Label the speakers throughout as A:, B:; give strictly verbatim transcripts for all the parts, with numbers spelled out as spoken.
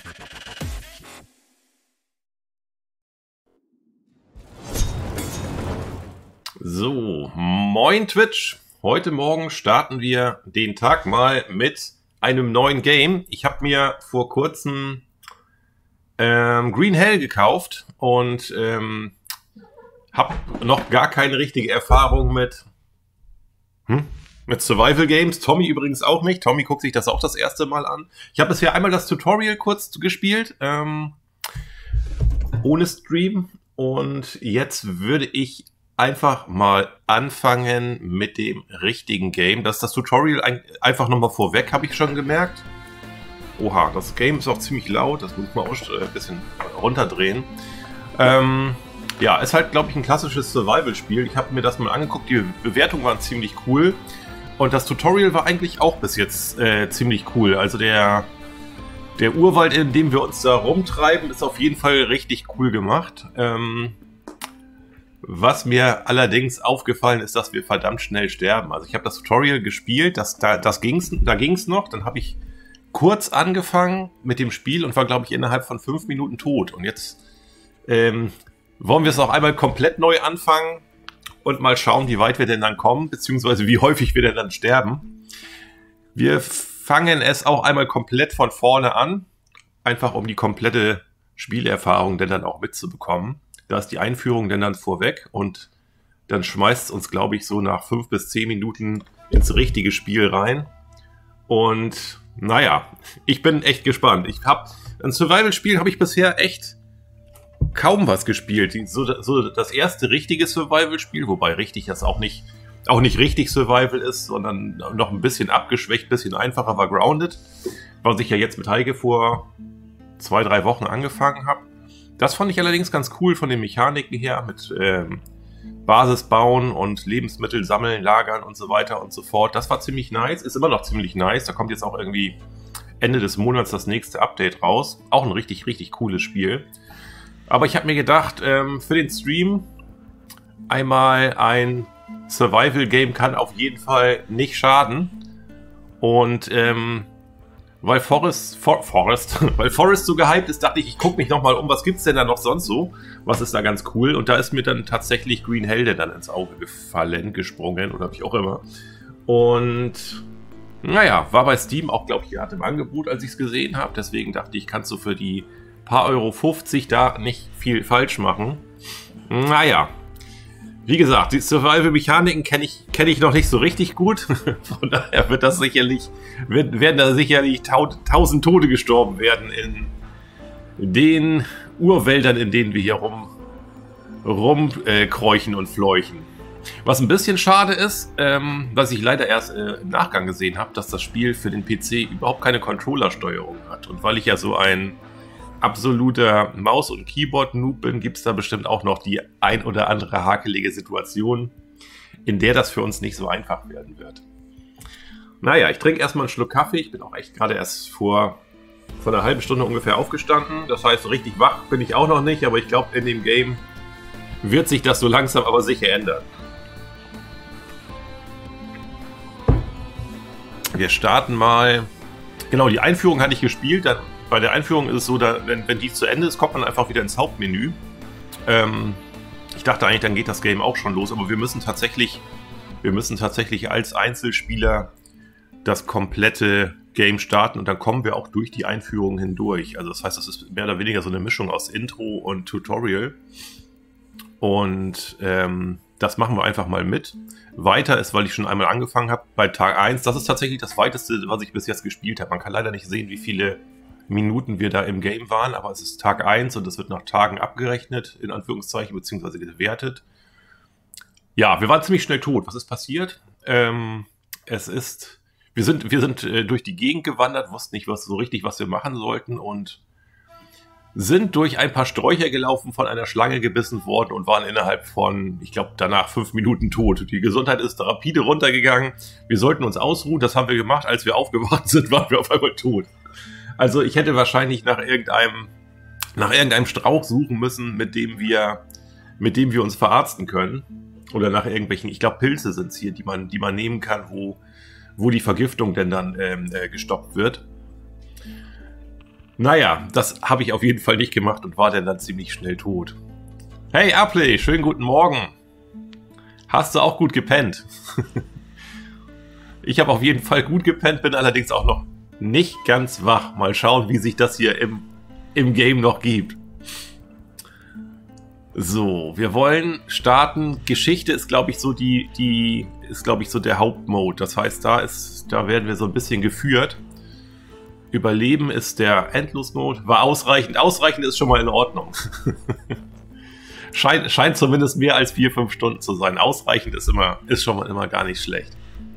A: So, moin Twitch. Heute Morgen starten wir den Tag mal mit einem neuen Game. Ich habe mir vor kurzem ähm, Green Hell gekauft und ähm, habe noch gar keine richtige Erfahrung mit, hm? mit Survival Games. Tommy übrigens auch nicht. Tommy guckt sich das auch das erste Mal an. Ich habe bisher einmal das Tutorial kurz gespielt, ähm, ohne Stream. Und jetzt würde ich einfach mal anfangen mit dem richtigen Game. Das ist das Tutorial ein, einfach nochmal vorweg, habe ich schon gemerkt. Oha, das Game ist auch ziemlich laut. Das muss man auch ein bisschen runterdrehen. Ähm, ja, ist halt, glaube ich, ein klassisches Survival-Spiel. Ich habe mir das mal angeguckt. Die Bewertungen waren ziemlich cool. Und das Tutorial war eigentlich auch bis jetzt äh, ziemlich cool. Also der, der Urwald, in dem wir uns da rumtreiben, ist auf jeden Fall richtig cool gemacht. Ähm, Was mir allerdings aufgefallen ist, dass wir verdammt schnell sterben. Also ich habe das Tutorial gespielt, das, da, das ging's, da ging es noch. Dann habe ich kurz angefangen mit dem Spiel und war, glaube ich, innerhalb von fünf Minuten tot. Und jetzt ähm, wollen wir es auch einmal komplett neu anfangen und mal schauen, wie weit wir denn dann kommen, beziehungsweise wie häufig wir denn dann sterben. Wir fangen es auch einmal komplett von vorne an, einfach um die komplette Spielerfahrung denn dann auch mitzubekommen. Da ist die Einführung denn dann vorweg und dann schmeißt es uns, glaube ich, so nach fünf bis zehn Minuten ins richtige Spiel rein. Und naja, ich bin echt gespannt. Ich habe ein Survival-Spiel habe ich bisher echt kaum was gespielt. So, so das erste richtige Survival-Spiel, wobei richtig das auch nicht, auch nicht richtig Survival ist, sondern noch ein bisschen abgeschwächt, ein bisschen einfacher war Grounded, was ich ja jetzt mit Heike vor zwei, drei Wochen angefangen habe. Das fand ich allerdings ganz cool von den Mechaniken her, mit ähm, Basis bauen und Lebensmittel sammeln, lagern und so weiter und so fort. Das war ziemlich nice, ist immer noch ziemlich nice. Da kommt jetzt auch irgendwie Ende des Monats das nächste Update raus. Auch ein richtig, richtig cooles Spiel. Aber ich habe mir gedacht, ähm, für den Stream einmal ein Survival-Game kann auf jeden Fall nicht schaden. Und ähm, Weil Forest, For, Forest, weil Forest so gehypt ist, dachte ich, ich gucke mich nochmal um, was gibt's denn da noch sonst so? Was ist da ganz cool? Und da ist mir dann tatsächlich Green Hell dann ins Auge gefallen, gesprungen oder wie auch immer. Und naja, war bei Steam auch, glaube ich, gerade im Angebot, als ich es gesehen habe. Deswegen dachte ich, kannst du für die paar Euro fünfzig da nicht viel falsch machen. Naja. Wie gesagt, die Survival-Mechaniken kenne ich, kenn ich noch nicht so richtig gut. Von daher wird das sicherlich, wird, werden da sicherlich tau, tausend Tote gestorben werden in den Urwäldern, in denen wir hier rum, rumkräuchen äh, und fleuchen. Was ein bisschen schade ist, ähm, was ich leider erst äh, im Nachgang gesehen habe, dass das Spiel für den P C überhaupt keine Controller-Steuerung hat. Und weil ich ja so ein absoluter Maus- und Keyboard-Noob bin, gibt es da bestimmt auch noch die ein oder andere hakelige Situation, in der das für uns nicht so einfach werden wird. Naja, ich trinke erstmal einen Schluck Kaffee. Ich bin auch echt gerade erst vor, vor einer halben Stunde ungefähr aufgestanden. Das heißt, so richtig wach bin ich auch noch nicht, aber ich glaube, in dem Game wird sich das so langsam aber sicher ändern. Wir starten mal. Genau, die Einführung hatte ich gespielt. Dann Bei der Einführung ist es so, da, wenn, wenn die zu Ende ist, kommt man einfach wieder ins Hauptmenü. Ähm, ich dachte eigentlich, dann geht das Game auch schon los, aber wir müssen tatsächlich, wir müssen tatsächlich als Einzelspieler das komplette Game starten und dann kommen wir auch durch die Einführung hindurch. Also das heißt, das ist mehr oder weniger so eine Mischung aus Intro und Tutorial. Und ähm, das machen wir einfach mal mit. Weiter ist, weil ich schon einmal angefangen habe, bei Tag eins. Das ist tatsächlich das weiteste, was ich bis jetzt gespielt habe. Man kann leider nicht sehen, wie viele Minuten wir da im Game waren, aber es ist Tag eins und es wird nach Tagen abgerechnet, in Anführungszeichen, beziehungsweise gewertet. Ja, wir waren ziemlich schnell tot. Was ist passiert? Ähm, es ist, wir sind, wir sind äh, durch die Gegend gewandert, wussten nicht was, so richtig, was wir machen sollten und sind durch ein paar Sträucher gelaufen, von einer Schlange gebissen worden und waren innerhalb von, ich glaube, danach fünf Minuten tot. Die Gesundheit ist rapide runtergegangen. Wir sollten uns ausruhen, das haben wir gemacht. Als wir aufgewacht sind, waren wir auf einmal tot. Also ich hätte wahrscheinlich nach irgendeinem, nach irgendeinem Strauch suchen müssen, mit dem wir, mit dem wir uns verarzten können. Oder nach irgendwelchen, ich glaube Pilze sind es hier, die man, die man nehmen kann, wo, wo die Vergiftung denn dann ähm, äh, gestoppt wird. Naja, das habe ich auf jeden Fall nicht gemacht und war dann, dann ziemlich schnell tot. Hey Apley, schönen guten Morgen. Hast du auch gut gepennt? Ich habe auf jeden Fall gut gepennt, bin allerdings auch noch nicht ganz wach. Mal schauen, wie sich das hier im, im Game noch gibt. So, wir wollen starten. Geschichte ist, glaube ich, so die, die ist, glaube ich, so der Hauptmode. Das heißt, da ist, da werden wir so ein bisschen geführt. Überleben ist der Endlos-Mode. War ausreichend. Ausreichend ist schon mal in Ordnung. scheint, scheint zumindest mehr als vier, fünf Stunden zu sein. Ausreichend ist immer, ist schon mal immer gar nicht schlecht.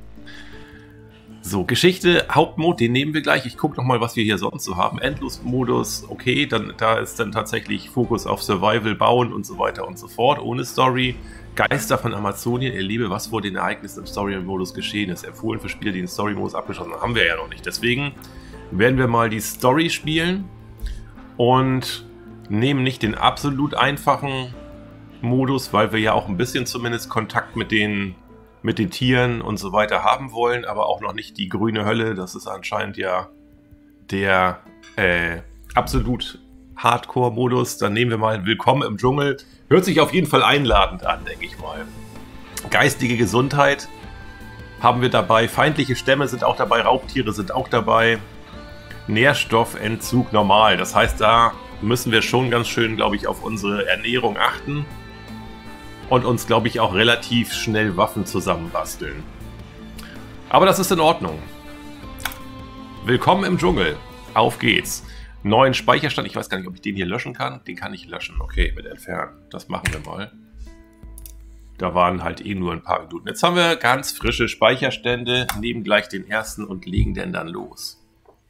A: So, Geschichte, Hauptmode, den nehmen wir gleich. Ich gucke nochmal, was wir hier sonst so haben. Endlos-Modus, okay, dann, da ist dann tatsächlich Fokus auf Survival, Bauen und so weiter und so fort. Ohne Story. Geister von Amazonien, erlebe, was vor den Ereignissen im Story-Modus geschehen ist. Empfohlen für Spieler, die den Story-Modus abgeschlossen haben. Haben wir ja noch nicht. Deswegen werden wir mal die Story spielen und nehmen nicht den absolut einfachen Modus, weil wir ja auch ein bisschen zumindest Kontakt mit den, mit den Tieren und so weiter haben wollen, aber auch noch nicht die grüne Hölle. Das ist anscheinend ja der äh, absolut Hardcore-Modus. Dann nehmen wir mal Willkommen im Dschungel. Hört sich auf jeden Fall einladend an, denke ich mal. Geistige Gesundheit haben wir dabei. Feindliche Stämme sind auch dabei. Raubtiere sind auch dabei. Nährstoffentzug normal. Das heißt, da müssen wir schon ganz schön, glaube ich, auf unsere Ernährung achten. Und uns, glaube ich, auch relativ schnell Waffen zusammenbasteln. Aber das ist in Ordnung. Willkommen im Dschungel. Auf geht's. Neuen Speicherstand. Ich weiß gar nicht, ob ich den hier löschen kann. Den kann ich löschen. Okay, mit entfernen. Das machen wir mal. Da waren halt eh nur ein paar Minuten. Jetzt haben wir ganz frische Speicherstände. Nehmen gleich den ersten und legen den dann los.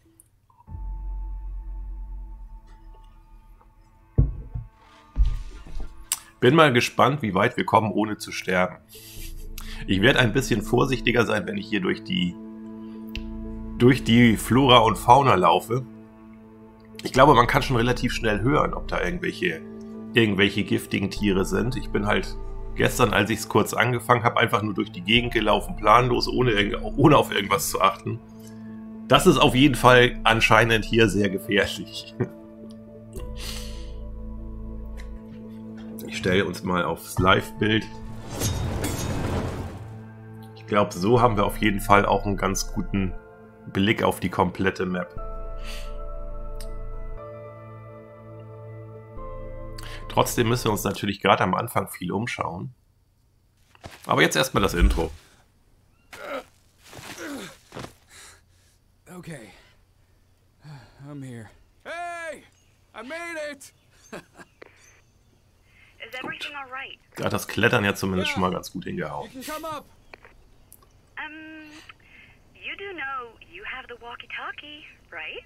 A: Bin mal gespannt, wie weit wir kommen, ohne zu sterben. Ich werde ein bisschen vorsichtiger sein, wenn ich hier durch die, durch die Flora und Fauna laufe. Ich glaube, man kann schon relativ schnell hören, ob da irgendwelche, irgendwelche giftigen Tiere sind. Ich bin halt gestern, als ich es kurz angefangen habe, einfach nur durch die Gegend gelaufen, planlos, ohne, ohne auf irgendwas zu achten. Das ist auf jeden Fall anscheinend hier sehr gefährlich. Ich stelle uns mal aufs Live-Bild. Ich glaube, so haben wir auf jeden Fall auch einen ganz guten Blick auf die komplette Map. Trotzdem müssen wir uns natürlich gerade am Anfang viel umschauen. Aber jetzt erstmal das Intro.
B: Okay. I'm here. Hey! I made it!
C: Is everything all right?
A: Da hat das Klettern ja zumindest schon mal ganz gut hingehauen.
B: You can come up.
C: Um, you do know you have the walkie-talkie, right?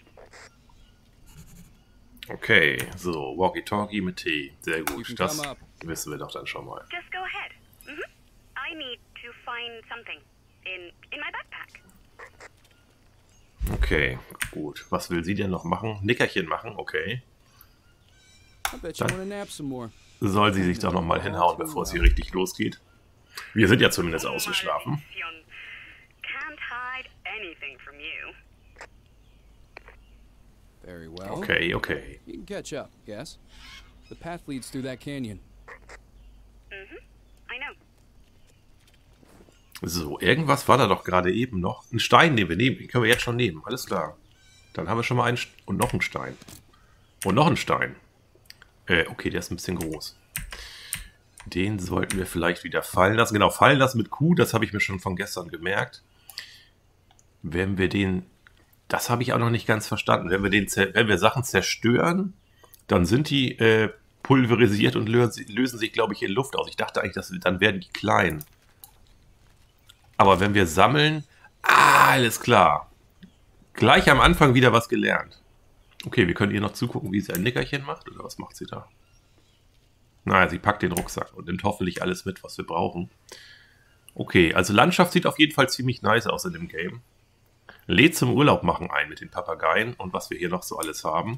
A: Okay, so, Walkie-Talkie mit T. Sehr
B: You
A: gut,
B: can
A: das
B: come up.
A: wissen wir doch dann schon mal.
C: Just go ahead. Mm-hmm. I need to find something in in my backpack.
A: Okay, gut. Was will sie denn noch machen? Nickerchen machen, okay.
B: I bet you wanna nap some more.
A: Soll sie sich doch nochmal hinhauen, bevor es hier richtig losgeht. Wir sind ja zumindest ausgeschlafen.
C: Malediction. Can't hide anything from you.
B: Very well.
A: Okay, okay.
B: You can catch up, yes? The path leads through that canyon.
C: Mm-hmm. I know.
A: So, irgendwas war da doch gerade eben noch. Ein Stein, den wir nehmen. Den können wir jetzt schon nehmen. Alles klar. Dann haben wir schon mal einen... St und noch einen Stein. Und noch einen Stein. Äh, okay, der ist ein bisschen groß. Den sollten wir vielleicht wieder fallen lassen. Genau, fallen lassen mit Q. Das habe ich mir schon von gestern gemerkt. Wenn wir den... Das habe ich auch noch nicht ganz verstanden. Wenn wir, den, wenn wir Sachen zerstören, dann sind die äh, pulverisiert und lösen, lösen sich, glaube ich, in Luft aus. Ich dachte eigentlich, dass, dann werden die klein. Aber wenn wir sammeln... Ah, alles klar. Gleich am Anfang wieder was gelernt. Okay, wir können ihr noch zugucken, wie sie ein Nickerchen macht. Oder was macht sie da? Naja, sie packt den Rucksack und nimmt hoffentlich alles mit, was wir brauchen. Okay, also Landschaft sieht auf jeden Fall ziemlich nice aus in dem Game. Lädt zum Urlaub machen ein mit den Papageien und was wir hier noch so alles haben.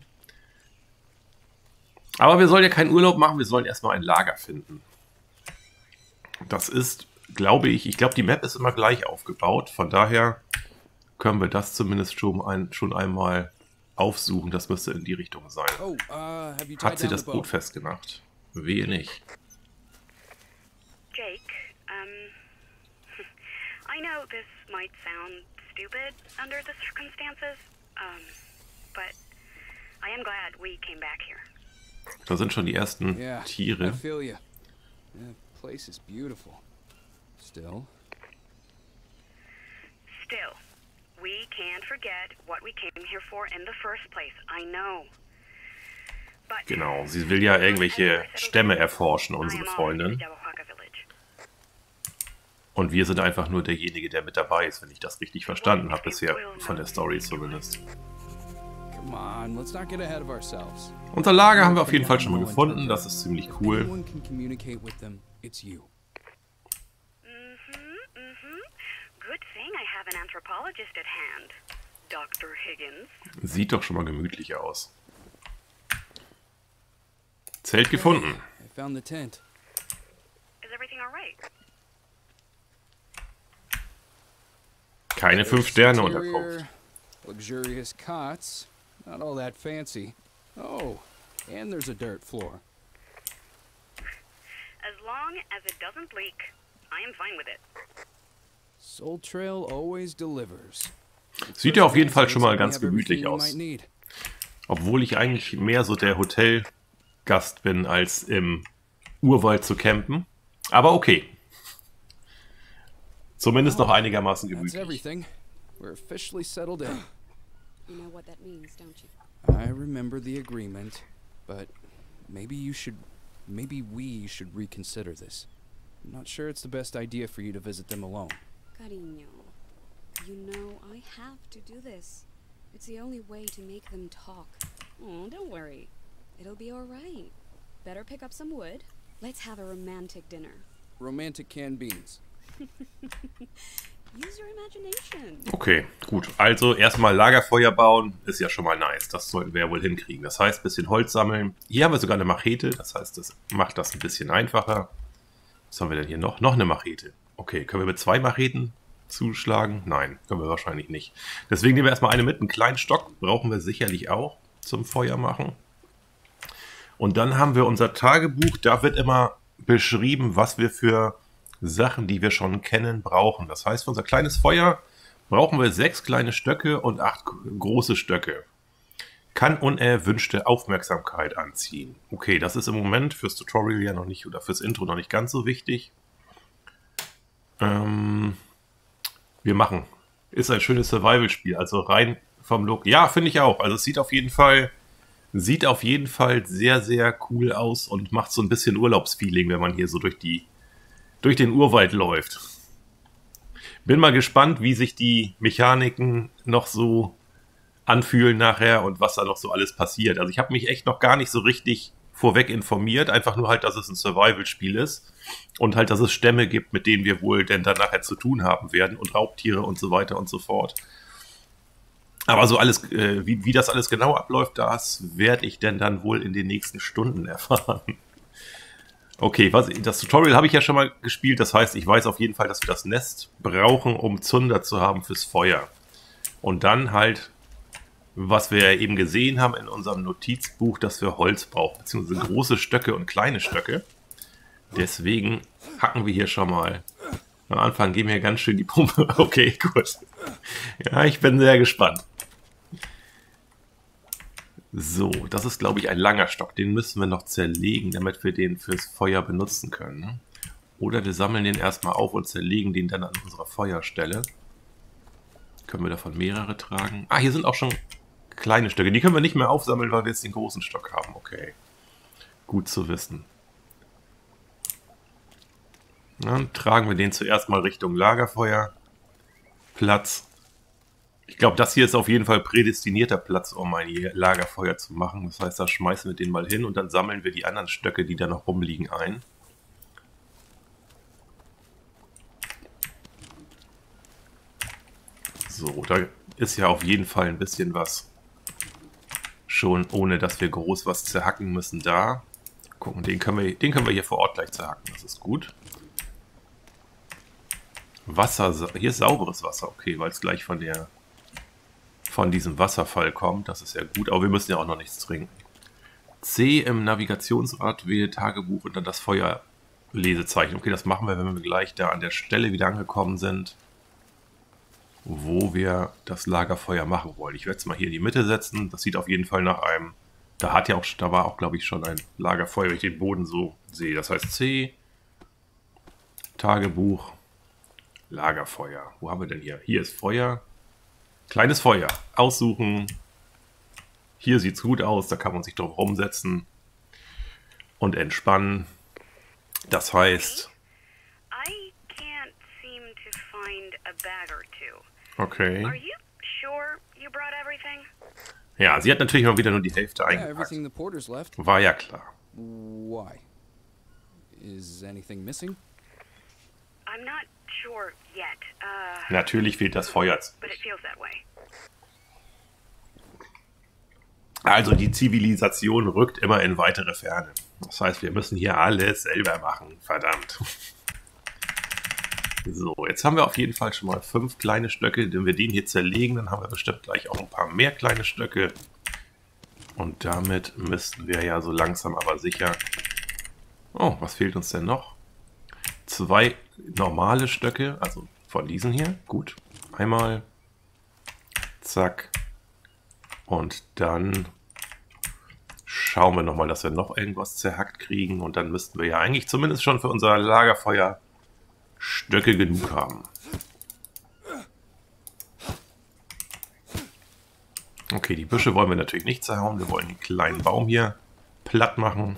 A: Aber wir sollen ja keinen Urlaub machen, wir sollen erstmal ein Lager finden. Das ist, glaube ich, ich glaube die Map ist immer gleich aufgebaut. Von daher können wir das zumindest schon, ein, schon einmal aufsuchen. Das müsste in die Richtung sein.
B: Oh, uh, have you
A: Hat
B: tied
A: sie
B: down
A: das
B: the
A: Boot
B: boat?
A: festgemacht? Wehe nicht.
C: Jake, um, I know this might sound stupid under the circumstances, um, but I am glad we came back here.
A: Da sind schon die ersten
B: Yeah, I
A: Tiere.
B: feel you. The place is beautiful. Still.
C: Still, we can't forget what we came here for in the first place. I know. But
A: Genau, sie will ja irgendwelche Stämme erforschen,
C: I
A: unsere
C: am off to
A: Freundin.
C: Devil Village.
A: Und wir sind einfach nur derjenige, der mit dabei ist, wenn ich das richtig verstanden habe bisher, von der Story zumindest.
B: Come on, let's not get ahead of ourselves.
A: Unser Lager haben wir auf jeden Fall schon mal gefunden, das ist ziemlich cool.
B: Anyone can communicate with them. It's you.
C: Mm-hmm, mm-hmm. Good thing I have an anthropologist at hand. Doctor Higgins.
A: Sieht doch schon mal gemütlich aus. Zelt gefunden.
B: I found the tent.
C: Is everything all right?
A: Keine fünf Sterne Unterkunft.
B: Luxurious cots. Not all that fancy. Oh, and there's a dirt floor.
C: As long as it doesn't leak, I am fine with it.
B: Soul Trail always delivers.
A: Sieht ja auf jeden Fall schon mal ganz
B: We have everything
A: gemütlich
B: you
A: aus.
B: might need.
A: Obwohl ich eigentlich mehr so der Hotelgast bin, als im Urwald zu campen. Aber okay. Zumindest noch einigermaßen
B: That's
A: gemütlich.
B: everything. We're officially settled in.
D: You know what that means, don't you?
B: I remember the agreement, but maybe you should, maybe we should reconsider this. I'm not sure it's the best idea for you to visit them alone.
D: Cariño, you know I have to do this. It's the only way to make them talk. Oh, don't worry. It'll be all right. Better pick up some wood. Let's have a romantic dinner.
B: Romantic canned beans.
D: Use your imagination.
A: Okay, gut. Also erstmal Lagerfeuer bauen, ist ja schon mal nice. Das sollten wir ja wohl hinkriegen. Das heißt, ein bisschen Holz sammeln. Hier haben wir sogar eine Machete. Das heißt, das macht das ein bisschen einfacher. Was haben wir denn hier noch? Noch eine Machete. Okay, können wir mit zwei Macheten zuschlagen? Nein, können wir wahrscheinlich nicht. Deswegen nehmen wir erstmal eine mit. Einen kleinen Stock brauchen wir sicherlich auch zum Feuer machen. Und dann haben wir unser Tagebuch. Da wird immer beschrieben, was wir für Sachen, die wir schon kennen, brauchen. Das heißt, für unser kleines Feuer brauchen wir sechs kleine Stöcke und acht große Stöcke. Kann unerwünschte Aufmerksamkeit anziehen. Okay, das ist im Moment fürs Tutorial ja noch nicht oder fürs Intro noch nicht ganz so wichtig. Ähm, wir machen. Ist ein schönes Survival-Spiel, also rein vom Look. Ja, finde ich auch. Also es sieht auf jeden Fall sieht auf jeden Fall sehr, sehr cool aus und macht so ein bisschen Urlaubsfeeling, wenn man hier so durch die durch den Urwald läuft. Bin mal gespannt, wie sich die Mechaniken noch so anfühlen nachher und was da noch so alles passiert. Also ich habe mich echt noch gar nicht so richtig vorweg informiert, einfach nur halt, dass es ein Survival-Spiel ist und halt, dass es Stämme gibt, mit denen wir wohl denn dann nachher zu tun haben werden und Raubtiere und so weiter und so fort. Aber so alles, äh, wie, wie das alles genau abläuft, das werde ich denn dann wohl in den nächsten Stunden erfahren. Okay, was, das Tutorial habe ich ja schon mal gespielt, das heißt, ich weiß auf jeden Fall, dass wir das Nest brauchen, um Zunder zu haben fürs Feuer. Und dann halt, was wir ja eben gesehen haben in unserem Notizbuch, dass wir Holz brauchen, beziehungsweise große Stöcke und kleine Stöcke. Deswegen hacken wir hier schon mal. Am Anfang geben wir ganz schön die Pumpe. Okay, gut. Ja, ich bin sehr gespannt. So, das ist, glaube ich, ein langer Stock. Den müssen wir noch zerlegen, damit wir den fürs Feuer benutzen können. Ne? Oder wir sammeln den erstmal auf und zerlegen den dann an unserer Feuerstelle. Können wir davon mehrere tragen? Ah, hier sind auch schon kleine Stöcke. Die können wir nicht mehr aufsammeln, weil wir jetzt den großen Stock haben. Okay, gut zu wissen. Dann tragen wir den zuerst mal Richtung Lagerfeuerplatz. Ich glaube, das hier ist auf jeden Fall prädestinierter Platz, um ein Lagerfeuer zu machen. Das heißt, da schmeißen wir den mal hin und dann sammeln wir die anderen Stöcke, die da noch rumliegen, ein. So, da ist ja auf jeden Fall ein bisschen was schon, ohne dass wir groß was zerhacken müssen, da. Gucken, den können wir, den können wir hier vor Ort gleich zerhacken. Das ist gut. Wasser, hier ist sauberes Wasser, okay, weil es gleich von der von diesem Wasserfall kommt. Das ist ja gut, aber wir müssen ja auch noch nichts trinken. C im Navigationsrad, wähle Tagebuch und dann das Feuerlesezeichen. Okay, das machen wir, wenn wir gleich da an der Stelle wieder angekommen sind, wo wir das Lagerfeuer machen wollen. Ich werde es mal hier in die Mitte setzen. Das sieht auf jeden Fall nach einem... Da hat ja auch, da war auch, glaube ich, schon ein Lagerfeuer, wenn ich den Boden so sehe. Das heißt C, Tagebuch, Lagerfeuer. Wo haben wir denn hier? Hier ist Feuer. Kleines Feuer. Aussuchen. Hier sieht es gut aus. Da kann man sich drauf rumsetzen und entspannen. Das heißt...
C: I can't seem to find a bag or two.
A: Okay.
C: Are you sure you brought everything?
A: Ja, sie hat natürlich mal wieder nur die Hälfte
B: Yeah,
A: eingepackt.
B: everything the porters left.
A: War ja klar.
B: Why? Is anything missing?
C: I'm not sure yet. Uh,
A: Natürlich fehlt das Feuer.
C: but it feels that way.
A: Also die Zivilisation rückt immer in weitere Ferne. Das heißt, wir müssen hier alles selber machen. Verdammt. So, jetzt haben wir auf jeden Fall schon mal fünf kleine Stöcke. Wenn wir den hier zerlegen, dann haben wir bestimmt gleich auch ein paar mehr kleine Stöcke. Und damit müssten wir ja so langsam aber sicher... Oh, was fehlt uns denn noch? Zwei normale Stöcke, also von diesen hier. Gut, einmal. Zack. Und dann schauen wir nochmal, dass wir noch irgendwas zerhackt kriegen. Und dann müssten wir ja eigentlich zumindest schon für unser Lagerfeuer Stöcke genug haben. Okay, die Büsche wollen wir natürlich nicht zerhauen. Wir wollen den kleinen Baum hier platt machen.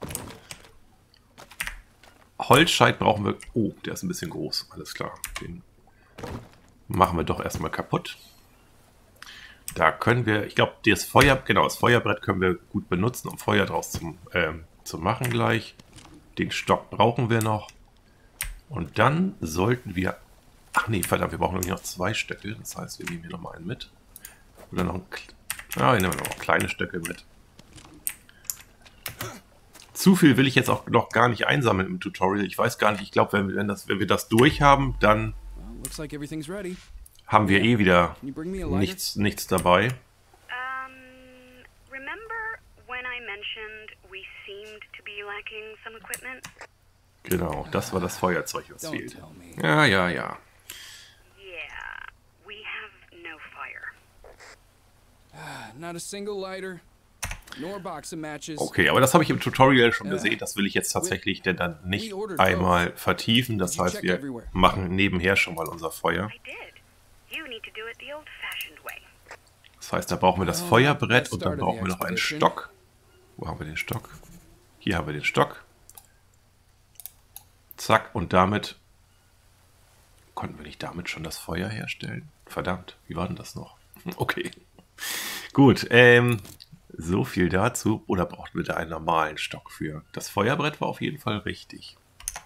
A: Holzscheit brauchen wir... Oh, der ist ein bisschen groß. Alles klar. Den machen wir doch erstmal kaputt. Da können wir... Ich glaube, das Feuer... Genau, das Feuerbrett können wir gut benutzen, um Feuer draus zu, äh, zu machen gleich. Den Stock brauchen wir noch. Und dann sollten wir... Ach nee, verdammt, wir brauchen nämlich noch zwei Stöcke. Das heißt, wir nehmen hier nochmal einen mit. Oder noch ein... Ja, wir nehmen noch kleine Stöcke mit. Zu viel will ich jetzt auch noch gar nicht einsammeln im Tutorial. Ich weiß gar nicht, ich glaube, wenn, wenn, wenn wir das durch haben, dann
B: Well, looks like everything's ready.
A: haben wir eh wieder
B: Can you bring me a lighter?
A: nichts, nichts dabei.
C: Um, remember when I mentioned we seemed to be lacking some equipment?
A: Genau, das war das Feuerzeug, was
B: Don't
A: fehlt.
B: tell me.
A: Ja, ja, ja.
C: Yeah, we have no fire.
B: Not a single lighter, nor box of matches.
A: Okay, aber das habe ich im Tutorial schon gesehen. Das will ich jetzt tatsächlich denn dann nicht einmal vertiefen. Das heißt, wir machen nebenher schon mal unser Feuer.
C: I did. You need to do it the old-fashioned way.
A: Das heißt, da brauchen wir das Feuerbrett und dann brauchen wir noch einen Stock. Wo haben wir den Stock? Hier haben wir den Stock. Zack, und damit... Konnten wir nicht damit schon das Feuer herstellen? Verdammt, wie war denn das noch? Okay. Gut, ähm, so viel dazu. Oder brauchten wir da einen normalen Stock für? Das Feuerbrett war auf jeden Fall richtig.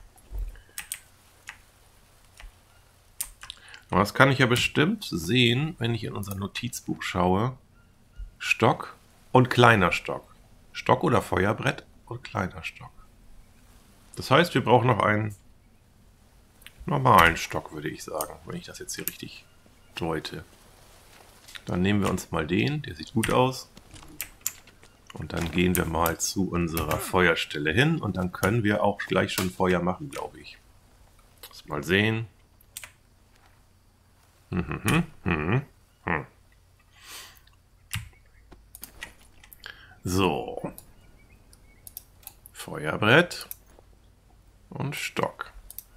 A: Aber das kann ich ja bestimmt sehen, wenn ich in unser Notizbuch schaue. Stock und kleiner Stock. Stock oder Feuerbrett und kleiner Stock. Das heißt, wir brauchen noch einen normalen Stock, würde ich sagen, wenn ich das jetzt hier richtig deute. Dann nehmen wir uns mal den, der sieht gut aus. Und dann gehen wir mal zu unserer Feuerstelle hin und dann können wir auch gleich schon Feuer machen, glaube ich. Lass mal sehen. Hm, hm, hm, hm. So. Feuerbrett und Stock.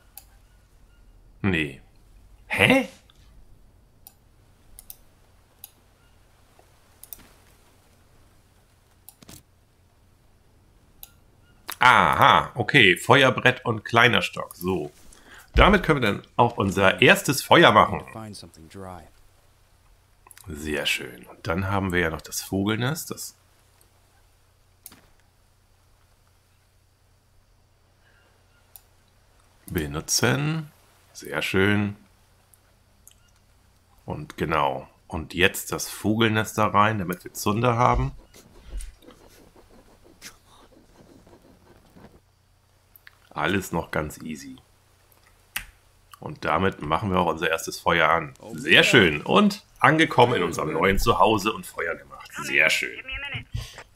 A: Nee. Hä? Aha, okay. Feuerbrett und kleiner Stock. So. Damit können wir dann auch unser erstes Feuer machen.
B: Find something dry.
A: Sehr schön. Und dann haben wir ja noch das Vogelnest. Das benutzen. Sehr schön. Und genau. Und jetzt das Vogelnest da rein, damit wir Zunder haben. Alles noch ganz easy. Und damit machen wir auch unser erstes Feuer an. Sehr schön. Und angekommen in unserem neuen Zuhause und Feuer gemacht. Sehr schön.
C: Give me a minute.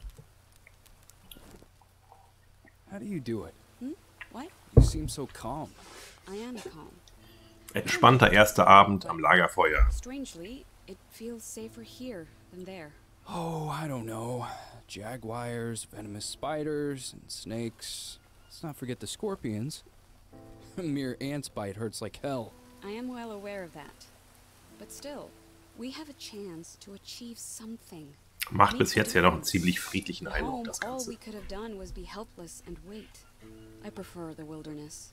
B: How do you do it?
D: Hmm? What?
B: You seem so calm.
D: I am calm.
A: Entspannter erster Abend am Lagerfeuer.
D: Strangely, it feels safer here than there.
B: Oh, I don't know. Jaguars, venomous spiders, and snakes. Let's not forget the scorpions. A mere ant's bite hurts like hell.
D: I am well aware of that. But still, we have a chance to achieve something.
A: Macht bis jetzt ja noch einen ziemlich friedlichen
D: At
A: Eindruck,
D: home,
A: das
D: all
A: Ganze.
D: we could have done was be helpless and wait. I prefer the wilderness.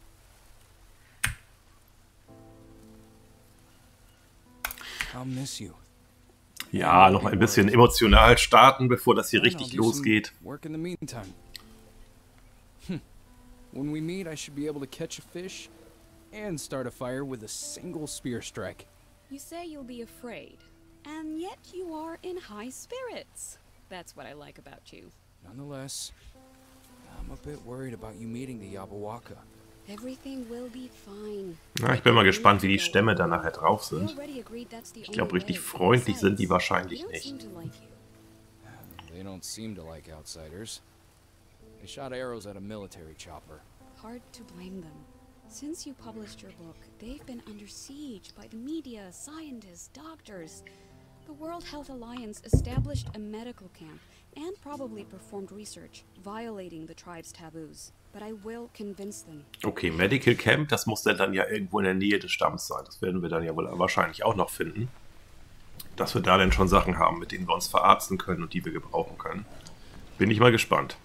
B: I'll miss you.
A: Ja, noch ein bisschen emotional starten, bevor das hier
B: And I'll
A: richtig
B: do some
A: losgeht.
B: Work in the meantime. Hm. When we meet, I should be able to catch a fish and start a fire with a single spear strike.
D: You say you'll be afraid, and yet you are in high spirits. That's what I like about you.
B: Nonetheless, I'm a bit worried about you meeting the Yabawaka.
D: Everything will be fine.
A: Na, ich bin mal gespannt, wie die Stämme da nachher drauf sind. Ich glaube, richtig freundlich sind die wahrscheinlich nicht.
B: They don't seem to like outsiders. They shot arrows at a military chopper.
D: Hard to blame them. Since you published your book, they've been under siege by the media, scientists, doctors. The World Health Alliance established a medical camp and probably performed research, violating the tribe's taboos. But I will convince them.
A: Okay, Medical Camp, das muss dann ja irgendwo in der Nähe des Stamms sein. Das werden wir dann ja wohl wahrscheinlich auch noch finden. Dass wir da dann schon Sachen haben, mit denen wir uns verarzten können und die wir gebrauchen können. Bin ich mal gespannt.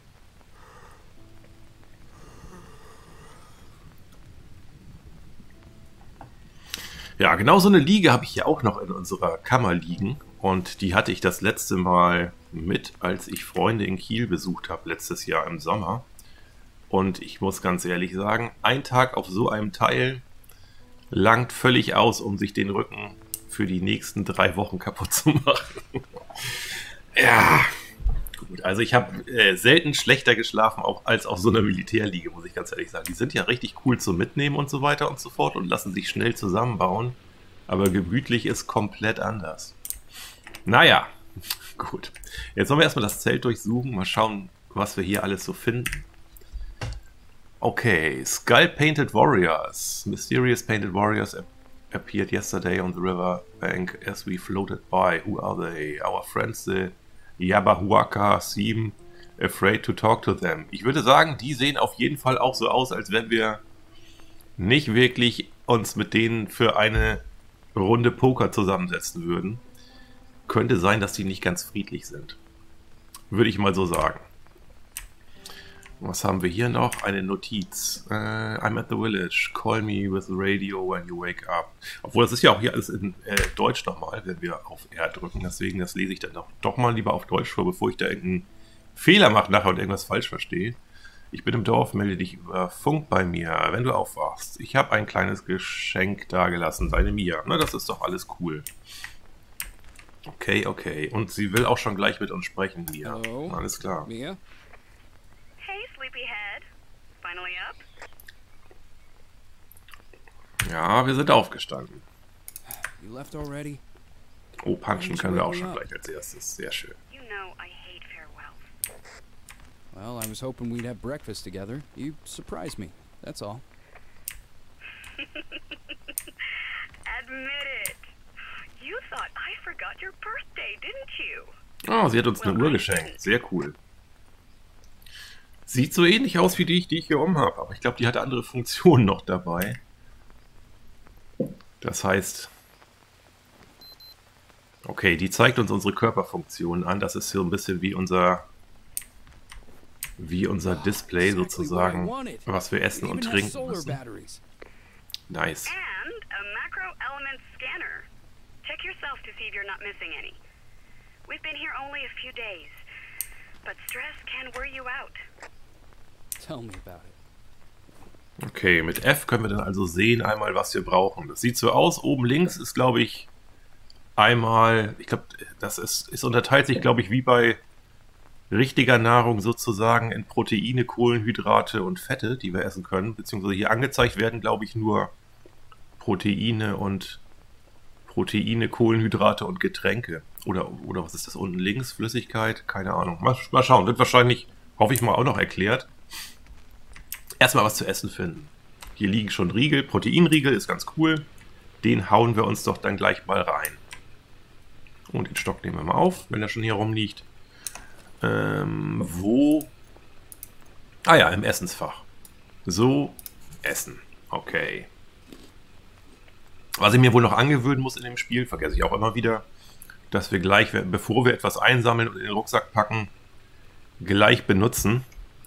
A: Ja, genau so eine Liege habe ich hier auch noch in unserer Kammer liegen. Und die hatte ich das letzte Mal mit, als ich Freunde in Kiel besucht habe, letztes Jahr im Sommer. Und ich muss ganz ehrlich sagen, ein Tag auf so einem Teil langt völlig aus, um sich den Rücken für die nächsten drei Wochen kaputt zu machen. Ja, gut. Also ich habe äh, selten schlechter geschlafen auch als auf so einer Militärliege, muss ich ganz ehrlich sagen. Die sind ja richtig cool zum Mitnehmen und so weiter und so fort und lassen sich schnell zusammenbauen. Aber gemütlich ist komplett anders. Naja, gut. Jetzt wollen wir erstmal das Zelt durchsuchen. Mal schauen, was wir hier alles so finden. Okay, Skull Painted Warriors. Mysterious Painted Warriors ap appeared yesterday on the river bank as we floated by. Who are they? Our friends, the Yabahuaka, seem afraid to talk to them. Ich würde sagen, die sehen auf jeden Fall auch so aus, als wenn wir nicht wirklich uns mit denen für eine Runde Poker zusammensetzen würden. Könnte sein, dass die nicht ganz friedlich sind. Würde ich mal so sagen. Was haben wir hier noch? Eine Notiz. Uh, I'm at the village. Call me with the radio when you wake up. Obwohl, das ist ja auch hier alles in äh, Deutsch nochmal, wenn wir auf R drücken. Deswegen, das lese ich dann doch, doch mal lieber auf Deutsch vor, bevor ich da irgendeinen Fehler mache nachher und irgendwas falsch verstehe. Ich bin im Dorf, melde dich über Funk bei mir, wenn du aufwachst. Ich habe ein kleines Geschenk dagelassen, deine Mia. Na, das ist doch alles cool. Okay, okay. Und sie will auch schon gleich mit uns sprechen, Mia.
B: Hello?
A: Alles klar.
B: Mia?
C: Hey, sleepyhead. Finally up?
A: Ja, wir sind aufgestanden.
B: You left already?
A: Oh, punchen können wir auch schon gleich als erstes. Sehr schön.
C: You know I hate farewells.
B: Well, I was hoping we'd have breakfast together. You surprised me, that's all.
C: Admit it. You thought I forgot your birthday, didn't you?
A: Oh, sie hat uns eine Uhr geschenkt. Sehr cool. Sieht so ähnlich aus wie die, die ich hier um habe. Aber ich glaube, die hatte andere Funktionen noch dabei. Das heißt... Okay, die zeigt uns unsere Körperfunktionen an. Das ist so ein bisschen wie unser... wie unser Display sozusagen, was wir essen und trinken müssen. Nice.
C: And a macro element scanner. Check yourself to see if you're not missing any. We've been here only a few days, but stress can wear you out.
B: Tell me about it.
A: Okay, mit F können wir dann also sehen einmal, was wir brauchen. Das sieht so aus. Oben links ist, glaube ich, einmal, ich glaube, das ist, ist unterteilt sich, glaube ich, wie bei richtiger Nahrung sozusagen in Proteine, Kohlenhydrate und Fette, die wir essen können. Beziehungsweise hier angezeigt werden, glaube ich, nur Proteine und Proteine, Kohlenhydrate und Getränke. Oder, oder was ist das unten links? Flüssigkeit? Keine Ahnung. Mal, mal schauen. Wird wahrscheinlich, hoffe ich mal, auch noch erklärt. Erstmal was zu essen finden. Hier liegen schon Riegel. Proteinriegel ist ganz cool. Den hauen wir uns doch dann gleich mal rein. Und den Stock nehmen wir mal auf, wenn er schon hier rumliegt. Ähm, wo? Ah ja, im Essensfach. So, Essen. Okay. Was ich mir wohl noch angewöhnen muss in dem Spiel, vergesse ich auch immer wieder, dass wir gleich, bevor wir etwas einsammeln und in den Rucksack packen, gleich benutzen.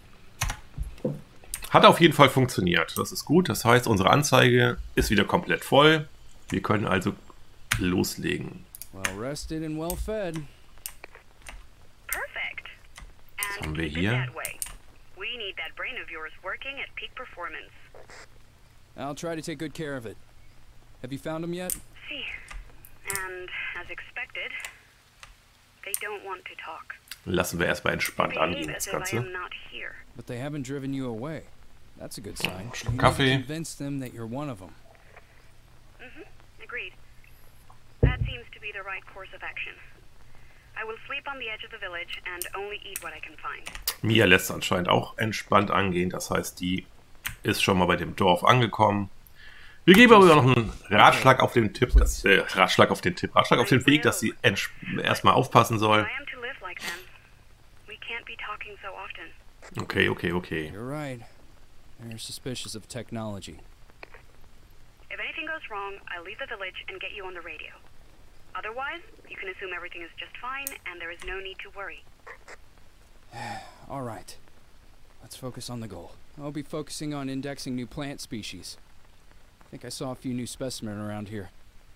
A: Hat auf jeden Fall funktioniert. Das ist gut. Das heißt, unsere Anzeige ist wieder komplett voll. Wir können also loslegen.
B: Well rested and well fed.
C: Perfect.
A: Was
C: And
A: haben wir
C: keep it
A: hier?
C: that way. We need that brain of yours working at peak performance.
B: I'll try to take good care of it. Have you found them yet?
C: See, and as expected, they don't want to talk.
A: Lassen wir erstmal entspannt angehen,
C: Behave
A: das
C: as if I
A: Ganze.
C: am not here.
B: But they haven't driven you away. That's a good sign.
A: Schluck
B: You need to
A: Kaffee.
B: convince them that you're one of them.
C: Mhm. Agreed. That seems to be the right course of action. I will sleep on the edge of the village and only eat what I can find.
A: Mia lässt anscheinend auch entspannt angehen. Das heißt, die ist schon mal bei dem Dorf angekommen. Wir geben aber noch einen Ratschlag auf den Tipp, dass, äh, Ratschlag auf den Tipp, Ratschlag auf den Weg, dass sie erstmal aufpassen soll.
C: I am to live like them. We can't be talking so often.
A: Okay, okay, okay.
B: You're right. They're suspicious of technology.
C: If anything goes wrong, I'll leave the village and get you on the radio. Otherwise, you can assume everything is just fine and there is no need to worry.
B: All right. Let's focus on the goal. I'll be focusing on indexing new plant species. I think I saw a few new specimens around here.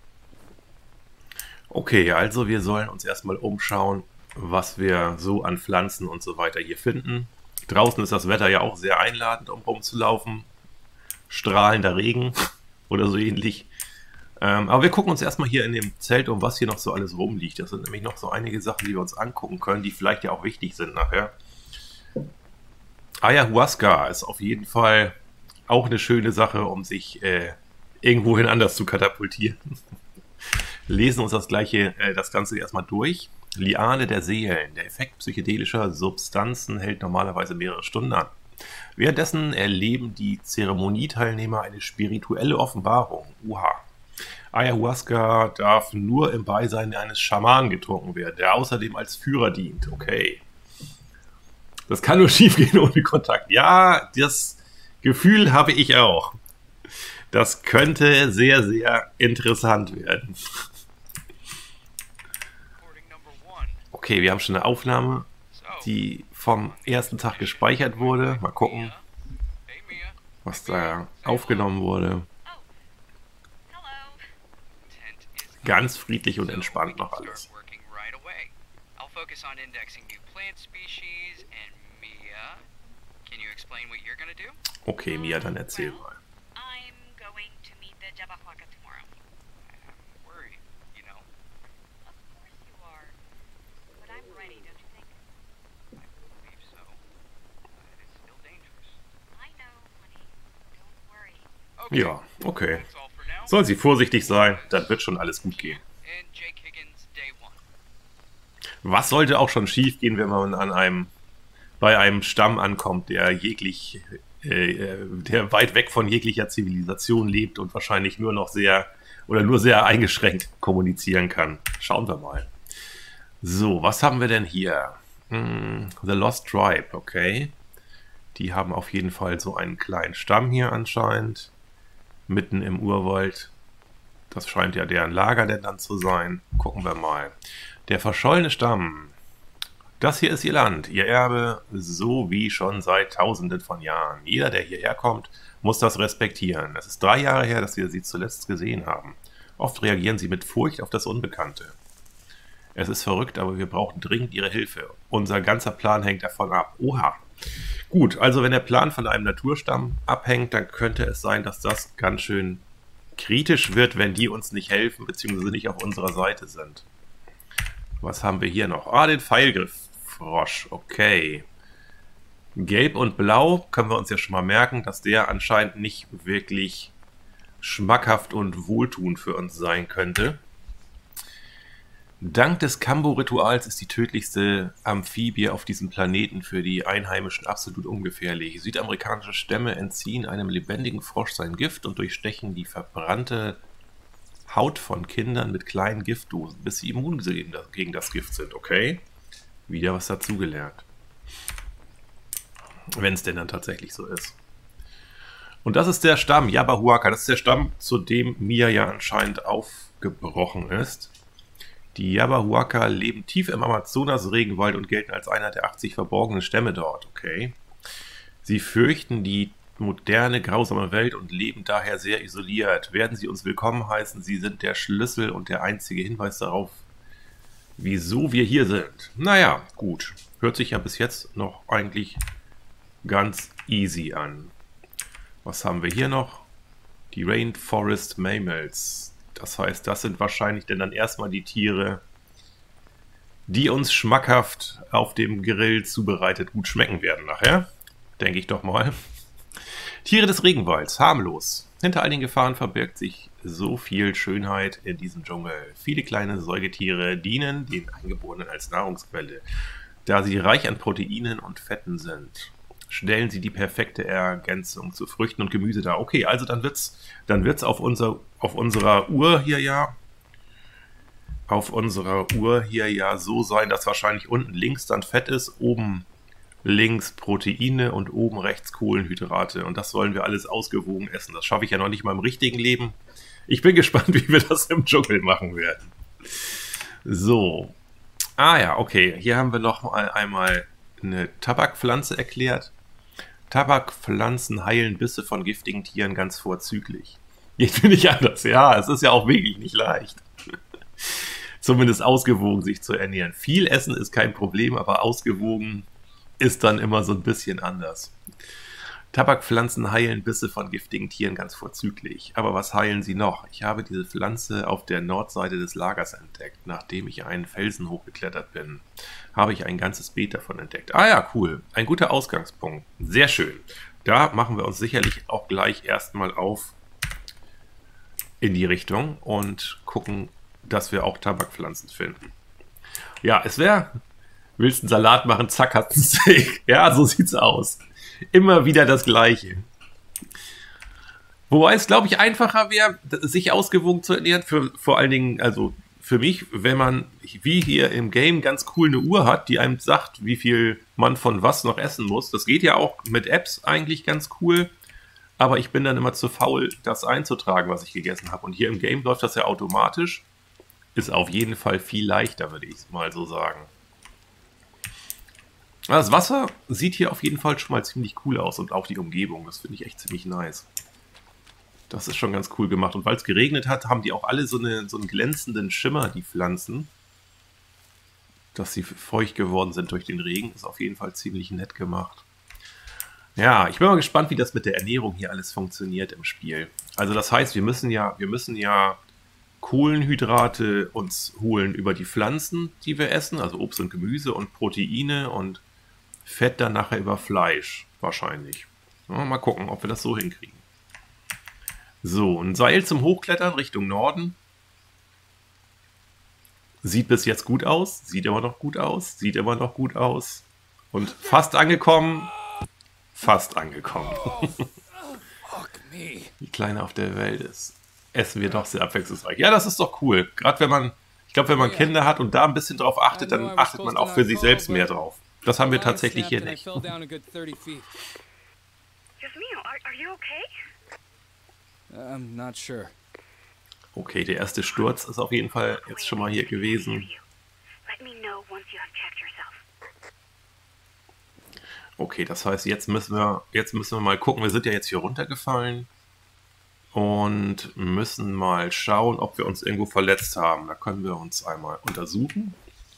A: Okay, also wir sollen uns erstmal umschauen, was wir so an Pflanzen und so weiter hier finden. Draußen ist das Wetter ja auch sehr einladend, um rumzulaufen. Strahlender Regen oder so ähnlich. Ähm, aber wir gucken uns erstmal hier in dem Zelt um, was hier noch so alles rumliegt. Das sind nämlich noch so einige Sachen, die wir uns angucken können, die vielleicht ja auch wichtig sind nachher. Ayahuasca ist auf jeden Fall auch eine schöne Sache, um sich äh, irgendwohin anders zu katapultieren. Lesen uns das gleiche, äh, das Ganze erstmal durch. Liane der Seelen. Der Effekt psychedelischer Substanzen hält normalerweise mehrere Stunden an. Währenddessen erleben die Zeremonieteilnehmer eine spirituelle Offenbarung. Uha. Ayahuasca darf nur im Beisein eines Schamanen getrunken werden, der außerdem als Führer dient. Okay. Das kann nur schief gehen ohne Kontakt. Ja, das Gefühl habe ich auch. Das könnte sehr, sehr interessant werden. Okay, wir haben schon eine Aufnahme, die vom ersten Tag gespeichert wurde. Mal gucken, was da aufgenommen wurde. Ganz friedlich und entspannt noch alles. Okay, Mia, dann erzähl mal.
C: I'm going to meet the Jabberwock tomorrow.
E: I'm worried, you know.
C: Of course you are. But I'm ready, don't you think?
E: I believe so. But it's still dangerous.
C: I know, honey. Don't worry.
E: Okay,
A: Ja, okay.
E: that's all for now.
A: Soll sie vorsichtig sein, dann wird schon alles gut gehen.
E: And Jake Higgins, day one.
A: Was sollte auch schon schief gehen, wenn man an einem, bei einem Stamm ankommt, der jeglich, äh, der weit weg von jeglicher Zivilisation lebt und wahrscheinlich nur noch sehr oder nur sehr eingeschränkt kommunizieren kann. Schauen wir mal. So, was haben wir denn hier? Hm, The Lost Tribe, okay. Die haben auf jeden Fall so einen kleinen Stamm hier anscheinend. Mitten im Urwald. Das scheint ja deren Lager denn dann zu sein. Gucken wir mal. Der verschollene Stamm. Das hier ist ihr Land, ihr Erbe, so wie schon seit Tausenden von Jahren. Jeder, der hierher kommt, muss das respektieren. Es ist drei Jahre her, dass wir sie zuletzt gesehen haben. Oft reagieren sie mit Furcht auf das Unbekannte. Es ist verrückt, aber wir brauchen dringend ihre Hilfe. Unser ganzer Plan hängt davon ab. Oha. Gut, also wenn der Plan von einem Naturstamm abhängt, dann könnte es sein, dass das ganz schön kritisch wird, wenn die uns nicht helfen, beziehungsweise nicht auf unserer Seite sind. Was haben wir hier noch? Ah, den Pfeilgrifffrosch. Okay. Gelb und Blau können wir uns ja schon mal merken, dass der anscheinend nicht wirklich schmackhaft und wohltuend für uns sein könnte. Dank des Kambo-Rituals ist die tödlichste Amphibie auf diesem Planeten für die Einheimischen absolut ungefährlich. Südamerikanische Stämme entziehen einem lebendigen Frosch sein Gift und durchstechen die verbrannte Haut von Kindern mit kleinen Giftdosen, bis sie immun gegen das Gift sind. Okay, wieder was dazugelernt. Wenn es denn dann tatsächlich so ist. Und das ist der Stamm, Yabahuaca. Das ist der Stamm, zu dem Mia ja anscheinend aufgebrochen ist. Die Yabahuaca leben tief im Amazonas-Regenwald und gelten als einer der achtzig verborgenen Stämme dort. Okay. Sie fürchten die moderne, grausame Welt und leben daher sehr isoliert. Werden Sie uns willkommen heißen, Sie sind der Schlüssel und der einzige Hinweis darauf, wieso wir hier sind. Naja, gut. Hört sich ja bis jetzt noch eigentlich ganz easy an. Was haben wir hier noch? Die Rainforest Mammals. Das heißt, das sind wahrscheinlich denn dann erstmal die Tiere, die uns schmackhaft auf dem Grill zubereitet gut schmecken werden nachher. Denke ich doch mal. Tiere des Regenwalds, harmlos. Hinter all den Gefahren verbirgt sich so viel Schönheit in diesem Dschungel. Viele kleine Säugetiere dienen den Eingeborenen als Nahrungsquelle, da sie reich an Proteinen und Fetten sind. Stellen sie die perfekte Ergänzung zu Früchten und Gemüse dar. Okay, also dann wird's, dann wird's auf unser, auf unserer Uhr hier ja, auf unserer Uhr hier ja so sein, dass wahrscheinlich unten links dann Fett ist, oben links Proteine und oben rechts Kohlenhydrate. Und das sollen wir alles ausgewogen essen. Das schaffe ich ja noch nicht mal im richtigen Leben. Ich bin gespannt, wie wir das im Dschungel machen werden. So. Ah ja, okay. Hier haben wir noch mal einmal eine Tabakpflanze erklärt. Tabakpflanzen heilen Bisse von giftigen Tieren ganz vorzüglich. Geht mir nicht anders. Ja, es ist ja auch wirklich nicht leicht. Zumindest ausgewogen sich zu ernähren. Viel Essen ist kein Problem, aber ausgewogen ist dann immer so ein bisschen anders. Tabakpflanzen heilen Bisse von giftigen Tieren ganz vorzüglich. Aber was heilen sie noch? Ich habe diese Pflanze auf der Nordseite des Lagers entdeckt. Nachdem ich einen Felsen hochgeklettert bin, habe ich ein ganzes Beet davon entdeckt. Ah ja, cool. Ein guter Ausgangspunkt. Sehr schön. Da machen wir uns sicherlich auch gleich erstmal auf in die Richtung und gucken, dass wir auch Tabakpflanzen finden. Ja, es wäre... Willst einen Salat machen, zack, hast du ein Steak. Ja, so sieht's aus. Immer wieder das Gleiche. Wobei es, glaube ich, einfacher wäre, sich ausgewogen zu ernähren. Für, vor allen Dingen, also für mich, wenn man, wie hier im Game, ganz cool eine Uhr hat, die einem sagt, wie viel man von was noch essen muss. Das geht ja auch mit Apps eigentlich ganz cool. Aber ich bin dann immer zu faul, das einzutragen, was ich gegessen habe. Und hier im Game läuft das ja automatisch. Ist auf jeden Fall viel leichter, würde ich mal so sagen. Das Wasser sieht hier auf jeden Fall schon mal ziemlich cool aus und auch die Umgebung, das finde ich echt ziemlich nice. Das ist schon ganz cool gemacht und weil es geregnet hat, haben die auch alle so, eine, so einen glänzenden Schimmer, die Pflanzen. Dass sie feucht geworden sind durch den Regen, ist auf jeden Fall ziemlich nett gemacht. Ja, ich bin mal gespannt, wie das mit der Ernährung hier alles funktioniert im Spiel. Also das heißt, wir müssen ja, wir müssen ja Kohlenhydrate uns holen über die Pflanzen, die wir essen, also Obst und Gemüse und Proteine und Fett dann nachher über Fleisch, wahrscheinlich. Ja, mal gucken, ob wir das so hinkriegen. So, ein Seil zum Hochklettern Richtung Norden. Sieht bis jetzt gut aus, sieht immer noch gut aus, sieht immer noch gut aus. Und fast angekommen, fast angekommen. Wie kleiner auf der Welt ist, essen wir doch sehr abwechslungsreich. Ja, das ist doch cool. Gerade wenn man, ich glaube, wenn man Kinder hat und da ein bisschen drauf achtet, dann achtet man auch für sich selbst mehr drauf. Das haben wir tatsächlich hier nicht.
C: Yes, Mio, are, are you okay?
B: I'm not sure.
A: Okay, der erste Sturz ist auf jeden Fall jetzt schon mal hier gewesen.
C: Let me know once you have checked yourself.
A: Okay, das heißt, jetzt müssen wir, jetzt müssen wir mal gucken. Wir sind ja jetzt hier runtergefallen und müssen mal schauen, ob wir uns irgendwo verletzt haben. Da können wir uns einmal untersuchen.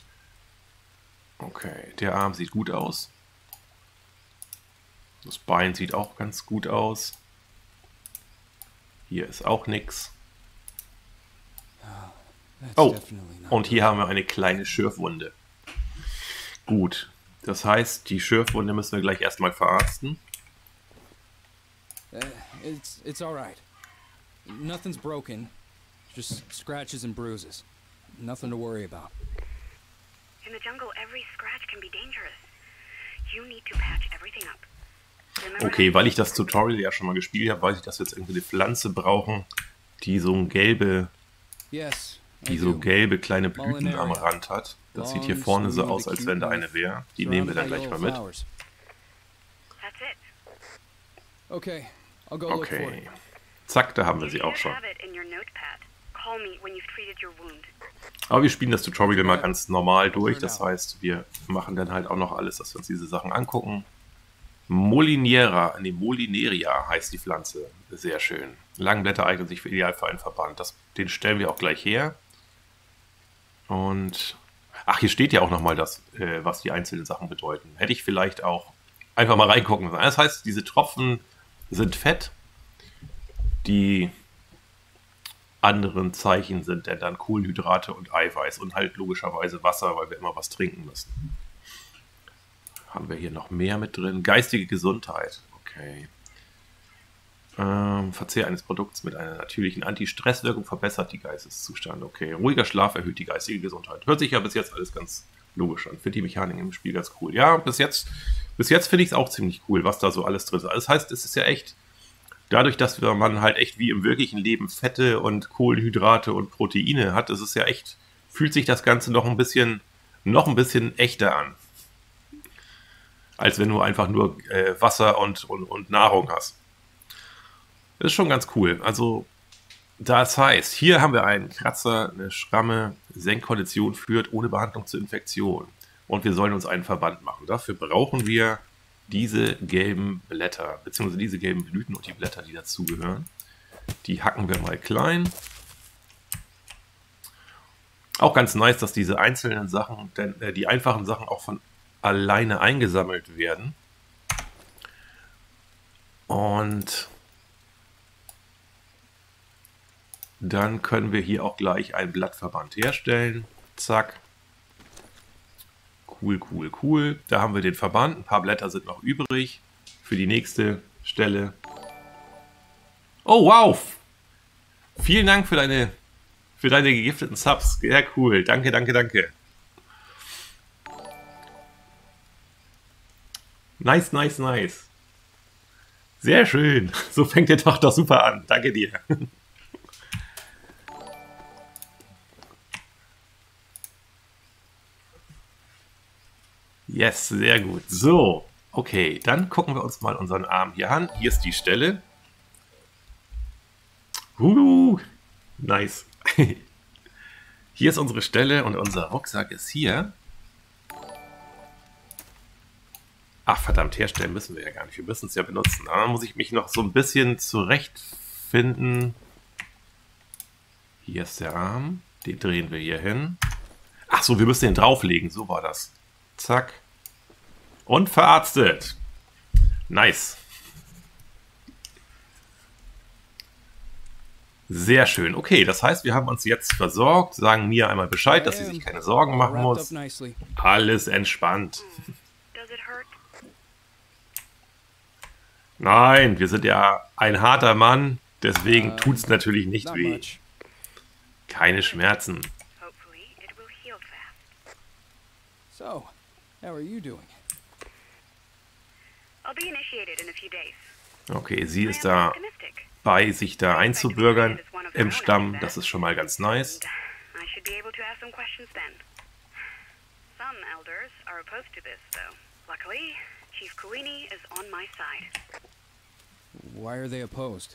A: Okay, der Arm sieht gut aus. Das Bein sieht auch ganz gut aus. Hier ist auch nichts. Oh, und hier haben wir eine kleine Schürfwunde. Gut, das heißt, die Schürfwunde müssen wir gleich erstmal verarzten.
B: Uh, it's it's all right. Nothing's broken. Just scratches and bruises. Nothing to worry about.
C: In the jungle, every scratch can be dangerous. You need to patch everything up. Remember
A: Okay, weil ich das Tutorial ja schon mal gespielt habe, weiß ich, dass wir jetzt irgendwie eine Pflanze brauchen, die so ein gelbe,
B: Yes, I
A: die so
B: do.
A: gelbe kleine Blüten am Rand hat. Das sieht hier
B: Long,
A: vorne so
B: smooth,
A: aus, als wenn da eine wäre. Die
B: surrounded
A: nehmen wir dann
B: by
A: gleich
B: yellow
A: mal mit.
B: flowers.
C: That's it.
B: Okay, I'll go look for it.
A: Okay. Zack, da haben wir
C: If
A: sie
C: you
A: auch schon.
C: have it in your notepad, call me when you've treated your wound.
A: Aber wir spielen das Tutorial mal ganz normal durch. Das heißt, wir machen dann halt auch noch alles, dass wir uns diese Sachen angucken. Moliniera, nee, Molineria heißt die Pflanze. Sehr schön. Langblätter eignen sich für ideal für einen Verband. Das, den stellen wir auch gleich her. Und ach, hier steht ja auch nochmal das, äh, was die einzelnen Sachen bedeuten. Hätte ich vielleicht auch einfach mal reingucken sollen. Das heißt, diese Tropfen sind Fett. Die anderen Zeichen sind denn dann Kohlenhydrate und Eiweiß und halt logischerweise Wasser, weil wir immer was trinken müssen. Haben wir hier noch mehr mit drin? Geistige Gesundheit. Okay. Ähm, Verzehr eines Produkts mit einer natürlichen Anti-Stress-Wirkung verbessert die Geisteszustand. Okay. Ruhiger Schlaf erhöht die geistige Gesundheit. Hört sich ja bis jetzt alles ganz logisch an. Finde die Mechanik im Spiel ganz cool. Ja, bis jetzt, bis jetzt finde ich es auch ziemlich cool, was da so alles drin ist. Also das heißt, es ist ja echt, dadurch, dass man halt echt wie im wirklichen Leben Fette und Kohlenhydrate und Proteine hat, ist es ja echt, fühlt sich das Ganze noch ein bisschen, noch ein bisschen echter an. Als wenn du einfach nur äh, Wasser und, und, und Nahrung hast. Das ist schon ganz cool. Also, das heißt, hier haben wir einen Kratzer, eine Schramme, Senkkondition führt ohne Behandlung zur Infektion. Und wir sollen uns einen Verband machen. Dafür brauchen wir diese gelben Blätter, beziehungsweise diese gelben Blüten und die Blätter, die dazugehören. Die hacken wir mal klein. Auch ganz nice, dass diese einzelnen Sachen, denn, äh, die einfachen Sachen auch von alleine eingesammelt werden. Und dann können wir hier auch gleich einen Blattverband herstellen. Zack. Cool, cool, cool. Da haben wir den Verband. Ein paar Blätter sind noch übrig für die nächste Stelle. Oh, wow! Vielen Dank für deine, für deine gegifteten Subs. Sehr cool. Danke, danke, danke. Nice, nice, nice. Sehr schön. So fängt der Tag doch super an. Danke dir. Yes, sehr gut. So, okay, dann gucken wir uns mal unseren Arm hier an. Hier ist die Stelle. Uh, nice. Hier ist unsere Stelle und unser Rucksack ist hier. Ach, verdammt, herstellen müssen wir ja gar nicht. Wir müssen es ja benutzen. Da muss ich mich noch so ein bisschen zurechtfinden. Hier ist der Arm. Den drehen wir hier hin. Ach so, wir müssen den drauflegen. So war das. Zack. Und verarztet. Nice. Sehr schön. Okay, das heißt, wir haben uns jetzt versorgt. Sagen Mia einmal Bescheid, dass sie sich keine Sorgen machen
B: Wrapped
A: muss.
B: up nicely.
A: Alles entspannt.
C: Does it hurt?
A: Nein, wir sind ja ein harter Mann. Deswegen tut es natürlich nicht
B: Not
A: weh.
B: much.
A: Keine Schmerzen.
C: Hopefully, it will heal fast.
B: So, how are you doing?
C: I'll be initiated in a few days.
A: Okay, sie
C: I
A: ist
C: am
A: da
C: optimistic.
A: bei, sich da einzubürgern im Stamm. Das ist schon mal ganz nice.
C: And I should be able to ask some questions then. Some elders are opposed to this, though. Luckily, Chief Kawini is on my side.
B: Why are they opposed?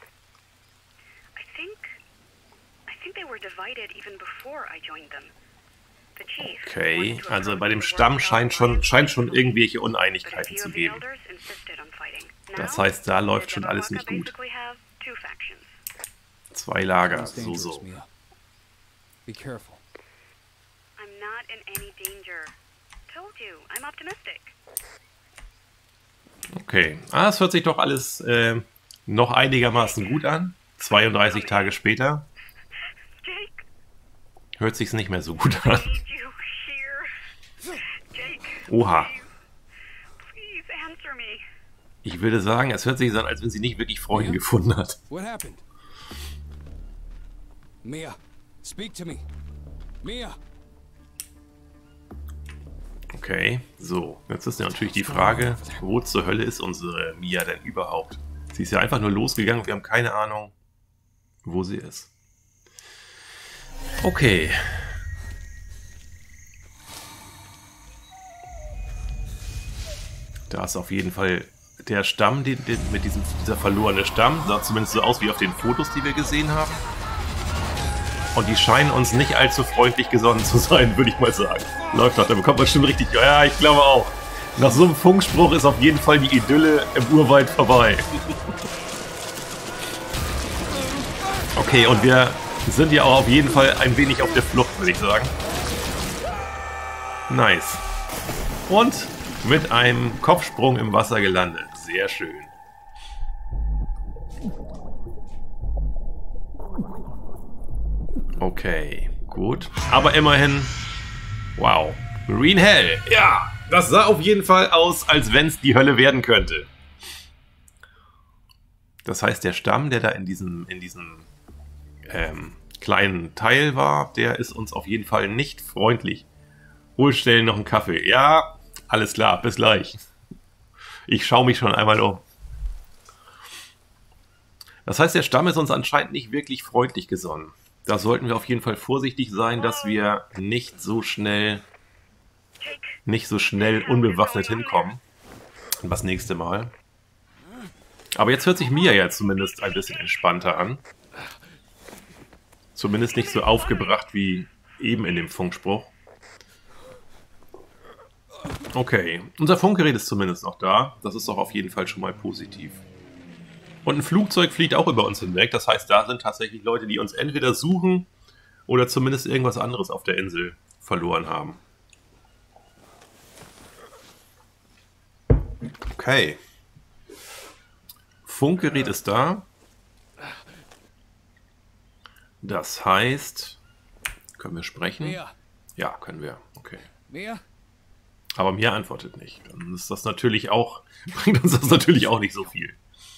C: I think... I think they were divided even before I joined them. The chief
A: Okay,
C: wanted to
A: also
C: approach
A: bei dem
C: the
A: Stamm
C: work
A: scheint
C: of
A: schon,
C: alliance
A: scheint schon
C: peacefully,
A: irgendwelche
C: but a
A: Uneinigkeiten
C: few
A: zu
C: of the
A: geben.
C: elders insisted on fighting.
A: Das
C: Now,
A: heißt, da läuft
C: the
A: schon alles nicht
C: Dabawaka
A: gut.
C: basically have two factions.
A: Zwei Lager,
B: Sounds
A: so,
B: dangerous,
A: so.
B: Mia. Be careful.
C: I'm not in any danger. Told you, I'm optimistic.
A: Okay, ah, das hört sich doch alles äh, noch einigermaßen gut an. zweiunddreißig Tage später
C: Jake,
A: hört sich's nicht mehr so gut an.
C: need you here. Jake,
A: Oha.
C: please, please answer me.
A: Ich würde sagen, es hört sich so an, als wenn sie nicht wirklich Freunde gefunden hat.
B: What happened? Mia, speak to me. Mia!
A: Okay, so. Jetzt ist ja natürlich die Frage, wo zur Hölle ist unsere Mia denn überhaupt? Sie ist ja einfach nur losgegangen, wir haben keine Ahnung, wo sie ist. Okay. Da ist auf jeden Fall der Stamm, den, den, mit diesem, dieser verlorene Stamm. Sah zumindest so aus wie auf den Fotos, die wir gesehen haben. Und die scheinen uns nicht allzu freundlich gesonnen zu sein, würde ich mal sagen. Läuft doch, da bekommt man bestimmt richtig... Ja, ich glaube auch. Nach so einem Funkspruch ist auf jeden Fall die Idylle im Urwald vorbei. Okay, und wir sind ja auch auf jeden Fall ein wenig auf der Flucht, würde ich sagen. Nice. Und mit einem Kopfsprung im Wasser gelandet. Sehr schön. Okay, gut. Aber immerhin... Wow. Marine Hell. Ja, das sah auf jeden Fall aus, als wenn es die Hölle werden könnte. Das heißt, der Stamm, der da in diesem, in diesem ähm, kleinen Teil war, der ist uns auf jeden Fall nicht freundlich. Ruhig stellen, noch einen Kaffee. Ja, alles klar, bis gleich. Ich schaue mich schon einmal um. Das heißt, der Stamm ist uns anscheinend nicht wirklich freundlich gesonnen. Da sollten wir auf jeden Fall vorsichtig sein, dass wir nicht so schnell, nicht so schnell unbewaffnet hinkommen. Und das nächste Mal. Aber jetzt hört sich Mia ja zumindest ein bisschen entspannter an. Zumindest nicht so aufgebracht wie eben in dem Funkspruch. Okay, unser Funkgerät ist zumindest noch da. Das ist doch auf jeden Fall schon mal positiv. Und ein Flugzeug fliegt auch über uns hinweg. Das heißt, da sind tatsächlich Leute, die uns entweder suchen oder zumindest irgendwas anderes auf der Insel verloren haben. Okay. Funkgerät ist da. Das heißt, können wir sprechen?
B: Mia!
A: Ja, können wir. Okay.
B: Mia?
A: Aber Mia antwortet nicht. Dann ist das natürlich auch, bringt uns das natürlich auch nicht so viel.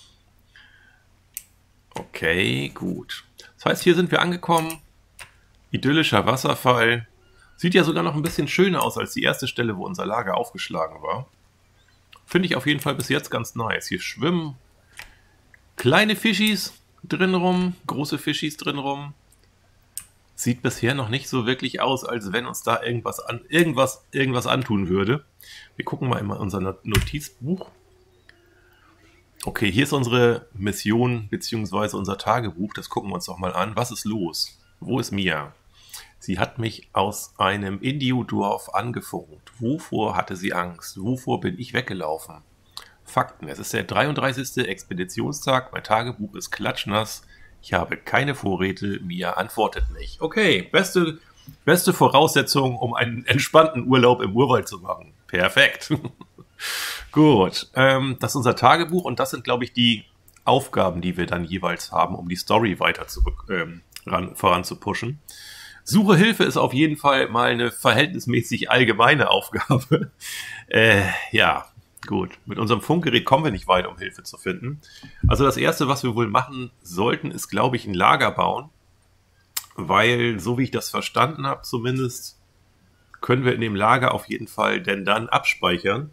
A: Okay, gut. Das heißt, hier sind wir angekommen. Idyllischer Wasserfall. Sieht ja sogar noch ein bisschen schöner aus als die erste Stelle, wo unser Lager aufgeschlagen war. Finde ich auf jeden Fall bis jetzt ganz nice. Hier schwimmen kleine Fischis drin rum, große Fischis drin rum. Sieht bisher noch nicht so wirklich aus, als wenn uns da irgendwas, an, irgendwas, irgendwas antun würde. Wir gucken mal in unser Notizbuch. Okay, hier ist unsere Mission bzw. unser Tagebuch. Das gucken wir uns doch mal an. Was ist los? Wo ist Mia? Sie hat mich aus einem Indio-Dorf angefunkt. Wovor hatte sie Angst? Wovor bin ich weggelaufen? Fakten. Es ist der dreiunddreißigste Expeditionstag. Mein Tagebuch ist klatschnass. Ich habe keine Vorräte. Mia antwortet nicht. Okay, beste, beste Voraussetzung, um einen entspannten Urlaub im Urwald zu machen. Perfekt. Gut, ähm, das ist unser Tagebuch und das sind, glaube ich, die Aufgaben, die wir dann jeweils haben, um die Story weiter zu, ähm, ran, voran zu pushen. Suche Hilfe ist auf jeden Fall mal eine verhältnismäßig allgemeine Aufgabe. äh, ja, gut. Mit unserem Funkgerät kommen wir nicht weit, um Hilfe zu finden. Also das Erste, was wir wohl machen sollten, ist, glaube ich, ein Lager bauen. Weil, so wie ich das verstanden habe, zumindest können wir in dem Lager auf jeden Fall denn dann abspeichern.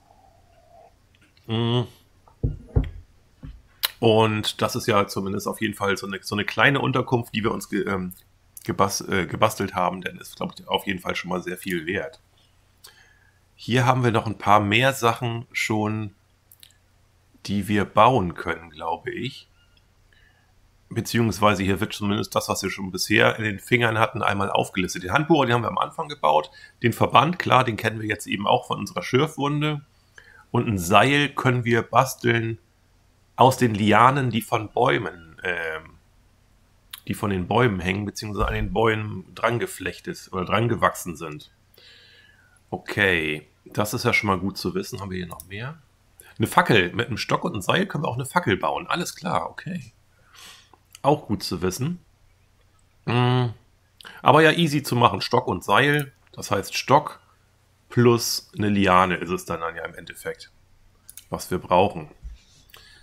A: Und das ist ja zumindest auf jeden Fall so eine, so eine kleine Unterkunft, die wir uns ge, ähm, gebas, äh, gebastelt haben, denn ist, glaube ich, auf jeden Fall schon mal sehr viel wert. Hier haben wir noch ein paar mehr Sachen schon, die wir bauen können, glaube ich. Beziehungsweise hier wird zumindest das, was wir schon bisher in den Fingern hatten, einmal aufgelistet. Den Handbohrer, den haben wir am Anfang gebaut. Den Verband, klar, den kennen wir jetzt eben auch von unserer Schürfwunde. Und ein Seil können wir basteln aus den Lianen, die von Bäumen, äh, die von den Bäumen hängen, beziehungsweise an den Bäumen drangeflechtet oder drangewachsen sind. Okay, das ist ja schon mal gut zu wissen. Haben wir hier noch mehr? Eine Fackel mit einem Stock und einem Seil können wir auch eine Fackel bauen. Alles klar, okay. Auch gut zu wissen. Mm. Aber ja, easy zu machen. Stock und Seil, das heißt Stock plus eine Liane ist es dann, dann ja im Endeffekt, was wir brauchen.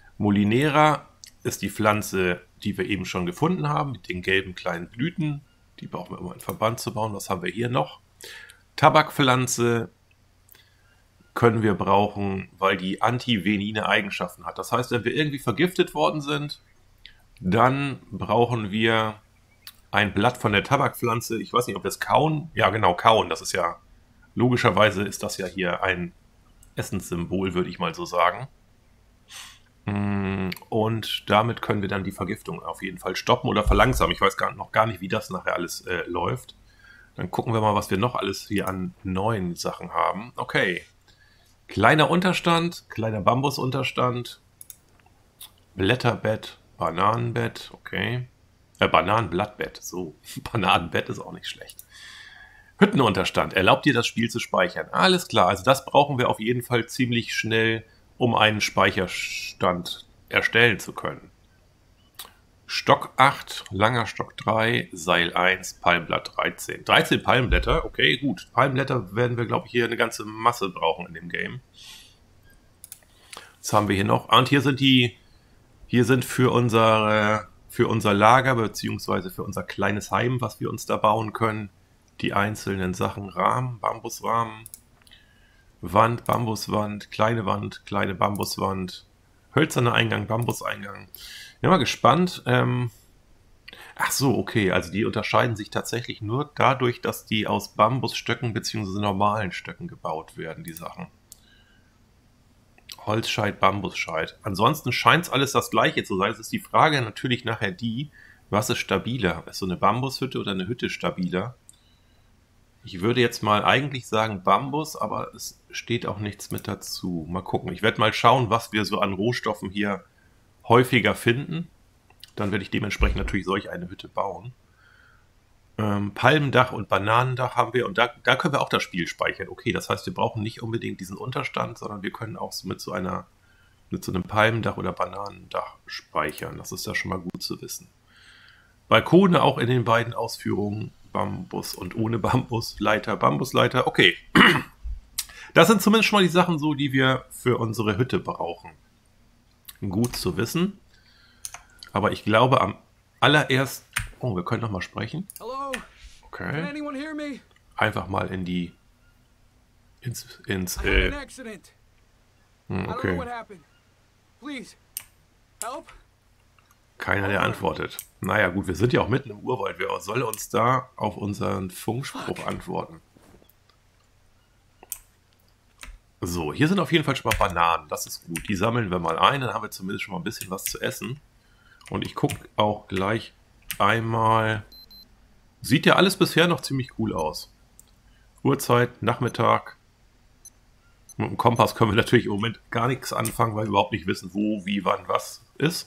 A: Molinera ist die Pflanze, die wir eben schon gefunden haben, mit den gelben kleinen Blüten. Die brauchen wir, um einen Verband zu bauen. Was haben wir hier noch? Tabakpflanze können wir brauchen, weil die antivenine Eigenschaften hat. Das heißt, wenn wir irgendwie vergiftet worden sind, dann brauchen wir ein Blatt von der Tabakpflanze. Ich weiß nicht, ob wir es kauen. Ja, genau, kauen. Das ist ja, logischerweise ist das ja hier ein Essenssymbol, würde ich mal so sagen. Und damit können wir dann die Vergiftung auf jeden Fall stoppen oder verlangsamen. Ich weiß gar, noch gar nicht, wie das nachher alles äh, läuft. Dann gucken wir mal, was wir noch alles hier an neuen Sachen haben. Okay. Kleiner Unterstand, kleiner Bambusunterstand, Blätterbett, Bananenbett, okay. Äh, Bananenblattbett, so. Bananenbett ist auch nicht schlecht. Hüttenunterstand, erlaubt dir das Spiel zu speichern. Alles klar, also das brauchen wir auf jeden Fall ziemlich schnell, um einen Speicherstand erstellen zu können. Stock acht, langer Stock drei, Seil eins, Palmblatt dreizehn. dreizehn Palmblätter, okay, gut. Palmblätter werden wir, glaube ich, hier eine ganze Masse brauchen in dem Game. Was haben wir hier noch? Und hier sind die, hier sind für unsere, für unser Lager, beziehungsweise für unser kleines Heim, was wir uns da bauen können, die einzelnen Sachen. Rahmen, Bambusrahmen, Wand, Bambuswand, kleine Wand, kleine Bambuswand, hölzerner Eingang, Bambuseingang. Ich bin mal gespannt. Ähm Ach so, okay, also die unterscheiden sich tatsächlich nur dadurch, dass die aus Bambusstöcken bzw. normalen Stöcken gebaut werden, die Sachen. Holzscheit, Bambusscheit. Ansonsten scheint es alles das gleiche zu sein. Es ist die Frage natürlich nachher die, was ist stabiler? Ist so eine Bambushütte oder eine Hütte stabiler? Ich würde jetzt mal eigentlich sagen Bambus, aber es steht auch nichts mit dazu. Mal gucken. Ich werde mal schauen, was wir so an Rohstoffen hier häufiger finden. Dann werde ich dementsprechend natürlich solch eine Hütte bauen. Ähm, Palmendach und Bananendach haben wir. Und da, da können wir auch das Spiel speichern. Okay, das heißt, wir brauchen nicht unbedingt diesen Unterstand, sondern wir können auch mit so einer, mit so einem Palmendach oder Bananendach speichern. Das ist ja schon mal gut zu wissen. Balkone auch in den beiden Ausführungen. Bambus und ohne Bambus, Leiter, Bambusleiter. Okay. Das sind zumindest schon mal die Sachen so, die wir für unsere Hütte brauchen. Gut zu wissen. Aber ich glaube am allererst... Oh, wir können noch mal sprechen.
B: Hello?
A: Okay.
B: Can anyone hear me?
A: Einfach mal in die... Ins... ins
B: I had
A: äh,
B: an accident.
A: hm,
B: I don't know
A: okay.
B: what happened. Please, help?
A: Keiner, der antwortet. Naja, gut, wir sind ja auch mitten im Urwald. Wer soll uns da auf unseren Funkspruch antworten? So, hier sind auf jeden Fall schon mal Bananen. Das ist gut. Die sammeln wir mal ein. Dann haben wir zumindest schon mal ein bisschen was zu essen. Und ich gucke auch gleich einmal. Sieht ja alles bisher noch ziemlich cool aus. Uhrzeit, Nachmittag. Mit dem Kompass können wir natürlich im Moment gar nichts anfangen, weil wir überhaupt nicht wissen, wo, wie, wann, was ist.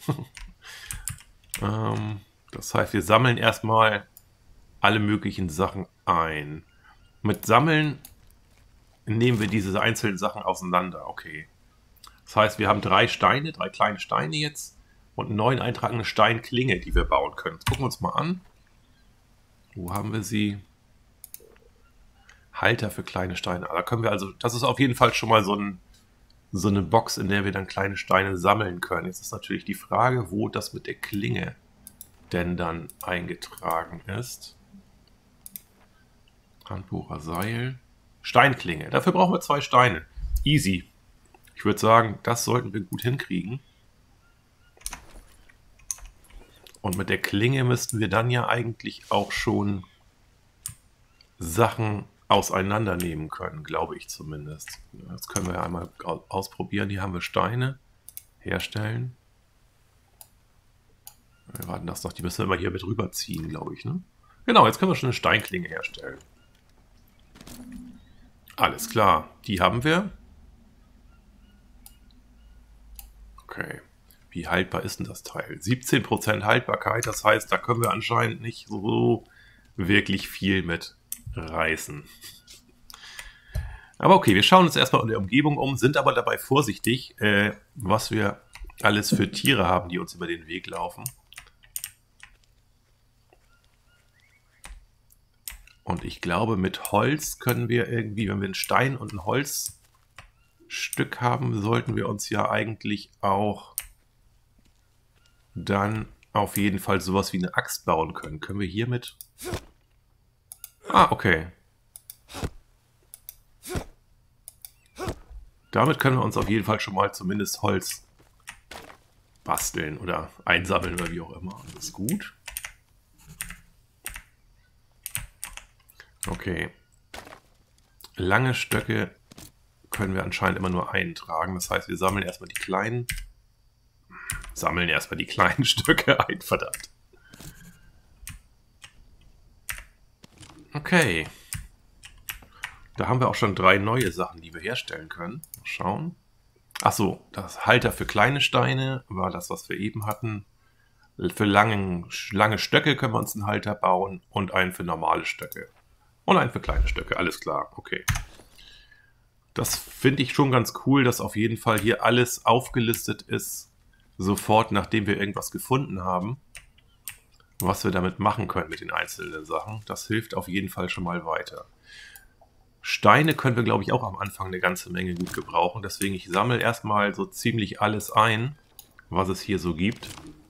A: ähm, das heißt, wir sammeln erstmal alle möglichen Sachen ein. Mit Sammeln nehmen wir diese einzelnen Sachen auseinander. Okay. Das heißt, wir haben drei Steine, drei kleine Steine jetzt und neun eintragende Steinklinge, die wir bauen können. Jetzt gucken wir uns mal an. Wo haben wir sie? Halter für kleine Steine. Da können wir also, das ist auf jeden Fall schon mal so, ein, so eine Box, in der wir dann kleine Steine sammeln können. Jetzt ist natürlich die Frage, wo das mit der Klinge denn dann eingetragen ist. Handbucher Seil. Steinklinge. Dafür brauchen wir zwei Steine. Easy. Ich würde sagen, das sollten wir gut hinkriegen. Und mit der Klinge müssten wir dann ja eigentlich auch schon Sachen auseinandernehmen können, glaube ich zumindest. Das können wir ja einmal ausprobieren. Hier haben wir Steine. Herstellen. Wir warten das noch. Die müssen wir immer hier mit rüberziehen, glaube ich. Ne? Genau, jetzt können wir schon eine Steinklinge herstellen. Alles klar. Die haben wir. Okay. Wie haltbar ist denn das Teil? siebzehn Prozent Haltbarkeit. Das heißt, da können wir anscheinend nicht so wirklich viel mit reißen. Aber okay, wir schauen uns erstmal in der Umgebung um, sind aber dabei vorsichtig, äh, was wir alles für Tiere haben, die uns über den Weg laufen. Und ich glaube, mit Holz können wir irgendwie, wenn wir einen Stein und ein Holzstück haben, sollten wir uns ja eigentlich auch dann auf jeden Fall sowas wie eine Axt bauen können. Können wir hiermit Ah, okay. Damit können wir uns auf jeden Fall schon mal zumindest Holz basteln oder einsammeln oder wie auch immer. Das ist gut. Okay. Lange Stöcke können wir anscheinend immer nur eintragen. Das heißt, wir sammeln erstmal die kleinen. Sammeln erstmal die kleinen Stöcke ein, verdammt. Okay. Da haben wir auch schon drei neue Sachen, die wir herstellen können. Mal schauen. Achso, das Halter für kleine Steine war das, was wir eben hatten. Für langen, lange Stöcke können wir uns einen Halter bauen und einen für normale Stöcke. Und einen für kleine Stöcke, alles klar, okay. Das finde ich schon ganz cool, dass auf jeden Fall hier alles aufgelistet ist, sofort nachdem wir irgendwas gefunden haben, was wir damit machen können mit den einzelnen Sachen. Das hilft auf jeden Fall schon mal weiter. Steine können wir, glaube ich, auch am Anfang eine ganze Menge gut gebrauchen. Deswegen, ich sammle erstmal so ziemlich alles ein, was es hier so gibt.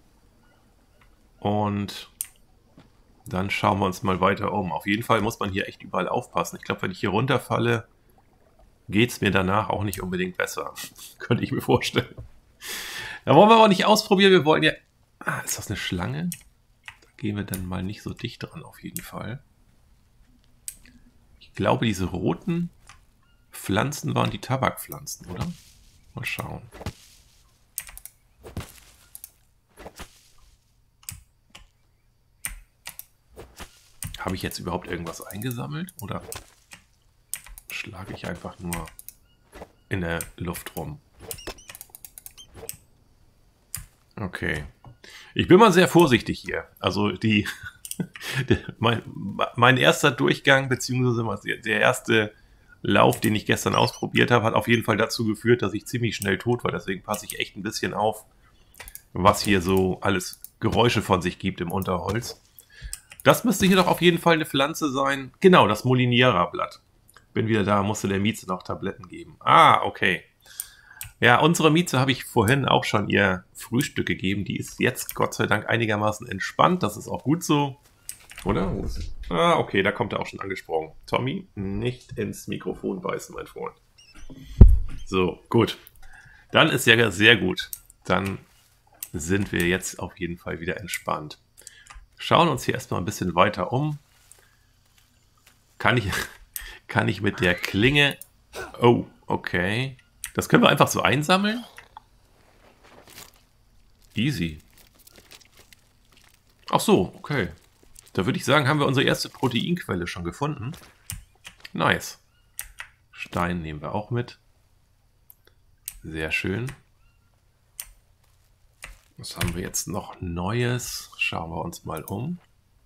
A: Und dann schauen wir uns mal weiter um. Auf jeden Fall muss man hier echt überall aufpassen. Ich glaube, wenn ich hier runterfalle, geht es mir danach auch nicht unbedingt besser. Könnte ich mir vorstellen. Da wollen wir aber nicht ausprobieren. Wir wollen ja... Ah, ist das eine Schlange? Da gehen wir dann mal nicht so dicht dran auf jeden Fall. Ich glaube, diese roten Pflanzen waren die Tabakpflanzen, oder? Mal schauen. Habe ich jetzt überhaupt irgendwas eingesammelt? Oder schlage ich einfach nur in der Luft rum? Okay. Ich bin mal sehr vorsichtig hier. Also die... mein, mein erster Durchgang, beziehungsweise der erste Lauf, den ich gestern ausprobiert habe, hat auf jeden Fall dazu geführt, dass ich ziemlich schnell tot war. Deswegen passe ich echt ein bisschen auf, was hier so alles Geräusche von sich gibt im Unterholz. Das müsste hier doch auf jeden Fall eine Pflanze sein. Genau, das Moliniera-Blatt. Bin wieder da, musste der Mieze noch Tabletten geben. Ah, okay. Ja, unsere Mieze habe ich vorhin auch schon ihr Frühstück gegeben. Die ist jetzt Gott sei Dank einigermaßen entspannt. Das ist auch gut so. Oder? Ah, okay, da kommt er auch schon angesprungen. Tommy, nicht ins Mikrofon beißen, mein Freund. So, gut. Dann ist ja sehr gut. Dann sind wir jetzt auf jeden Fall wieder entspannt. Schauen uns hier erstmal ein bisschen weiter um. Kann ich, kann ich mit der Klinge... Oh, okay. Das können wir einfach so einsammeln? Easy. Ach so, okay. Da würde ich sagen, haben wir unsere erste Proteinquelle schon gefunden. Nice. Stein nehmen wir auch mit. Sehr schön. Was haben wir jetzt noch Neues? Schauen wir uns mal um.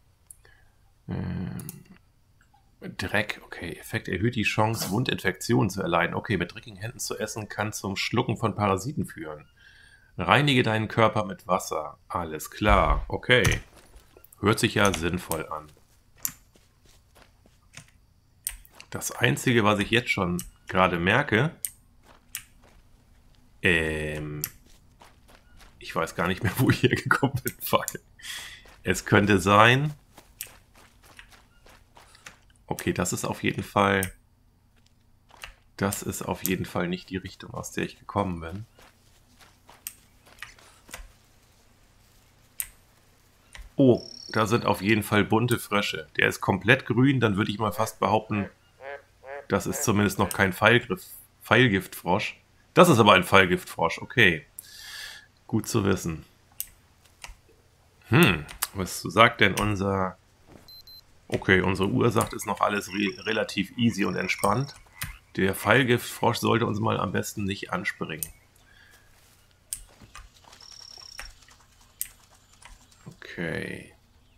A: Ähm, Dreck, okay. Effekt erhöht die Chance, Wundinfektionen zu erleiden. Okay, mit dreckigen Händen zu essen kann zum Schlucken von Parasiten führen. Reinige deinen Körper mit Wasser. Alles klar, okay. Hört sich ja sinnvoll an. Das Einzige, was ich jetzt schon gerade merke, ähm, ich weiß gar nicht mehr, wo ich hier gekommen bin. Fuck. Es könnte sein, okay, das ist auf jeden Fall, das ist auf jeden Fall nicht die Richtung, aus der ich gekommen bin. Oh, da sind auf jeden Fall bunte Frösche. Der ist komplett grün, dann würde ich mal fast behaupten, das ist zumindest noch kein Pfeilgriff, Pfeilgiftfrosch. Das ist aber ein Pfeilgiftfrosch, okay. Gut zu wissen. Hm, was sagt denn unser... Okay, unsere Uhr sagt, ist noch alles re relativ easy und entspannt. Der Pfeilgiftfrosch sollte uns mal am besten nicht anspringen. Okay.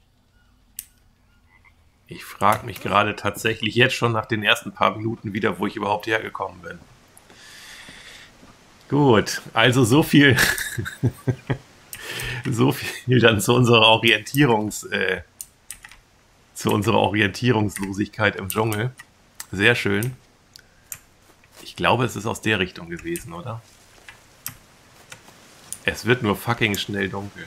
A: Ich frage mich gerade tatsächlich jetzt schon nach den ersten paar Minuten wieder, wo ich überhaupt hergekommen bin. Gut, also so viel, so viel dann zu unserer Orientierungs, äh, zu unserer Orientierungslosigkeit im Dschungel. Sehr schön. Ich glaube, es ist aus der Richtung gewesen, oder? Es wird nur fucking schnell dunkel.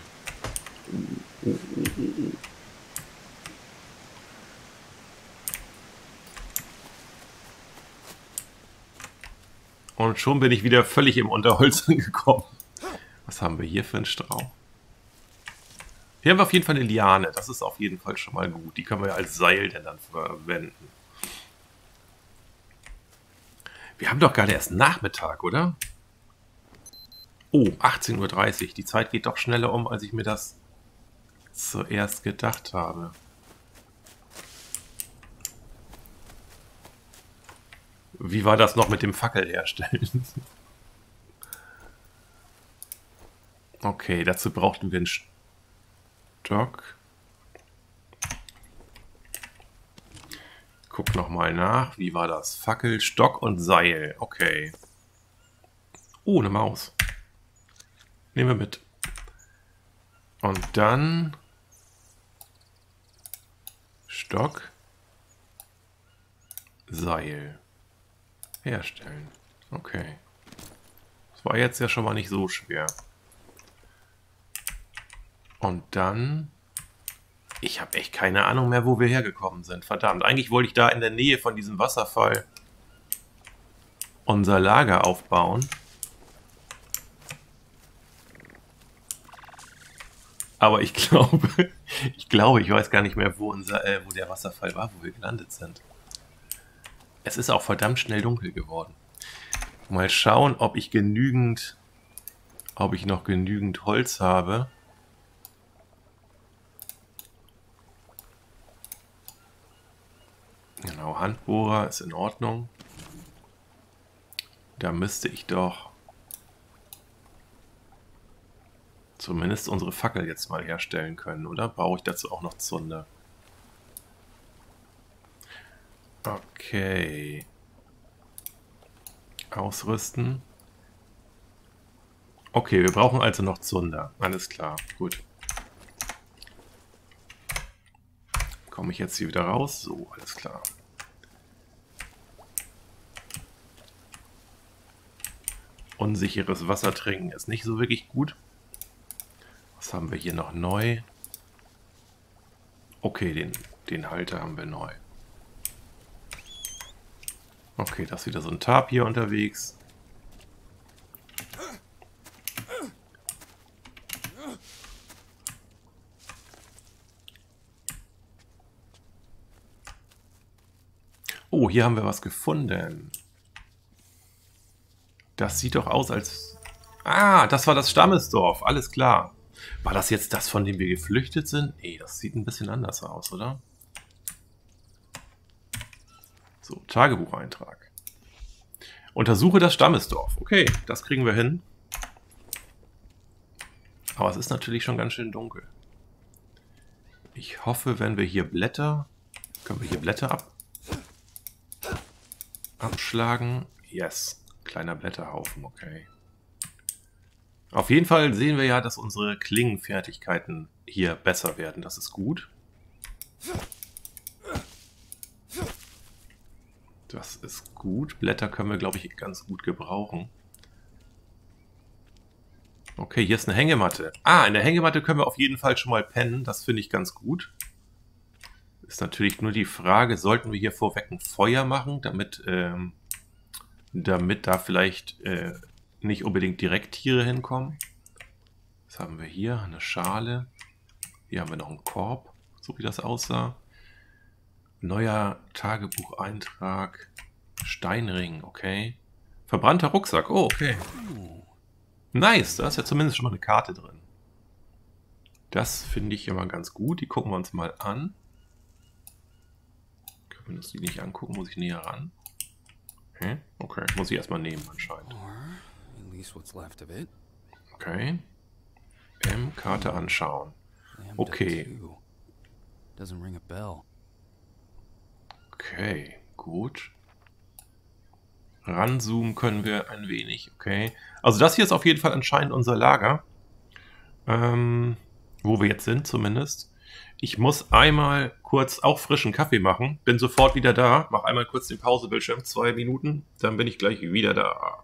A: Und schon bin ich wieder völlig im Unterholz angekommen. Was haben wir hier für einen Strauch? Hier haben wir auf jeden Fall eine Liane. Das ist auf jeden Fall schon mal gut. Die können wir als Seil denn dann verwenden. Wir haben doch gerade erst Nachmittag, oder? Oh, achtzehn Uhr dreißig. Die Zeit geht doch schneller um, als ich mir das zuerst gedacht habe. Wie war das noch mit dem Fackel herstellen? Okay, dazu brauchten wir einen Stock. Guck nochmal nach. Wie war das? Fackel, Stock und Seil. Okay. Oh, eine Maus. Nehmen wir mit. Und dann Stock, Seil herstellen. Okay. Das war jetzt ja schon mal nicht so schwer. Und dann... Ich habe echt keine Ahnung mehr, wo wir hergekommen sind. Verdammt, eigentlich wollte ich da in der Nähe von diesem Wasserfall unser Lager aufbauen. Aber ich glaube, ich glaube, ich weiß gar nicht mehr, wo, unser, äh, wo der Wasserfall war, wo wir gelandet sind. Es ist auch verdammt schnell dunkel geworden. Mal schauen, ob ich genügend, ob ich noch genügend Holz habe. Genau, Handbohrer ist in Ordnung. Da müsste ich doch zumindest unsere Fackel jetzt mal herstellen können, oder? Brauche ich dazu auch noch Zunder? Okay. Ausrüsten. Okay, wir brauchen also noch Zunder. Alles klar, gut. Komme ich jetzt hier wieder raus? So, alles klar. Unsicheres Wasser trinken ist nicht so wirklich gut. Was haben wir hier noch neu? Okay, den, den Halter haben wir neu. Okay, das ist wieder so ein Tapir unterwegs. Oh, hier haben wir was gefunden. Das sieht doch aus als... Ah, das war das Stammesdorf. Alles klar. War das jetzt das, von dem wir geflüchtet sind? Nee, das sieht ein bisschen anders aus, oder? So, Tagebucheintrag. Untersuche das Stammesdorf. Okay, das kriegen wir hin. Aber es ist natürlich schon ganz schön dunkel. Ich hoffe, wenn wir hier Blätter... Können wir hier Blätter ab... abschlagen? Yes. Kleiner Blätterhaufen, okay. Auf jeden Fall sehen wir ja, dass unsere Klingenfertigkeiten hier besser werden. Das ist gut. Das ist gut. Blätter können wir, glaube ich, ganz gut gebrauchen. Okay, hier ist eine Hängematte. Ah, in der Hängematte können wir auf jeden Fall schon mal pennen. Das finde ich ganz gut. Ist natürlich nur die Frage, sollten wir hier vorweg ein Feuer machen, damit, ähm, damit da vielleicht äh, nicht unbedingt direkt Tiere hinkommen. Was haben wir hier? Eine Schale. Hier haben wir noch einen Korb, so wie das aussah. Neuer Tagebucheintrag. Steinring, okay. Verbrannter Rucksack, oh, okay. Nice, da ist ja zumindest schon mal eine Karte drin. Das finde ich immer ganz gut. Die gucken wir uns mal an. Können wir uns die nicht angucken? Muss ich näher ran? Okay, okay. Muss ich erstmal nehmen anscheinend. Okay. M, Karte anschauen. Okay. Okay, gut. Ranzoomen können wir ein wenig, okay. Also das hier ist auf jeden Fall anscheinend unser Lager. Ähm, wo wir jetzt sind zumindest. Ich muss einmal kurz auch frischen Kaffee machen. Bin sofort wieder da. Mach einmal kurz den Pausebildschirm. Zwei Minuten. Dann bin ich gleich wieder da.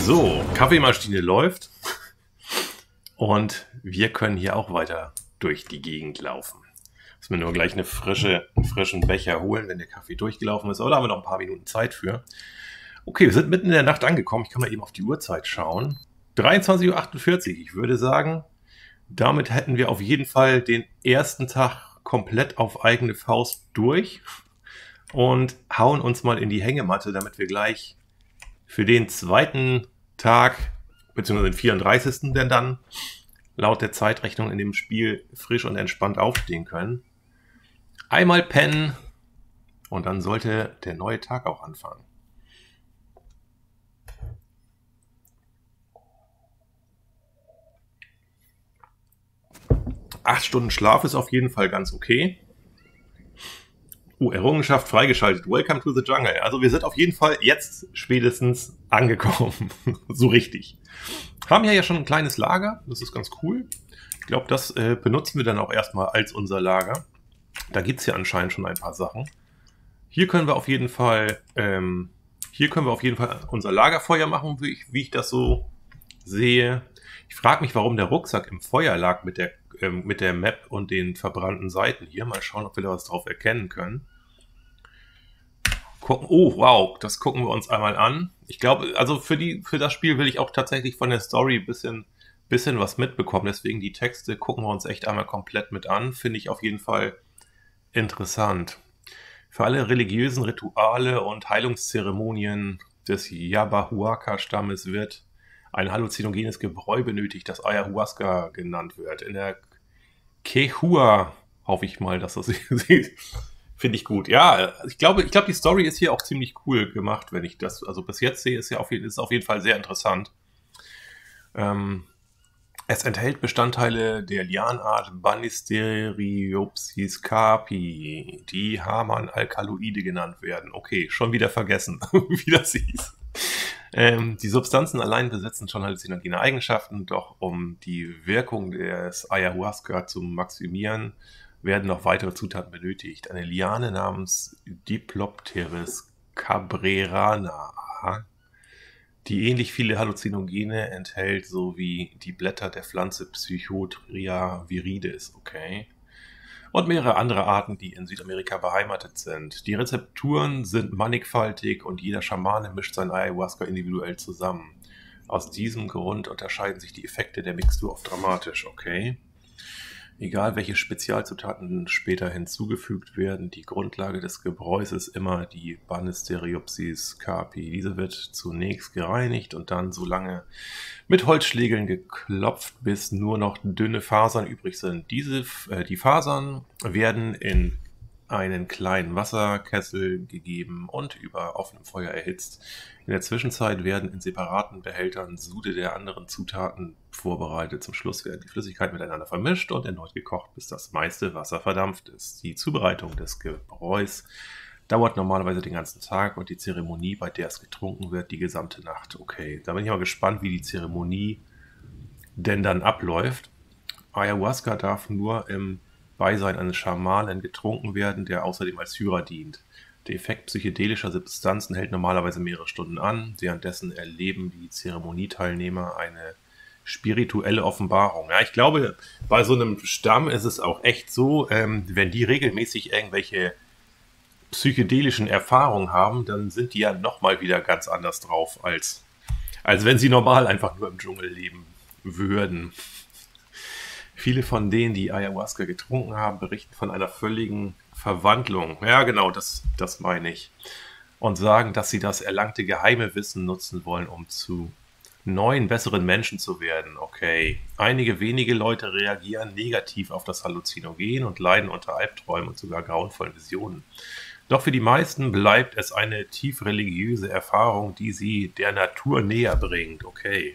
A: So, Kaffeemaschine läuft. Und wir können hier auch weiter durch die Gegend laufen. Müssen wir nur gleich eine frische, einen frischen Becher holen, wenn der Kaffee durchgelaufen ist. Aber da haben wir noch ein paar Minuten Zeit für. Okay, wir sind mitten in der Nacht angekommen. Ich kann mal eben auf die Uhrzeit schauen. dreiundzwanzig Uhr achtundvierzig. Ich würde sagen, damit hätten wir auf jeden Fall den ersten Tag komplett auf eigene Faust durch. Und hauen uns mal in die Hängematte, damit wir gleich für den zweiten Tag, beziehungsweise den vierunddreißigsten denn dann, laut der Zeitrechnung in dem Spiel frisch und entspannt aufstehen können. Einmal pennen und dann sollte der neue Tag auch anfangen. Acht Stunden Schlaf ist auf jeden Fall ganz okay. Uh, Errungenschaft freigeschaltet. Welcome to the Jungle. Also wir sind auf jeden Fall jetzt spätestens angekommen. So richtig. Haben ja ja schon ein kleines Lager. Das ist ganz cool. Ich glaube, das äh, benutzen wir dann auch erstmal als unser Lager. Da gibt es ja anscheinend schon ein paar Sachen. Hier können wir auf jeden Fall, ähm, hier können wir auf jeden Fall unser Lagerfeuer machen, wie ich, wie ich das so sehe. Ich frage mich, warum der Rucksack im Feuer lag mit der, ähm, mit der Map und den verbrannten Seiten hier. Mal schauen, ob wir da was drauf erkennen können. Gucken. Oh, wow, das gucken wir uns einmal an. Ich glaube, also für die, für das Spiel will ich auch tatsächlich von der Story ein bisschen, bisschen was mitbekommen. Deswegen die Texte gucken wir uns echt einmal komplett mit an. Finde ich auf jeden Fall interessant. Für alle religiösen Rituale und Heilungszeremonien des Yabahuaca-Stammes wird ein halluzinogenes Gebräu benötigt, das Ayahuasca genannt wird. In der Quechua hoffe ich mal, dass das finde ich gut. Ja, ich glaube, ich glaube, die Story ist hier auch ziemlich cool gemacht, wenn ich das, also bis jetzt sehe, ist ja auf jeden, ist auf jeden Fall sehr interessant. Ähm, es enthält Bestandteile der Lianart Banisteriopsis carpi, die Hamann-Alkaloide genannt werden. Okay, schon wieder vergessen, wie das hieß. Ähm, die Substanzen allein besitzen schon halluzinogene Eigenschaften, doch um die Wirkung des Ayahuasca zu maximieren, werden noch weitere Zutaten benötigt. Eine Liane namens Diplopteris cabrerana, die ähnlich viele Halluzinogene enthält, sowie die Blätter der Pflanze Psychotria viridis, okay. Und mehrere andere Arten, die in Südamerika beheimatet sind. Die Rezepturen sind mannigfaltig und jeder Schamane mischt sein Ayahuasca individuell zusammen. Aus diesem Grund unterscheiden sich die Effekte der Mixtur oft dramatisch, okay. Egal welche Spezialzutaten später hinzugefügt werden, die Grundlage des Gebräus ist immer die Banisteriopsis carpi. Diese wird zunächst gereinigt und dann so lange mit Holzschlägeln geklopft, bis nur noch dünne Fasern übrig sind. Diese, äh, die Fasern werden in einen kleinen Wasserkessel gegeben und über offenem Feuer erhitzt. In der Zwischenzeit werden in separaten Behältern Sude der anderen Zutaten vorbereitet. Zum Schluss werden die Flüssigkeiten miteinander vermischt und erneut gekocht, bis das meiste Wasser verdampft ist. Die Zubereitung des Gebräus dauert normalerweise den ganzen Tag und die Zeremonie, bei der es getrunken wird, die gesamte Nacht. Okay, da bin ich mal gespannt, wie die Zeremonie denn dann abläuft. Ayahuasca darf nur im Beisein eines Schamanen getrunken werden, der außerdem als Führer dient. Der Effekt psychedelischer Substanzen hält normalerweise mehrere Stunden an. Währenddessen erleben die Zeremonieteilnehmer eine spirituelle Offenbarung. Ja, ich glaube, bei so einem Stamm ist es auch echt so, ähm, wenn die regelmäßig irgendwelche psychedelischen Erfahrungen haben, dann sind die ja nochmal wieder ganz anders drauf, als, als wenn sie normal einfach nur im Dschungel leben würden. Viele von denen, die Ayahuasca getrunken haben, berichten von einer völligen Verwandlung. Ja, genau, das, das meine ich. Und sagen, dass sie das erlangte geheime Wissen nutzen wollen, um zu neuen, besseren Menschen zu werden. Okay. Einige wenige Leute reagieren negativ auf das Halluzinogen und leiden unter Albträumen und sogar grauenvollen Visionen. Doch für die meisten bleibt es eine tief religiöse Erfahrung, die sie der Natur näher bringt. Okay.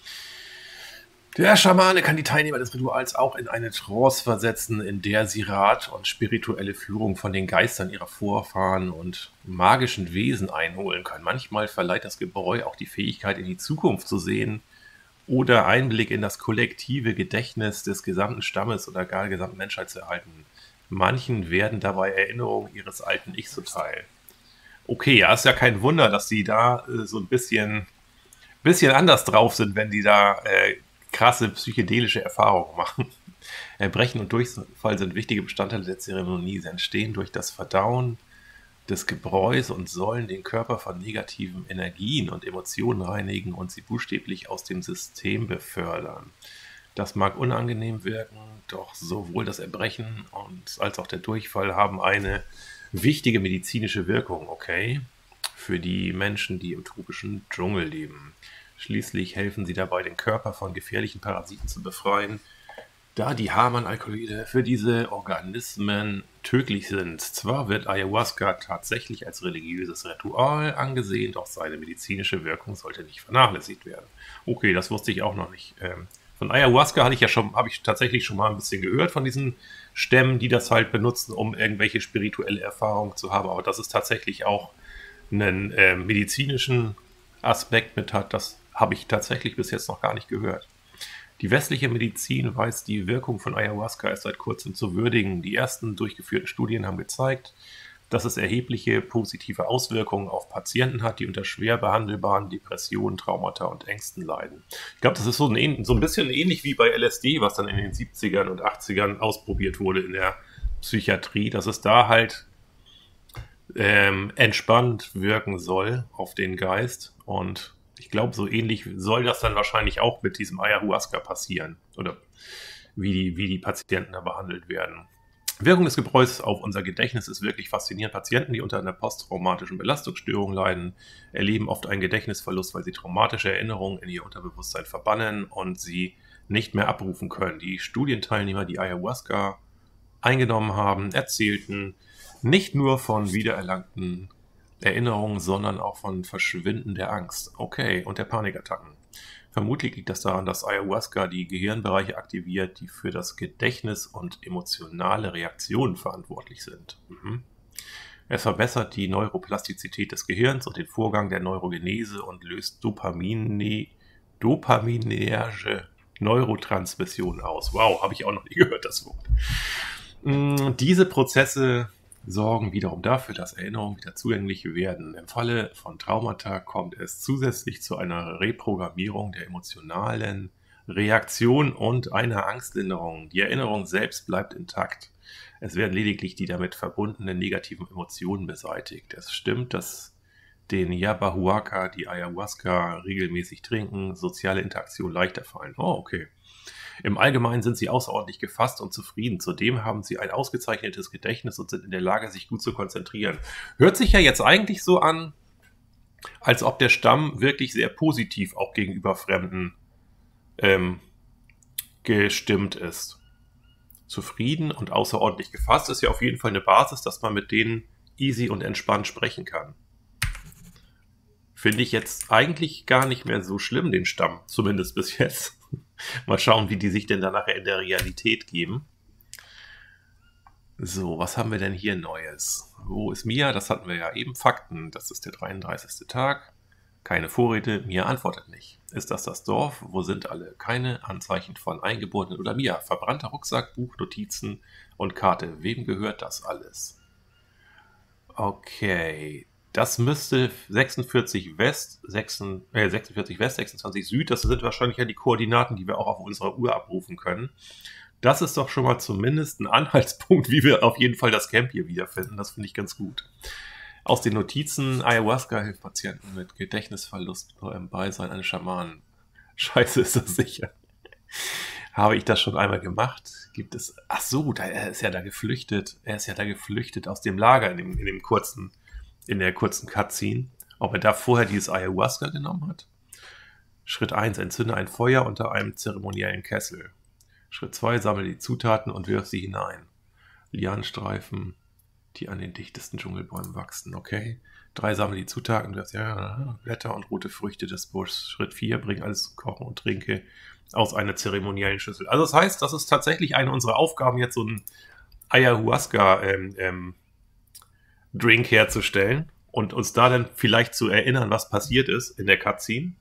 A: Der Schamane kann die Teilnehmer des Rituals auch in eine Trance versetzen, in der sie Rat und spirituelle Führung von den Geistern ihrer Vorfahren und magischen Wesen einholen können. Manchmal verleiht das Gebräu auch die Fähigkeit, in die Zukunft zu sehen oder Einblick in das kollektive Gedächtnis des gesamten Stammes oder gar der gesamten Menschheit zu erhalten. Manchen werden dabei Erinnerungen ihres alten Ich zuteil. Okay, ja, ist ja kein Wunder, dass sie da äh, so ein bisschen bisschen anders drauf sind, wenn die da äh, krasse psychedelische Erfahrungen machen. Erbrechen und Durchfall sind wichtige Bestandteile der Zeremonie. Sie entstehen durch das Verdauen des Gebräus und sollen den Körper von negativen Energien und Emotionen reinigen und sie buchstäblich aus dem System befördern. Das mag unangenehm wirken, doch sowohl das Erbrechen und als auch der Durchfall haben eine wichtige medizinische Wirkung, okay, für die Menschen, die im tropischen Dschungel leben. Schließlich helfen sie dabei, den Körper von gefährlichen Parasiten zu befreien, da die Hamann-Alkaloide für diese Organismen tödlich sind. Zwar wird Ayahuasca tatsächlich als religiöses Ritual angesehen, doch seine medizinische Wirkung sollte nicht vernachlässigt werden. Okay, das wusste ich auch noch nicht. Ähm, von Ayahuasca hatte ich ja schon, habe ich tatsächlich schon mal ein bisschen gehört von diesen Stämmen, die das halt benutzen, um irgendwelche spirituelle Erfahrungen zu haben. Aber dass es tatsächlich auch einen äh, medizinischen Aspekt mit hat, das habe ich tatsächlich bis jetzt noch gar nicht gehört. Die westliche Medizin weiß die Wirkung von Ayahuasca erst seit kurzem zu würdigen. Die ersten durchgeführten Studien haben gezeigt, dass es erhebliche positive Auswirkungen auf Patienten hat, die unter schwer behandelbaren Depressionen, Traumata und Ängsten leiden. Ich glaube, das ist so ein, so ein bisschen ähnlich wie bei L S D, was dann in den siebzigern und achtzigern ausprobiert wurde in der Psychiatrie, dass es da halt ähm, entspannt wirken soll auf den Geist. Und ich glaube, so ähnlich soll das dann wahrscheinlich auch mit diesem Ayahuasca passieren. Oder wie die, wie die Patienten da behandelt werden. Wirkung des Gebräus auf unser Gedächtnis ist wirklich faszinierend. Patienten, die unter einer posttraumatischen Belastungsstörung leiden, erleben oft einen Gedächtnisverlust, weil sie traumatische Erinnerungen in ihr Unterbewusstsein verbannen und sie nicht mehr abrufen können. Die Studienteilnehmer, die Ayahuasca eingenommen haben, erzählten nicht nur von wiedererlangten Erinnerungen, sondern auch von Verschwinden der Angst. Okay, und der Panikattacken. Vermutlich liegt das daran, dass Ayahuasca die Gehirnbereiche aktiviert, die für das Gedächtnis und emotionale Reaktionen verantwortlich sind. Mhm. Es verbessert die Neuroplastizität des Gehirns und den Vorgang der Neurogenese und löst Dopamine, dopaminerge Neurotransmission aus. Wow, habe ich auch noch nie gehört, das Wort. Mhm, diese Prozesse sorgen wiederum dafür, dass Erinnerungen wieder zugänglich werden. Im Falle von Traumata kommt es zusätzlich zu einer Reprogrammierung der emotionalen Reaktion und einer Angstlinderung. Die Erinnerung selbst bleibt intakt. Es werden lediglich die damit verbundenen negativen Emotionen beseitigt. Es stimmt, dass den Yabahuaca, die Ayahuasca regelmäßig trinken, soziale Interaktion leichter fallen. Oh, okay. Im Allgemeinen sind sie außerordentlich gefasst und zufrieden. Zudem haben sie ein ausgezeichnetes Gedächtnis und sind in der Lage, sich gut zu konzentrieren. Hört sich ja jetzt eigentlich so an, als ob der Stamm wirklich sehr positiv auch gegenüber Fremden ähm, gestimmt ist. Zufrieden und außerordentlich gefasst ist ja auf jeden Fall eine Basis, dass man mit denen easy und entspannt sprechen kann. Finde ich jetzt eigentlich gar nicht mehr so schlimm, den Stamm, zumindest bis jetzt. Mal schauen, wie die sich denn dann nachher in der Realität geben. So, was haben wir denn hier Neues? Wo ist Mia? Das hatten wir ja eben. Fakten, das ist der dreiunddreißigste Tag. Keine Vorräte, Mia antwortet nicht. Ist das das Dorf? Wo sind alle? Keine Anzeichen von Eingeborenen oder Mia. Verbrannter Rucksack, Buch, Notizen und Karte. Wem gehört das alles? Okay. Das müsste sechsundvierzig West, sechsundvierzig West, sechsundzwanzig Süd, das sind wahrscheinlich ja die Koordinaten, die wir auch auf unserer Uhr abrufen können. Das ist doch schon mal zumindest ein Anhaltspunkt, wie wir auf jeden Fall das Camp hier wiederfinden. Das finde ich ganz gut. Aus den Notizen, Ayahuasca hilft Patienten mit Gedächtnisverlust nur im Beisein eines Schamanen. Scheiße, ist das sicher. Habe ich das schon einmal gemacht? Gibt es, ach so, da, er ist ja da geflüchtet. Er ist ja da geflüchtet aus dem Lager in dem, in dem kurzen in der kurzen Cutscene, ob er da vorher dieses Ayahuasca genommen hat. Schritt eins, entzünde ein Feuer unter einem zeremoniellen Kessel. Schritt zwei, sammle die Zutaten und wirf sie hinein. Lianenstreifen, die an den dichtesten Dschungelbäumen wachsen, okay. drei, sammle die Zutaten, wirf ja, Blätter und rote Früchte des Buschs. Schritt vier, bring alles zum Kochen und trinke aus einer zeremoniellen Schüssel. Also das heißt, das ist tatsächlich eine unserer Aufgaben, jetzt so ein Ayahuasca ähm, ähm, Drink herzustellen und uns da dann vielleicht zu erinnern, was passiert ist in der Cutscene.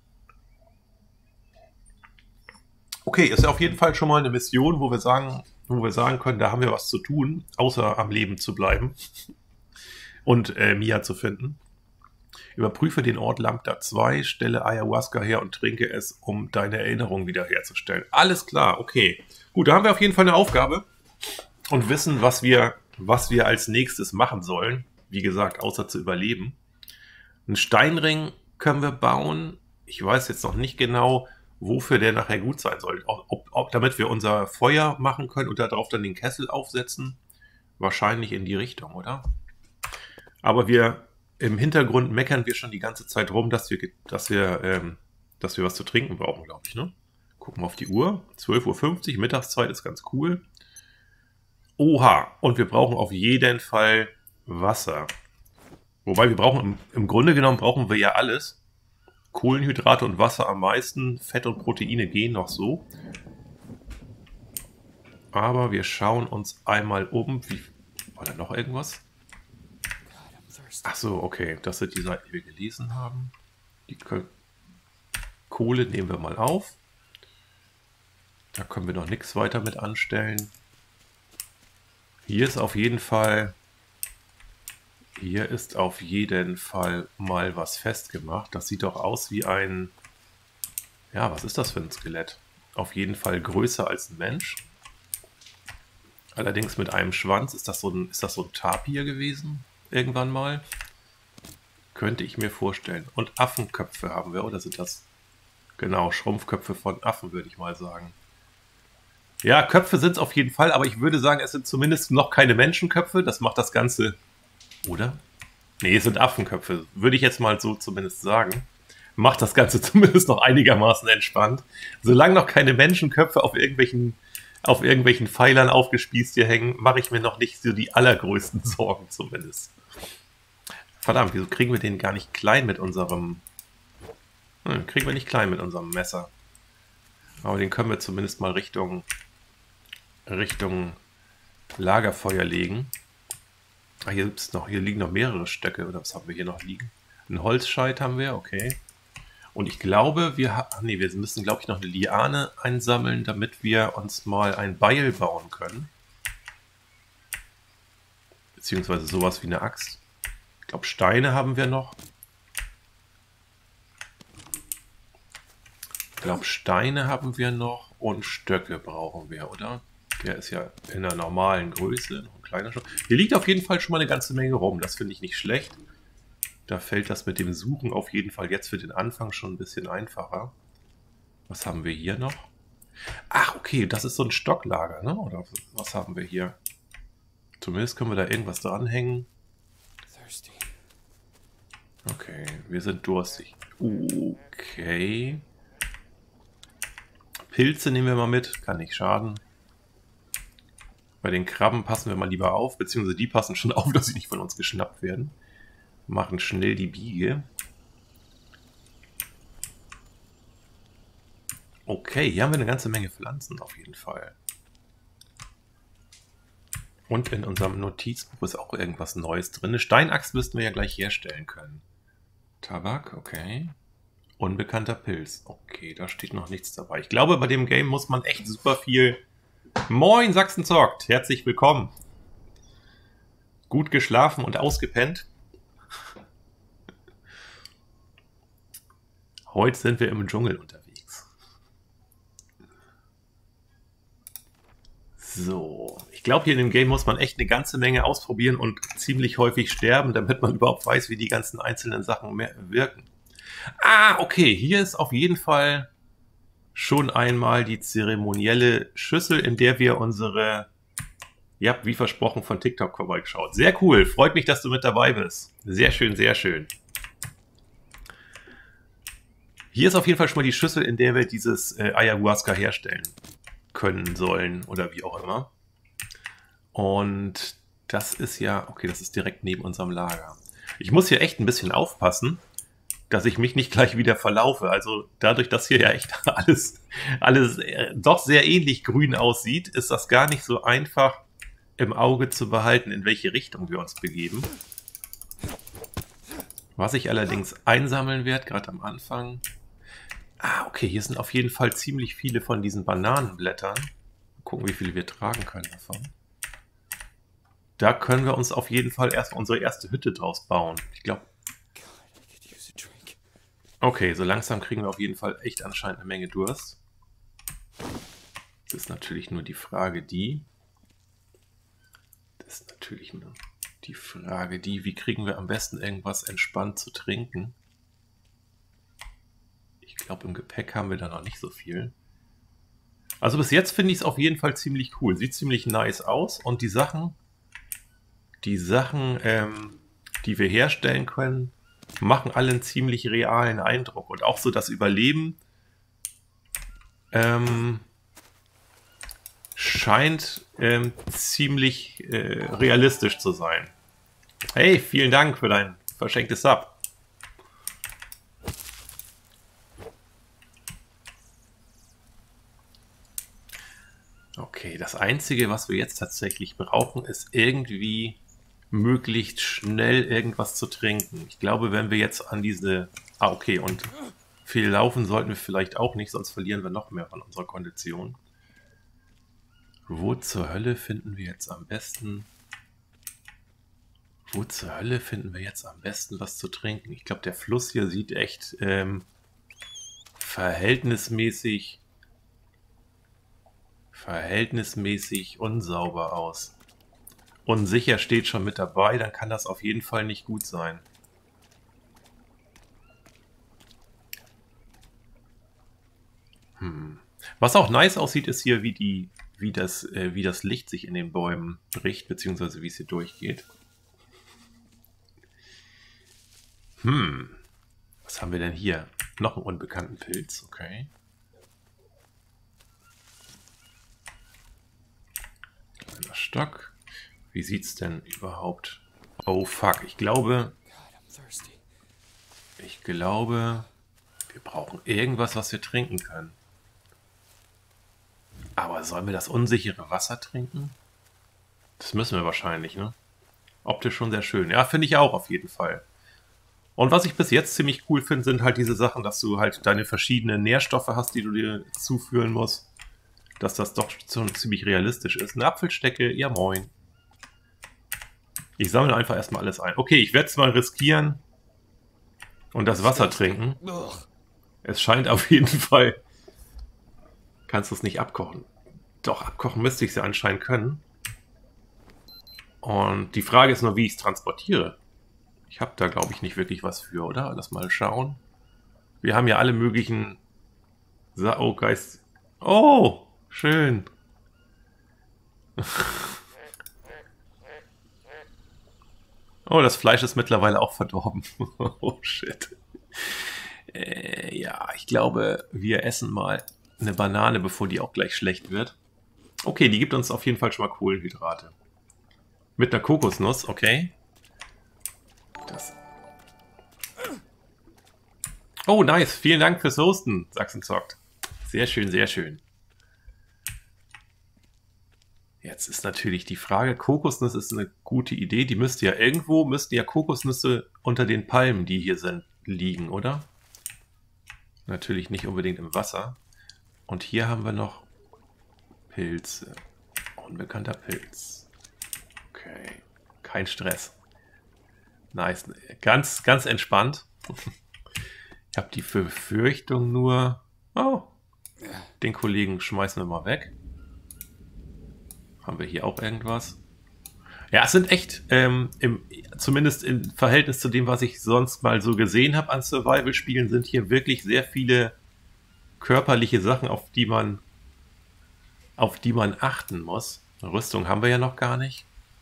A: Okay, ist ja auf jeden Fall schon mal eine Mission, wo wir sagen, wo wir sagen können, da haben wir was zu tun, außer am Leben zu bleiben und äh, Mia zu finden. Überprüfe den Ort Lambda zwei, stelle Ayahuasca her und trinke es, um deine Erinnerung wiederherzustellen. Alles klar, okay. Gut, da haben wir auf jeden Fall eine Aufgabe und wissen, was wir, was wir als nächstes machen sollen. Wie gesagt, außer zu überleben. Einen Steinring können wir bauen. Ich weiß jetzt noch nicht genau, wofür der nachher gut sein soll. Ob, ob damit wir unser Feuer machen können und darauf dann den Kessel aufsetzen. Wahrscheinlich in die Richtung, oder? Aber wir im Hintergrund meckern wir schon die ganze Zeit rum, dass wir, dass wir, ähm, dass wir was zu trinken brauchen, glaube ich. Ne? Gucken wir auf die Uhr. zwölf Uhr fünfzig, Mittagszeit ist ganz cool. Oha, und wir brauchen auf jeden Fall Wasser. Wobei wir brauchen, im, im Grunde genommen brauchen wir ja alles. Kohlenhydrate und Wasser am meisten. Fett und Proteine gehen noch so. Aber wir schauen uns einmal um. Wie, war da noch irgendwas? Ach so, okay. Das sind die Seiten, die wir gelesen haben. Die Kohle nehmen wir mal auf. Da können wir noch nichts weiter mit anstellen. Hier ist auf jeden Fall... Hier ist auf jeden Fall mal was festgemacht. Das sieht doch aus wie ein... Ja, was ist das für ein Skelett? Auf jeden Fall größer als ein Mensch. Allerdings mit einem Schwanz. Ist das so ein, ist das so ein Tapir gewesen? Irgendwann mal. Könnte ich mir vorstellen. Und Affenköpfe haben wir, oder sind das? Genau, Schrumpfköpfe von Affen, würde ich mal sagen. Ja, Köpfe sind es auf jeden Fall, aber ich würde sagen, es sind zumindest noch keine Menschenköpfe. Das macht das Ganze... Oder? Nee, es sind Affenköpfe. Würde ich jetzt mal so zumindest sagen. Macht das Ganze zumindest noch einigermaßen entspannt. Solange noch keine Menschenköpfe auf irgendwelchen... auf irgendwelchen Pfeilern aufgespießt hier hängen, mache ich mir noch nicht so die allergrößten Sorgen zumindest. Verdammt, wieso kriegen wir den gar nicht klein mit unserem... Hm, kriegen wir nicht klein mit unserem Messer. Aber den können wir zumindest mal Richtung... Richtung Lagerfeuer legen. Ah, hier gibt's noch, hier liegen noch mehrere Stöcke. Oder was haben wir hier noch liegen? Ein Holzscheit haben wir, okay. Und ich glaube, wir haben, nee, wir müssen, glaube ich, noch eine Liane einsammeln, damit wir uns mal ein Beil bauen können. Beziehungsweise sowas wie eine Axt. Ich glaube, Steine haben wir noch. Ich glaube, Steine haben wir noch und Stöcke brauchen wir, oder? Der ist ja in einer normalen Größe, noch ein kleiner Stock. Hier liegt auf jeden Fall schon mal eine ganze Menge rum. Das finde ich nicht schlecht. Da fällt das mit dem Suchen auf jeden Fall jetzt für den Anfang schon ein bisschen einfacher. Was haben wir hier noch? Ach, okay, das ist so ein Stocklager, ne? Oder was haben wir hier? Zumindest können wir da irgendwas dranhängen. Okay, wir sind durstig. Okay. Pilze nehmen wir mal mit, kann nicht schaden. Bei den Krabben passen wir mal lieber auf, beziehungsweise die passen schon auf, dass sie nicht von uns geschnappt werden. Machen schnell die Biege. Okay, hier haben wir eine ganze Menge Pflanzen auf jeden Fall. Und in unserem Notizbuch ist auch irgendwas Neues drin. Eine Steinaxt müssten wir ja gleich herstellen können. Tabak, okay. Unbekannter Pilz. Okay, da steht noch nichts dabei. Ich glaube, bei dem Game muss man echt super viel... Moin, Sachsen zockt. Herzlich willkommen. Gut geschlafen und ausgepennt. Heute sind wir im Dschungel unterwegs. So, ich glaube, hier in dem Game muss man echt eine ganze Menge ausprobieren und ziemlich häufig sterben, damit man überhaupt weiß, wie die ganzen einzelnen Sachen mehr wirken. Ah, okay, hier ist auf jeden Fall schon einmal die zeremonielle Schüssel, in der wir unsere, ja, wie versprochen, von TikTok vorbeigeschaut. Sehr cool, freut mich, dass du mit dabei bist. Sehr schön, sehr schön. Hier ist auf jeden Fall schon mal die Schüssel, in der wir dieses äh, Ayahuasca herstellen können sollen oder wie auch immer. Und das ist ja, okay, das ist direkt neben unserem Lager. Ich muss hier echt ein bisschen aufpassen, dass ich mich nicht gleich wieder verlaufe. Also dadurch, dass hier ja echt alles, alles äh, doch sehr ähnlich grün aussieht, ist das gar nicht so einfach im Auge zu behalten, in welche Richtung wir uns begeben. Was ich allerdings einsammeln werde, gerade am Anfang. Ah, okay, hier sind auf jeden Fall ziemlich viele von diesen Bananenblättern. Mal gucken, wie viele wir tragen können davon. Da können wir uns auf jeden Fall erstmal unsere erste Hütte draus bauen. Ich glaube, Okay, so langsam kriegen wir auf jeden Fall echt anscheinend eine Menge Durst. Das ist natürlich nur die Frage, die... Das ist natürlich nur die Frage, die, wie kriegen wir am besten irgendwas entspannt zu trinken? Ich glaube, im Gepäck haben wir da noch nicht so viel. Also bis jetzt finde ich es auf jeden Fall ziemlich cool. Sieht ziemlich nice aus und die Sachen, die Sachen, ähm, die wir herstellen können, machen alle einen ziemlich realen Eindruck. Und auch so das Überleben ähm, scheint ähm, ziemlich äh, realistisch zu sein. Hey, vielen Dank für dein verschenktes Sub. Okay, das Einzige, was wir jetzt tatsächlich brauchen, ist irgendwie möglichst schnell irgendwas zu trinken. Ich glaube, wenn wir jetzt an diese... Ah, okay, und viel laufen sollten wir vielleicht auch nicht, sonst verlieren wir noch mehr von unserer Kondition. Wo zur Hölle finden wir jetzt am besten... Wo zur Hölle finden wir jetzt am besten was zu trinken? Ich glaube, der Fluss hier sieht echt ähm, verhältnismäßig... verhältnismäßig unsauber aus. Unsicher steht schon mit dabei, dann kann das auf jeden Fall nicht gut sein. Hm. Was auch nice aussieht, ist hier, wie, die, wie, das, äh, wie das Licht sich in den Bäumen bricht, beziehungsweise wie es hier durchgeht. Hm. Was haben wir denn hier? Noch einen unbekannten Pilz, okay. Kleiner Stock. Wie sieht's denn überhaupt? Oh fuck, ich glaube... Ich glaube, wir brauchen irgendwas, was wir trinken können. Aber sollen wir das unsichere Wasser trinken? Das müssen wir wahrscheinlich, ne? Optisch schon sehr schön. Ja, finde ich auch auf jeden Fall. Und was ich bis jetzt ziemlich cool finde, sind halt diese Sachen, dass du halt deine verschiedenen Nährstoffe hast, die du dir zuführen musst. Dass das doch schon ziemlich realistisch ist. Eine Apfelstecke, ja moin. Ich sammle einfach erstmal alles ein. Okay, ich werde es mal riskieren und das Wasser trinken. Es scheint auf jeden Fall... Kannst du es nicht abkochen? Doch, abkochen müsste ich es ja anscheinend können. Und die Frage ist nur, wie ich es transportiere. Ich habe da, glaube ich, nicht wirklich was für, oder? Lass mal schauen. Wir haben ja alle möglichen... Sa oh, Geist... Oh, schön. Oh, das Fleisch ist mittlerweile auch verdorben. Oh, shit. Äh, ja, ich glaube, wir essen mal eine Banane, bevor die auch gleich schlecht wird. Okay, die gibt uns auf jeden Fall schon mal Kohlenhydrate. Mit einer Kokosnuss, okay. Das. Oh, nice. Vielen Dank fürs Hosten, Sachsen zockt. Sehr schön, sehr schön. Jetzt ist natürlich die Frage, Kokosnuss ist eine gute Idee. Die müsste ja irgendwo, müssten ja Kokosnüsse unter den Palmen, die hier sind, liegen, oder? Natürlich nicht unbedingt im Wasser. Und hier haben wir noch Pilze. Unbekannter Pilz. Okay. Kein Stress. Nice. Ganz, ganz entspannt. Ich habe die Befürchtung nur... Oh. Den Kollegen schmeißen wir mal weg. Haben wir hier auch irgendwas? Ja, es sind echt, ähm, im, zumindest im Verhältnis zu dem, was ich sonst mal so gesehen habe an Survival-Spielen, sind hier wirklich sehr viele körperliche Sachen, auf die man, auf die man achten muss. Rüstung haben wir ja noch gar nicht.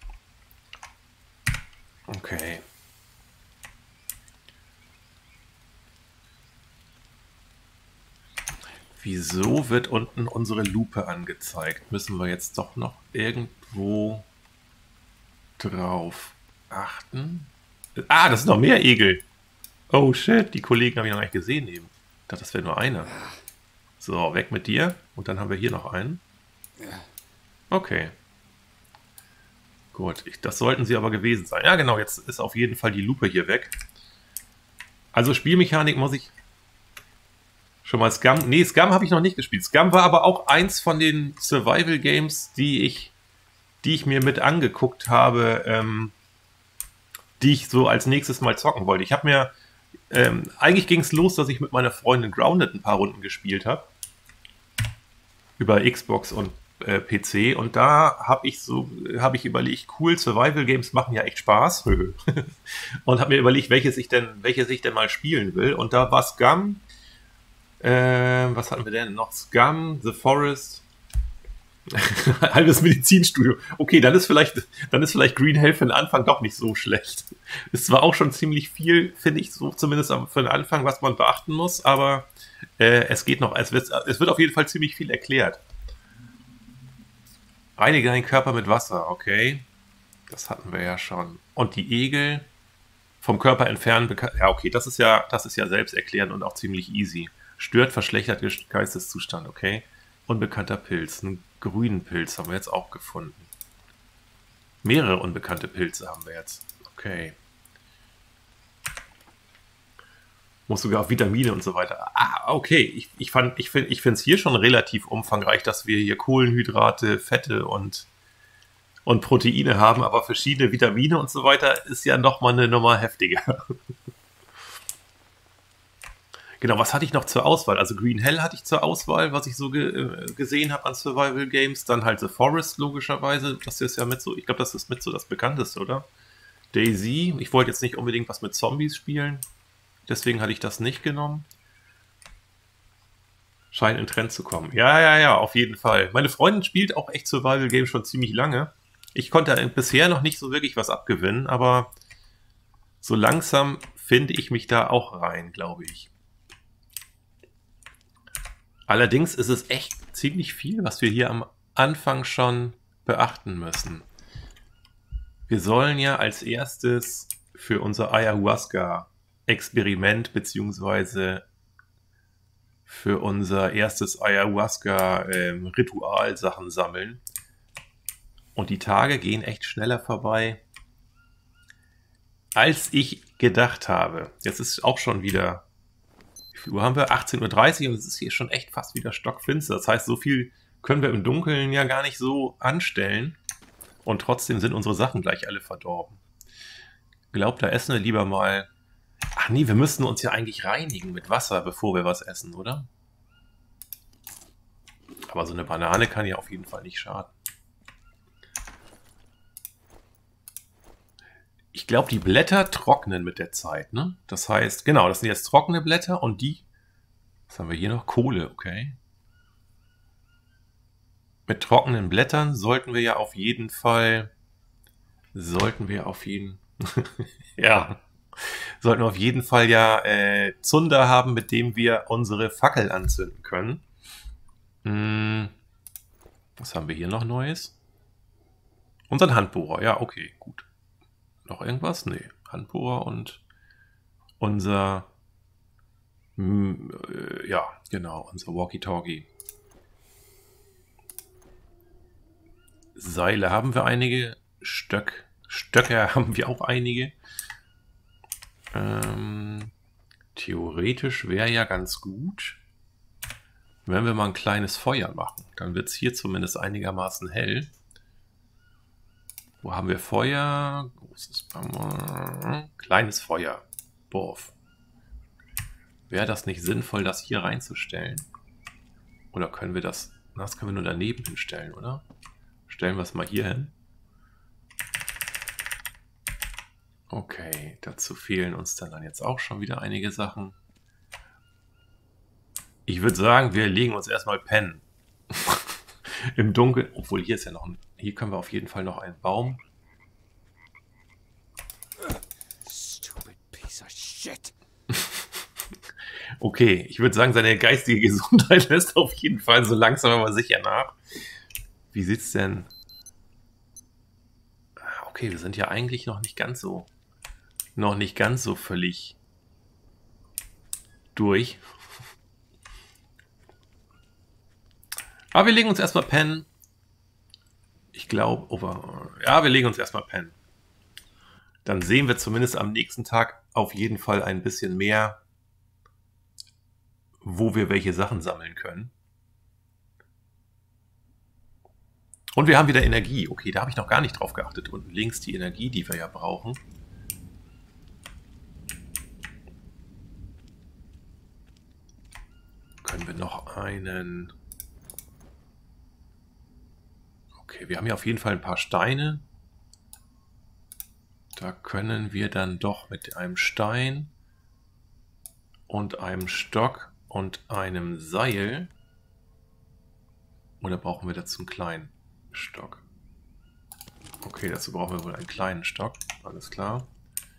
A: Okay. Wieso wird unten unsere Lupe angezeigt? Müssen wir jetzt doch noch irgendwo drauf achten? Ah, das sind noch mehr Egel. Oh shit, die Kollegen habe ich noch nicht gesehen eben. Ich dachte, das wäre nur einer. So, weg mit dir. Und dann haben wir hier noch einen. Okay. Gut, ich, das sollten sie aber gewesen sein. Ja genau, jetzt ist auf jeden Fall die Lupe hier weg. Also Spielmechanik muss ich... Schon mal Scum. Nee, Scum habe ich noch nicht gespielt. Scum war aber auch eins von den Survival Games, die ich, die ich mir mit angeguckt habe, ähm, die ich so als nächstes mal zocken wollte. Ich habe mir, Ähm, eigentlich ging es los, dass ich mit meiner Freundin Grounded ein paar Runden gespielt habe. Über Xbox und äh, P C. Und da habe ich so, habe ich überlegt, cool, Survival Games machen ja echt Spaß. Und habe mir überlegt, welches ich denn, welches ich denn mal spielen will. Und da war Scum. Äh, was hatten wir denn noch? Scum, The Forest. Halbes Medizinstudio. Okay, dann ist vielleicht, dann ist vielleicht Green Hell für den Anfang doch nicht so schlecht. Ist zwar auch schon ziemlich viel, finde ich, so zumindest für den Anfang, was man beachten muss, aber äh, es geht noch, es wird, es wird auf jeden Fall ziemlich viel erklärt. Reinige deinen Körper mit Wasser, okay. Das hatten wir ja schon. Und die Egel vom Körper entfernen, ja okay, das ist ja, das ist ja selbsterklärend und auch ziemlich easy. Stört, verschlechtert Geisteszustand, okay. Unbekannter Pilz, einen grünen Pilz haben wir jetzt auch gefunden. Mehrere unbekannte Pilze haben wir jetzt. Okay. Muss sogar auf Vitamine und so weiter. Ah, okay. Ich, ich, fand, ich finde ich finde es hier schon relativ umfangreich, dass wir hier Kohlenhydrate, Fette und, und Proteine haben, aber verschiedene Vitamine und so weiter ist ja nochmal eine Nummer heftiger. Genau, was hatte ich noch zur Auswahl? Also Green Hell hatte ich zur Auswahl, was ich so ge äh, gesehen habe an Survival Games. Dann halt The Forest, logischerweise. Das ist ja mit so, ich glaube, das ist mit so das bekannteste, oder? DayZ. Ich wollte jetzt nicht unbedingt was mit Zombies spielen. Deswegen hatte ich das nicht genommen. Scheint in Trend zu kommen. Ja, ja, ja, auf jeden Fall. Meine Freundin spielt auch echt Survival Games schon ziemlich lange. Ich konnte bisher noch nicht so wirklich was abgewinnen, aber so langsam finde ich mich da auch rein, glaube ich. Allerdings ist es echt ziemlich viel, was wir hier am Anfang schon beachten müssen. Wir sollen ja als erstes für unser Ayahuasca-Experiment beziehungsweise für unser erstes Ayahuasca-Ritual Sachen sammeln. Und die Tage gehen echt schneller vorbei, als ich gedacht habe. Jetzt ist auch schon wieder... Wie viel Uhr haben wir? achtzehn Uhr dreißig und es ist hier schon echt fast wieder stockfinster. Das heißt, so viel können wir im Dunkeln ja gar nicht so anstellen. Und trotzdem sind unsere Sachen gleich alle verdorben. Glaubt, da essen wir lieber mal... Ach nee, wir müssten uns ja eigentlich reinigen mit Wasser, bevor wir was essen, oder? Aber so eine Banane kann ja auf jeden Fall nicht schaden. Ich glaube, die Blätter trocknen mit der Zeit, ne? Das heißt, genau, das sind jetzt trockene Blätter und die... Was haben wir hier noch? Kohle, okay. Mit trockenen Blättern sollten wir ja auf jeden Fall... Sollten wir auf jeden... ja. Sollten wir auf jeden Fall ja äh, Zunder haben, mit dem wir unsere Fackel anzünden können. Hm. Was haben wir hier noch Neues? Unseren Handbohrer, ja, okay, gut. Noch irgendwas? Nee, Handbohrer und unser, mh, äh, ja, genau, unser Walkie-Talkie. Seile haben wir einige, Stöck, Stöcke haben wir auch einige. Ähm, theoretisch wäre ja ganz gut, wenn wir mal ein kleines Feuer machen. Dann wird es hier zumindest einigermaßen hell. Wo haben wir Feuer? Großes Bammer. Kleines Feuer. Borf. Wäre das nicht sinnvoll, das hier reinzustellen? Oder können wir das... Das können wir nur daneben hinstellen, oder? Stellen wir es mal hier hin. Okay, dazu fehlen uns dann, dann jetzt auch schon wieder einige Sachen. Ich würde sagen, wir legen uns erstmal pennen. Im Dunkeln. Obwohl, hier ist ja noch ein... Hier können wir auf jeden Fall noch einen Baum.
B: Stupid piece of shit.
A: Okay, ich würde sagen, seine geistige Gesundheit lässt auf jeden Fall so langsam aber sicher nach. Wie sieht's denn? Okay, wir sind ja eigentlich noch nicht ganz so... Noch nicht ganz so völlig durch. Aber wir legen uns erstmal pennen. Ich glaube, oh, ja, wir legen uns erstmal pennen. Dann sehen wir zumindest am nächsten Tag auf jeden Fall ein bisschen mehr, wo wir welche Sachen sammeln können. Und wir haben wieder Energie. Okay, da habe ich noch gar nicht drauf geachtet. Unten links die Energie, die wir ja brauchen. einen... Okay, wir haben hier auf jeden Fall ein paar Steine. Da können wir dann doch mit einem Stein und einem Stock und einem Seil... Oder brauchen wir dazu einen kleinen Stock? Okay, dazu brauchen wir wohl einen kleinen Stock. Alles klar.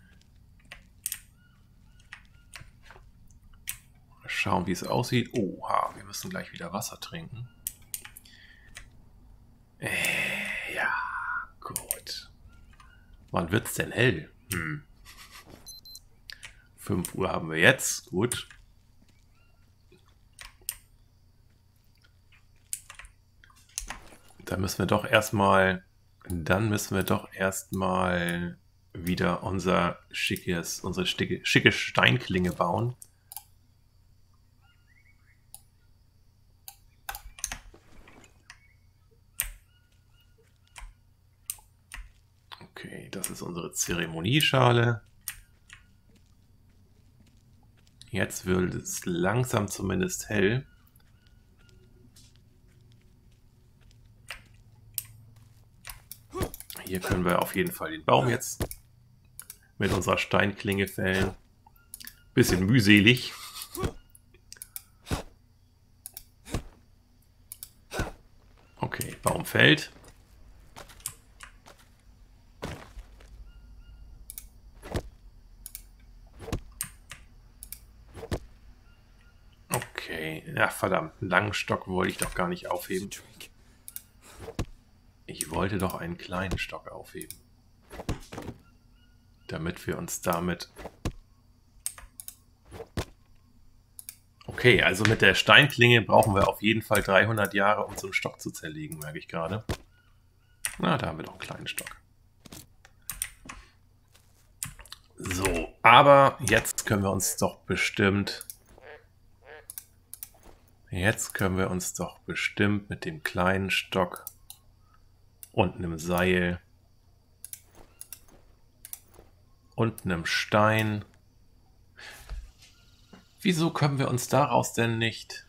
A: Mal schauen, wie es aussieht. Oha, wir müssen gleich wieder Wasser trinken. Äh, ja, gut. Wann wird's denn hell? Hm. fünf Uhr haben wir jetzt. Gut. Dann müssen wir doch erstmal, dann müssen wir doch erstmal wieder unser schickes, unsere schicke, schicke Steinklinge bauen. Okay, das ist unsere Zeremonieschale. Jetzt wird es langsam zumindest hell. Hier können wir auf jeden Fall den Baum jetzt mit unserer Steinklinge fällen. Bisschen mühselig. Okay, Baum fällt. Okay, ja verdammt, einen langen Stock wollte ich doch gar nicht aufheben. Ich wollte doch einen kleinen Stock aufheben. Damit wir uns damit... Okay, also mit der Steinklinge brauchen wir auf jeden Fall dreihundert Jahre, um so einen Stock zu zerlegen, merke ich gerade. Na, da haben wir doch einen kleinen Stock. So, aber jetzt können wir uns doch bestimmt... Jetzt können wir uns doch bestimmt mit dem kleinen Stock... und einem Seil und einem Stein. Wieso können wir uns daraus denn nicht...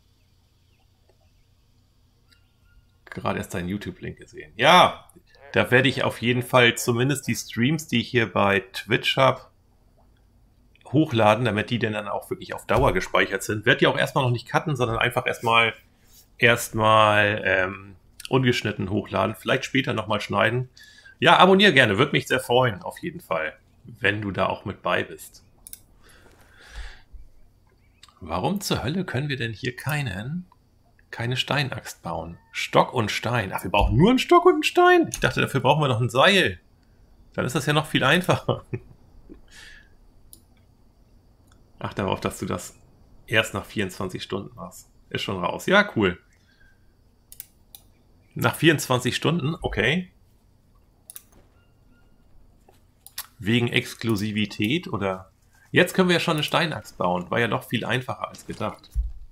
A: Gerade erst einen YouTube-Link gesehen. Ja, da werde ich auf jeden Fall zumindest die Streams, die ich hier bei Twitch habe, hochladen, damit die denn dann auch wirklich auf Dauer gespeichert sind. Werde die auch erstmal noch nicht cutten, sondern einfach erstmal erstmal ähm, ungeschnitten hochladen. Vielleicht später nochmal schneiden. Ja, abonniere gerne. Würde mich sehr freuen, auf jeden Fall, wenn du da auch mit bei bist. Warum zur Hölle können wir denn hier keinen, keine Steinaxt bauen? Stock und Stein. Ach, wir brauchen nur einen Stock und einen Stein. Ich dachte, dafür brauchen wir noch ein Seil. Dann ist das ja noch viel einfacher. Achte darauf, dass du das erst nach vierundzwanzig Stunden machst. Ist schon raus. Ja, cool. Nach vierundzwanzig Stunden, okay. Wegen Exklusivität oder... Jetzt können wir ja schon eine Steinaxt bauen. War ja doch viel einfacher als gedacht.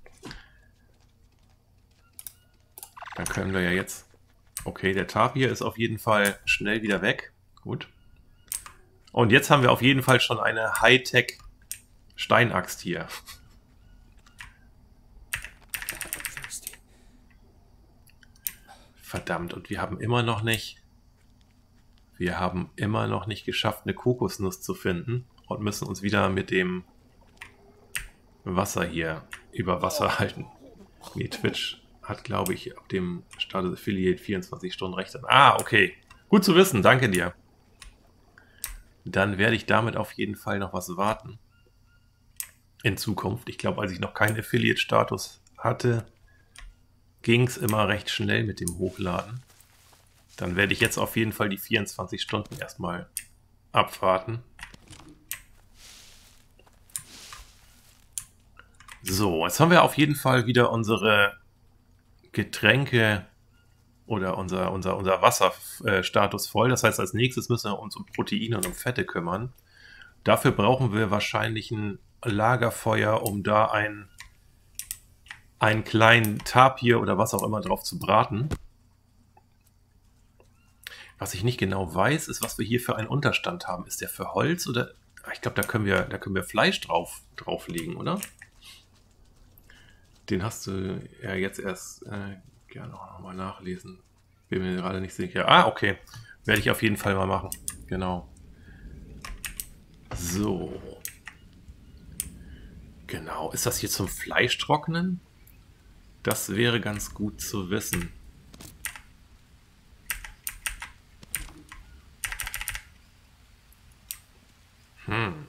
A: Dann können wir ja jetzt... Okay, der Tapir ist auf jeden Fall schnell wieder weg. Gut. Und jetzt haben wir auf jeden Fall schon eine Hightech Steinaxt hier. Verdammt, und wir haben immer noch nicht... Wir haben immer noch nicht geschafft, eine Kokosnuss zu finden. Und müssen uns wieder mit dem Wasser hier über Wasser halten. Nee, Twitch hat, glaube ich, ab dem Start des Affiliate vierundzwanzig Stunden Recht. Ah, okay. Gut zu wissen, danke dir. Dann werde ich damit auf jeden Fall noch was warten. In Zukunft. Ich glaube, als ich noch keinen Affiliate-Status hatte, ging es immer recht schnell mit dem Hochladen. Dann werde ich jetzt auf jeden Fall die vierundzwanzig Stunden erstmal abwarten. So, jetzt haben wir auf jeden Fall wieder unsere Getränke oder unser, unser, unser Wasserstatus voll. Das heißt, als nächstes müssen wir uns um Proteine und um Fette kümmern. Dafür brauchen wir wahrscheinlich ein Lagerfeuer, um da ein, einen kleinen Tapir oder was auch immer drauf zu braten. Was ich nicht genau weiß, ist, was wir hier für einen Unterstand haben. Ist der für Holz oder... Ich glaube, da können wir, da können wir Fleisch drauf, drauflegen, oder? Den hast du ja jetzt erst äh, gerne auch nochmal nachlesen. Bin mir gerade nicht sicher. Ah, okay. Werde ich auf jeden Fall mal machen. Genau. So. Genau. Ist das hier zum Fleischtrocknen? Das wäre ganz gut zu wissen. Hm.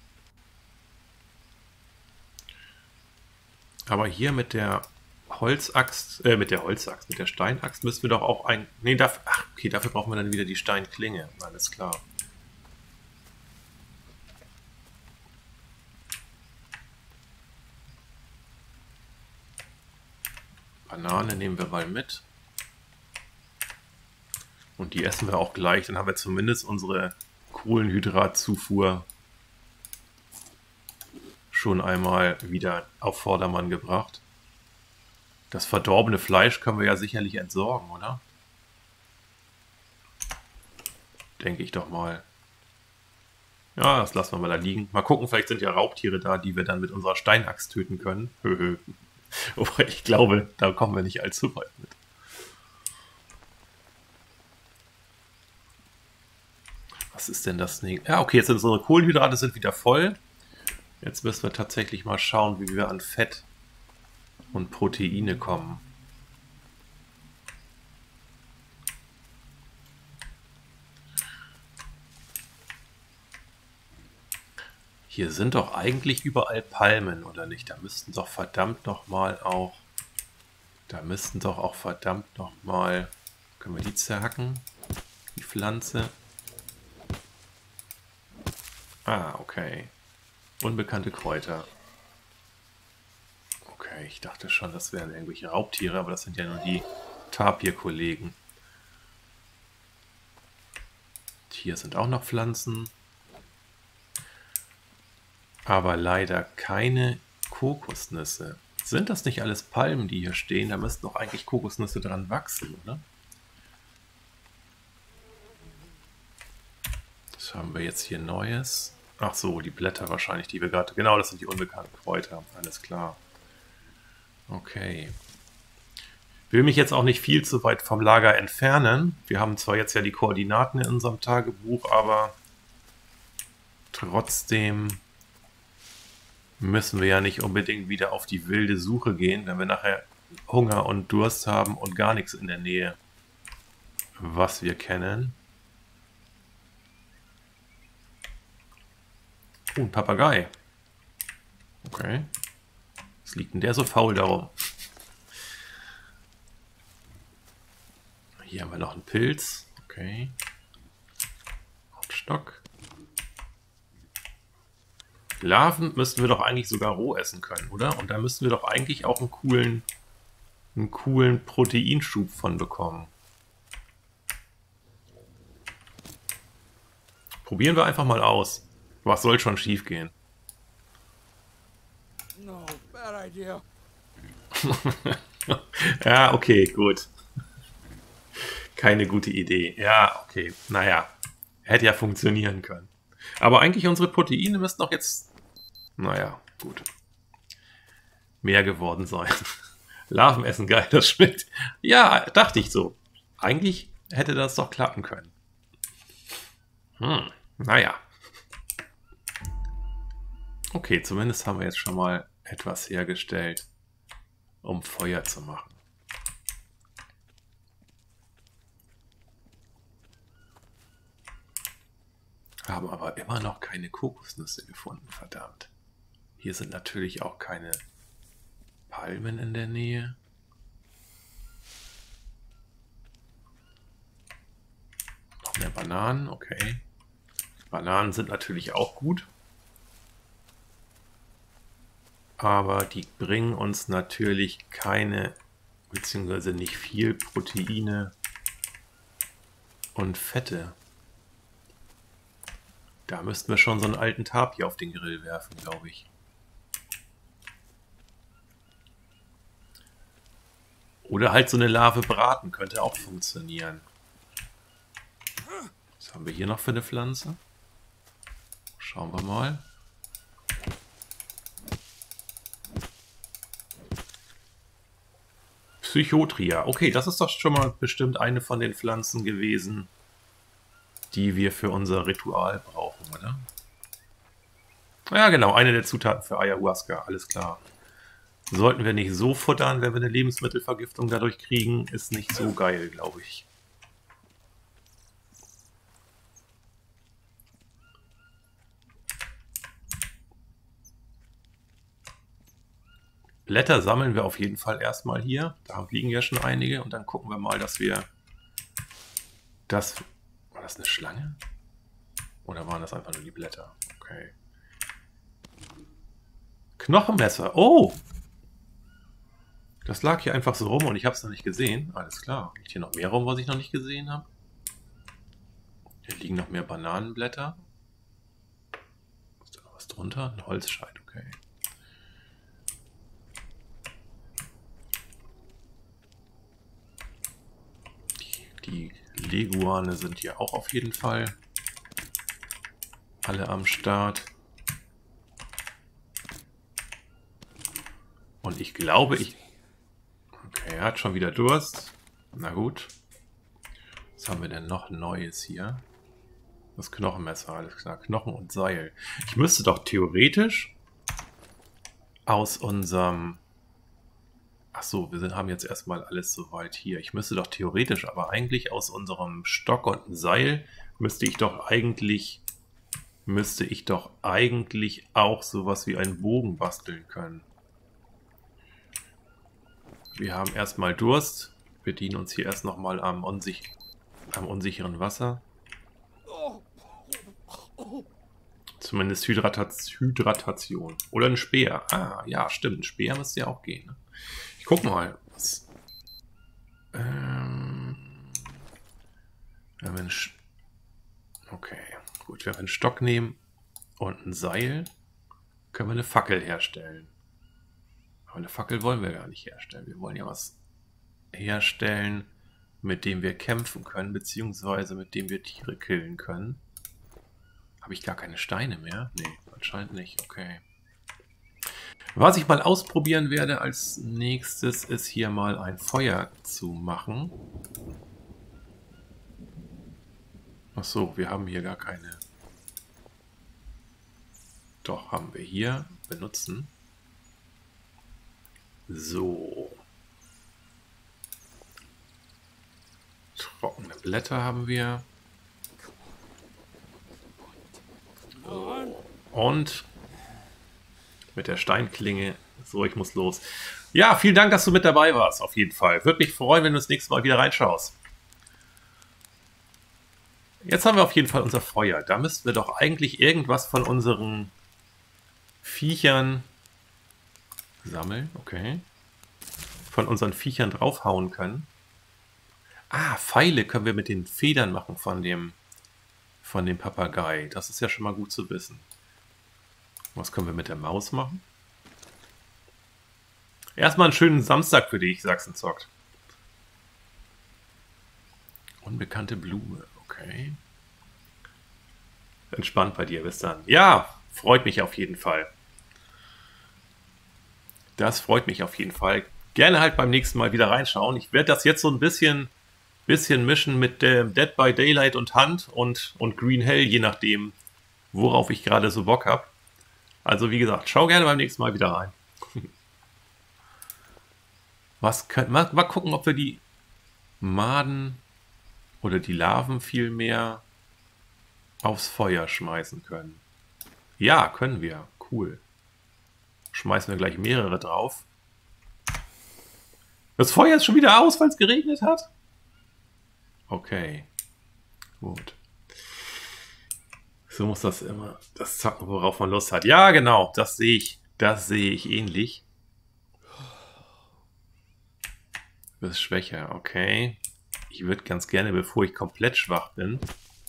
A: Aber hier mit der Holzaxt, äh, mit der Holzaxt, mit der Steinaxt müssen wir doch auch ein... Nee, dafür, ach, okay, dafür brauchen wir dann wieder die Steinklinge. Alles klar. Banane nehmen wir mal mit. Und die essen wir auch gleich. Dann haben wir zumindest unsere Kohlenhydratzufuhr schon einmal wieder auf Vordermann gebracht. Das verdorbene Fleisch können wir ja sicherlich entsorgen, oder? Denke ich doch mal. Ja, das lassen wir mal da liegen. Mal gucken, vielleicht sind ja Raubtiere da, die wir dann mit unserer Steinaxt töten können. Wobei ich glaube, da kommen wir nicht allzu weit mit. Was ist denn das? Ja, okay, jetzt sind unsere Kohlenhydrate sind wieder voll. Jetzt müssen wir tatsächlich mal schauen, wie wir an Fett und Proteine kommen. Hier sind doch eigentlich überall Palmen, oder nicht? Da müssten doch verdammt nochmal auch... Da müssten doch auch verdammt nochmal... Können wir die zerhacken? Die Pflanze. Ah, okay. Unbekannte Kräuter. Okay, ich dachte schon, das wären irgendwelche Raubtiere, aber das sind ja nur die Tapir-Kollegen. Hier sind auch noch Pflanzen. Aber leider keine Kokosnüsse. Sind das nicht alles Palmen, die hier stehen? Da müssten doch eigentlich Kokosnüsse dran wachsen, oder? Was haben wir jetzt hier Neues? Ach so, die Blätter wahrscheinlich, die wir gerade... Genau, das sind die unbekannten Kräuter. Alles klar. Okay. Will mich jetzt auch nicht viel zu weit vom Lager entfernen. Wir haben zwar jetzt ja die Koordinaten in unserem Tagebuch, aber trotzdem müssen wir ja nicht unbedingt wieder auf die wilde Suche gehen, wenn wir nachher Hunger und Durst haben und gar nichts in der Nähe, was wir kennen. Oh, ein Papagei. Okay. Was liegt denn der so faul darum? Hier haben wir noch einen Pilz. Okay. Und Stock. Larven müssten wir doch eigentlich sogar roh essen können, oder? Und da müssten wir doch eigentlich auch einen coolen, einen coolen Proteinschub von bekommen. Probieren wir einfach mal aus. Was soll schon schief gehen?
B: No, bad idea.
A: Ja, okay, gut. Keine gute Idee. Ja, okay. Naja, hätte ja funktionieren können. Aber eigentlich unsere Proteine müssten doch jetzt, naja, gut, mehr geworden sein. Larven essen, geil, das schmeckt. Ja, dachte ich so. Eigentlich hätte das doch klappen können. Hm, naja. Okay, zumindest haben wir jetzt schon mal etwas hergestellt, um Feuer zu machen. Haben aber immer noch keine Kokosnüsse gefunden, verdammt. Hier sind natürlich auch keine Palmen in der Nähe. Noch mehr Bananen, okay. Bananen sind natürlich auch gut. Aber die bringen uns natürlich keine, beziehungsweise nicht viel Proteine und Fette. Da müssten wir schon so einen alten Tapir auf den Grill werfen, glaube ich. Oder halt so eine Larve braten, könnte auch funktionieren. Was haben wir hier noch für eine Pflanze? Schauen wir mal. Psychotria. Okay, das ist doch schon mal bestimmt eine von den Pflanzen gewesen, die wir für unser Ritual brauchen, oder? Ja, genau, eine der Zutaten für Ayahuasca, alles klar. Sollten wir nicht so futtern, wenn wir eine Lebensmittelvergiftung dadurch kriegen, ist nicht so geil, glaube ich. Blätter sammeln wir auf jeden Fall erstmal hier. Da liegen ja schon einige. Und dann gucken wir mal, dass wir das... War das eine Schlange? Oder waren das einfach nur die Blätter? Okay. Knochenmesser. Oh! Das lag hier einfach so rum und ich habe es noch nicht gesehen. Alles klar. Liegt hier noch mehr rum, was ich noch nicht gesehen habe? Hier liegen noch mehr Bananenblätter. Ist da noch was drunter? Ein Holzscheit, okay. Die Leguane sind hier auch auf jeden Fall alle am Start. Und ich glaube, ich... Okay, er hat schon wieder Durst. Na gut. Was haben wir denn noch Neues hier? Das Knochenmesser, alles klar. Knochen und Seil. Ich müsste doch theoretisch aus unserem... Ach so, wir sind, haben jetzt erstmal alles soweit hier. Ich müsste doch theoretisch, aber eigentlich aus unserem Stock und ein Seil müsste ich doch eigentlich müsste ich doch eigentlich auch sowas wie einen Bogen basteln können. Wir haben erstmal Durst. Wir bedienen uns hier erst nochmal am, unsich am unsicheren Wasser. Zumindest Hydratat Hydratation. Oder ein Speer. Ah, ja, stimmt. Ein Speer müsste ja auch gehen. Ne? Ich guck mal. Was, ähm, wenn wir einen Sch okay, gut. Wenn wir einen Stock nehmen und ein Seil, können wir eine Fackel herstellen. Aber eine Fackel wollen wir gar nicht herstellen. Wir wollen ja was herstellen, mit dem wir kämpfen können, beziehungsweise mit dem wir Tiere killen können. Habe ich gar keine Steine mehr? Nee, anscheinend nicht. Okay. Was ich mal ausprobieren werde als nächstes, ist hier mal ein Feuer zu machen. Ach so, wir haben hier gar keine... Doch, haben wir hier. Benutzen. So. Trockene Blätter haben wir. Und mit der Steinklinge. So, ich muss los. Ja, vielen Dank, dass du mit dabei warst, auf jeden Fall. Würde mich freuen, wenn du das nächste Mal wieder reinschaust. Jetzt haben wir auf jeden Fall unser Feuer. Da müssten wir doch eigentlich irgendwas von unseren Viechern sammeln. Okay. Von unseren Viechern draufhauen können. Ah, Pfeile können wir mit den Federn machen von dem, von dem Papagei. Das ist ja schon mal gut zu wissen. Was können wir mit der Maus machen? Erstmal einen schönen Samstag für dich, Sachsen-Zockt. Unbekannte Blume, okay. Entspannt bei dir, bis dann. Ja, freut mich auf jeden Fall. Das freut mich auf jeden Fall. Gerne halt beim nächsten Mal wieder reinschauen. Ich werde das jetzt so ein bisschen, bisschen mischen mit dem Dead by Daylight und Hunt und, und Green Hell, je nachdem, worauf ich gerade so Bock habe. Also wie gesagt, schau gerne beim nächsten Mal wieder rein. Was können, mal, mal gucken, ob wir die Maden oder die Larven vielmehr aufs Feuer schmeißen können. Ja, können wir. Cool. Schmeißen wir gleich mehrere drauf. Das Feuer ist schon wieder aus, weil es geregnet hat? Okay. Gut. So muss das immer das zocken, worauf man Lust hat. Ja, genau. Das sehe ich. Das sehe ich ähnlich. Du bist schwächer. Okay. Ich würde ganz gerne, bevor ich komplett schwach bin,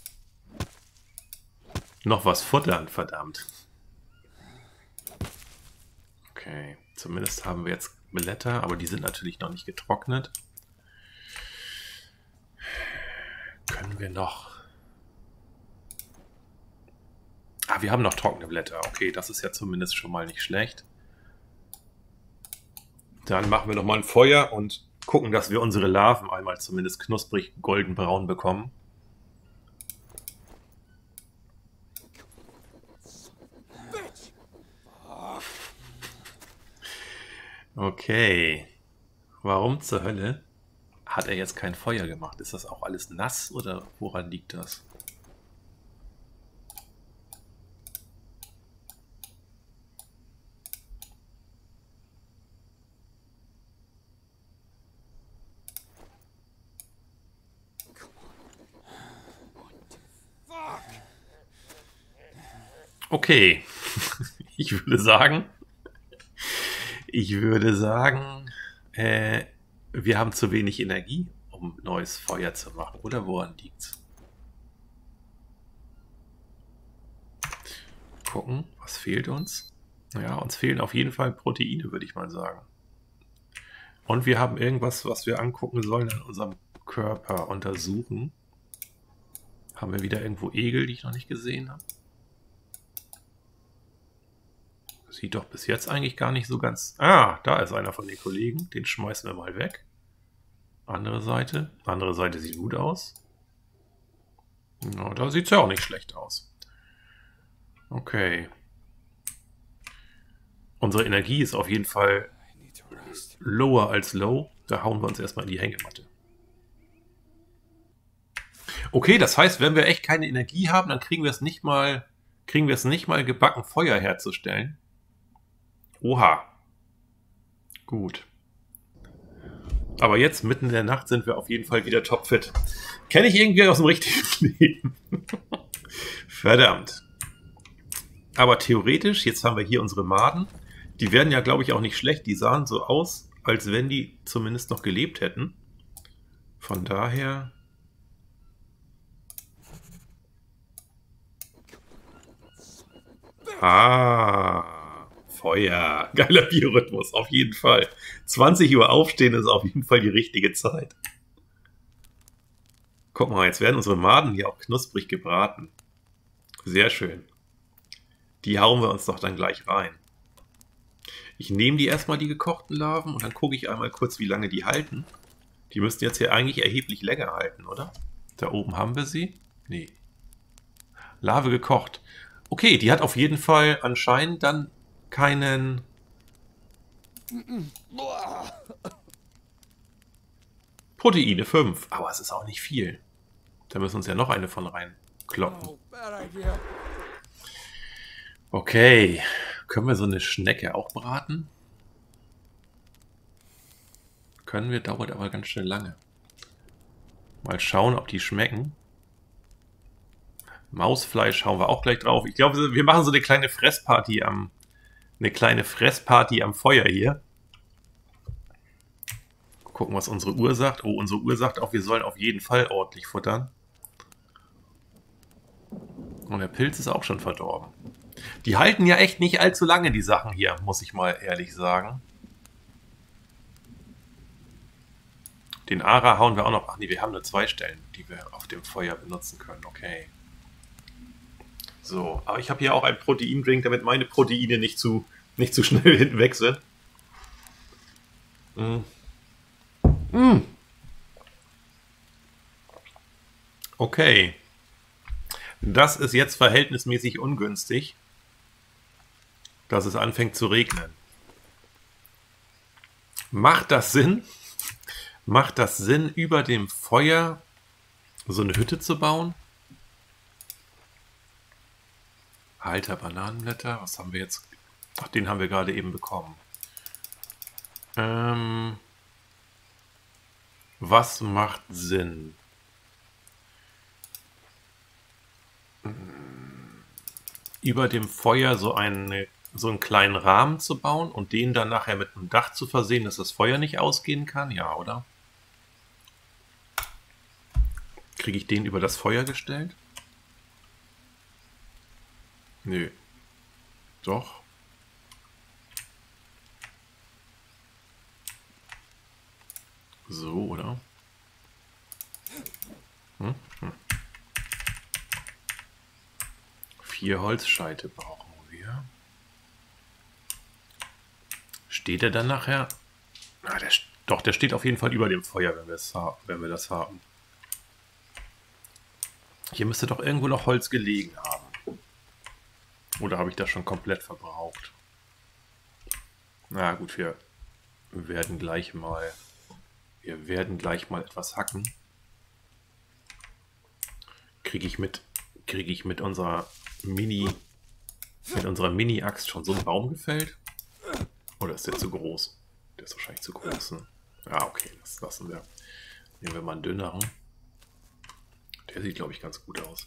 A: noch was futtern, verdammt. Okay. Zumindest haben wir jetzt Blätter, aber die sind natürlich noch nicht getrocknet. Können wir noch... Ah, wir haben noch trockene Blätter. Okay, das ist ja zumindest schon mal nicht schlecht. Dann machen wir noch mal ein Feuer und gucken, dass wir unsere Larven einmal zumindest knusprig goldenbraun bekommen. Okay. Warum zur Hölle hat er jetzt kein Feuer gemacht? Ist das auch alles nass oder woran liegt das? Okay. Ich würde sagen, ich würde sagen, äh, wir haben zu wenig Energie, um neues Feuer zu machen. Oder woran liegt's? Gucken, was fehlt uns? Ja, uns fehlen auf jeden Fall Proteine, würde ich mal sagen. Und wir haben irgendwas, was wir angucken sollen in unserem Körper untersuchen. Haben wir wieder irgendwo Egel, die ich noch nicht gesehen habe? Sieht doch bis jetzt eigentlich gar nicht so ganz... Ah, da ist einer von den Kollegen. Den schmeißen wir mal weg. Andere Seite. Andere Seite sieht gut aus. Na, da sieht es ja auch nicht schlecht aus. Okay. Unsere Energie ist auf jeden Fall lower als low. Da hauen wir uns erstmal in die Hängematte. Okay, das heißt, wenn wir echt keine Energie haben, dann kriegen wir es nicht mal, kriegen wir es nicht mal gebacken, Feuer herzustellen. Oha. Gut. Aber jetzt, mitten in der Nacht, sind wir auf jeden Fall wieder topfit. Kenne ich irgendwie aus dem richtigen Leben. Verdammt. Aber theoretisch, jetzt haben wir hier unsere Maden. Die werden ja, glaube ich, auch nicht schlecht. Die sahen so aus, als wenn die zumindest noch gelebt hätten. Von daher... Ah... Feuer. Geiler Biorhythmus, auf jeden Fall. zwanzig Uhr aufstehen ist auf jeden Fall die richtige Zeit. Guck mal, jetzt werden unsere Maden hier auch knusprig gebraten. Sehr schön. Die hauen wir uns doch dann gleich rein. Ich nehme die erstmal, die gekochten Larven, und dann gucke ich einmal kurz, wie lange die halten. Die müssten jetzt hier eigentlich erheblich länger halten, oder? Da oben haben wir sie. Nee. Larve gekocht. Okay, die hat auf jeden Fall anscheinend dann keinen... Proteine fünf. Aber es ist auch nicht viel. Da müssen wir uns ja noch eine von reinkloppen. Okay. Können wir so eine Schnecke auch braten? Können wir, dauert aber ganz schön lange. Mal schauen, ob die schmecken. Mausfleisch hauen wir auch gleich drauf. Ich glaube, wir machen so eine kleine Fressparty am... Eine kleine Fressparty am Feuer hier. Gucken, was unsere Uhr sagt. Oh, unsere Uhr sagt auch, wir sollen auf jeden Fall ordentlich futtern. Und der Pilz ist auch schon verdorben. Die halten ja echt nicht allzu lange, die Sachen hier, muss ich mal ehrlich sagen. Den Ara hauen wir auch noch... Ach nee, wir haben nur zwei Stellen, die wir auf dem Feuer benutzen können. Okay. So, aber ich habe hier auch einen Proteindrink, damit meine Proteine nicht zu, nicht zu schnell hinten weg sind. Mm. Mm. Okay. Das ist jetzt verhältnismäßig ungünstig, dass es anfängt zu regnen. Macht das Sinn? Macht das Sinn, über dem Feuer so eine Hütte zu bauen? Halter Bananenblätter, was haben wir jetzt? Ach, den haben wir gerade eben bekommen. Ähm, was macht Sinn? Über dem Feuer so einen, so einen kleinen Rahmen zu bauen und den dann nachher mit einem Dach zu versehen, dass das Feuer nicht ausgehen kann? Ja, oder? Kriege ich den über das Feuer gestellt? Nö. Doch. So, oder? Hm? Hm. Vier Holzscheite brauchen wir. Steht er dann nachher? Ah, der, Doch, der steht auf jeden Fall über dem Feuer, wenn wir, es ha wenn wir das haben. Hier müsste doch irgendwo noch Holz gelegen haben. Oder habe ich das schon komplett verbraucht? Na gut, wir werden gleich mal... Wir werden gleich mal etwas hacken. Kriege ich mit... Kriege ich mit unserer Mini... Mit unserer Mini-Axt schon so einen Baum gefällt? Oder ist der zu groß? Der ist wahrscheinlich zu groß, ne? Ja, okay, das lassen wir. Nehmen wir mal einen dünneren. Der sieht, glaube ich, ganz gut aus.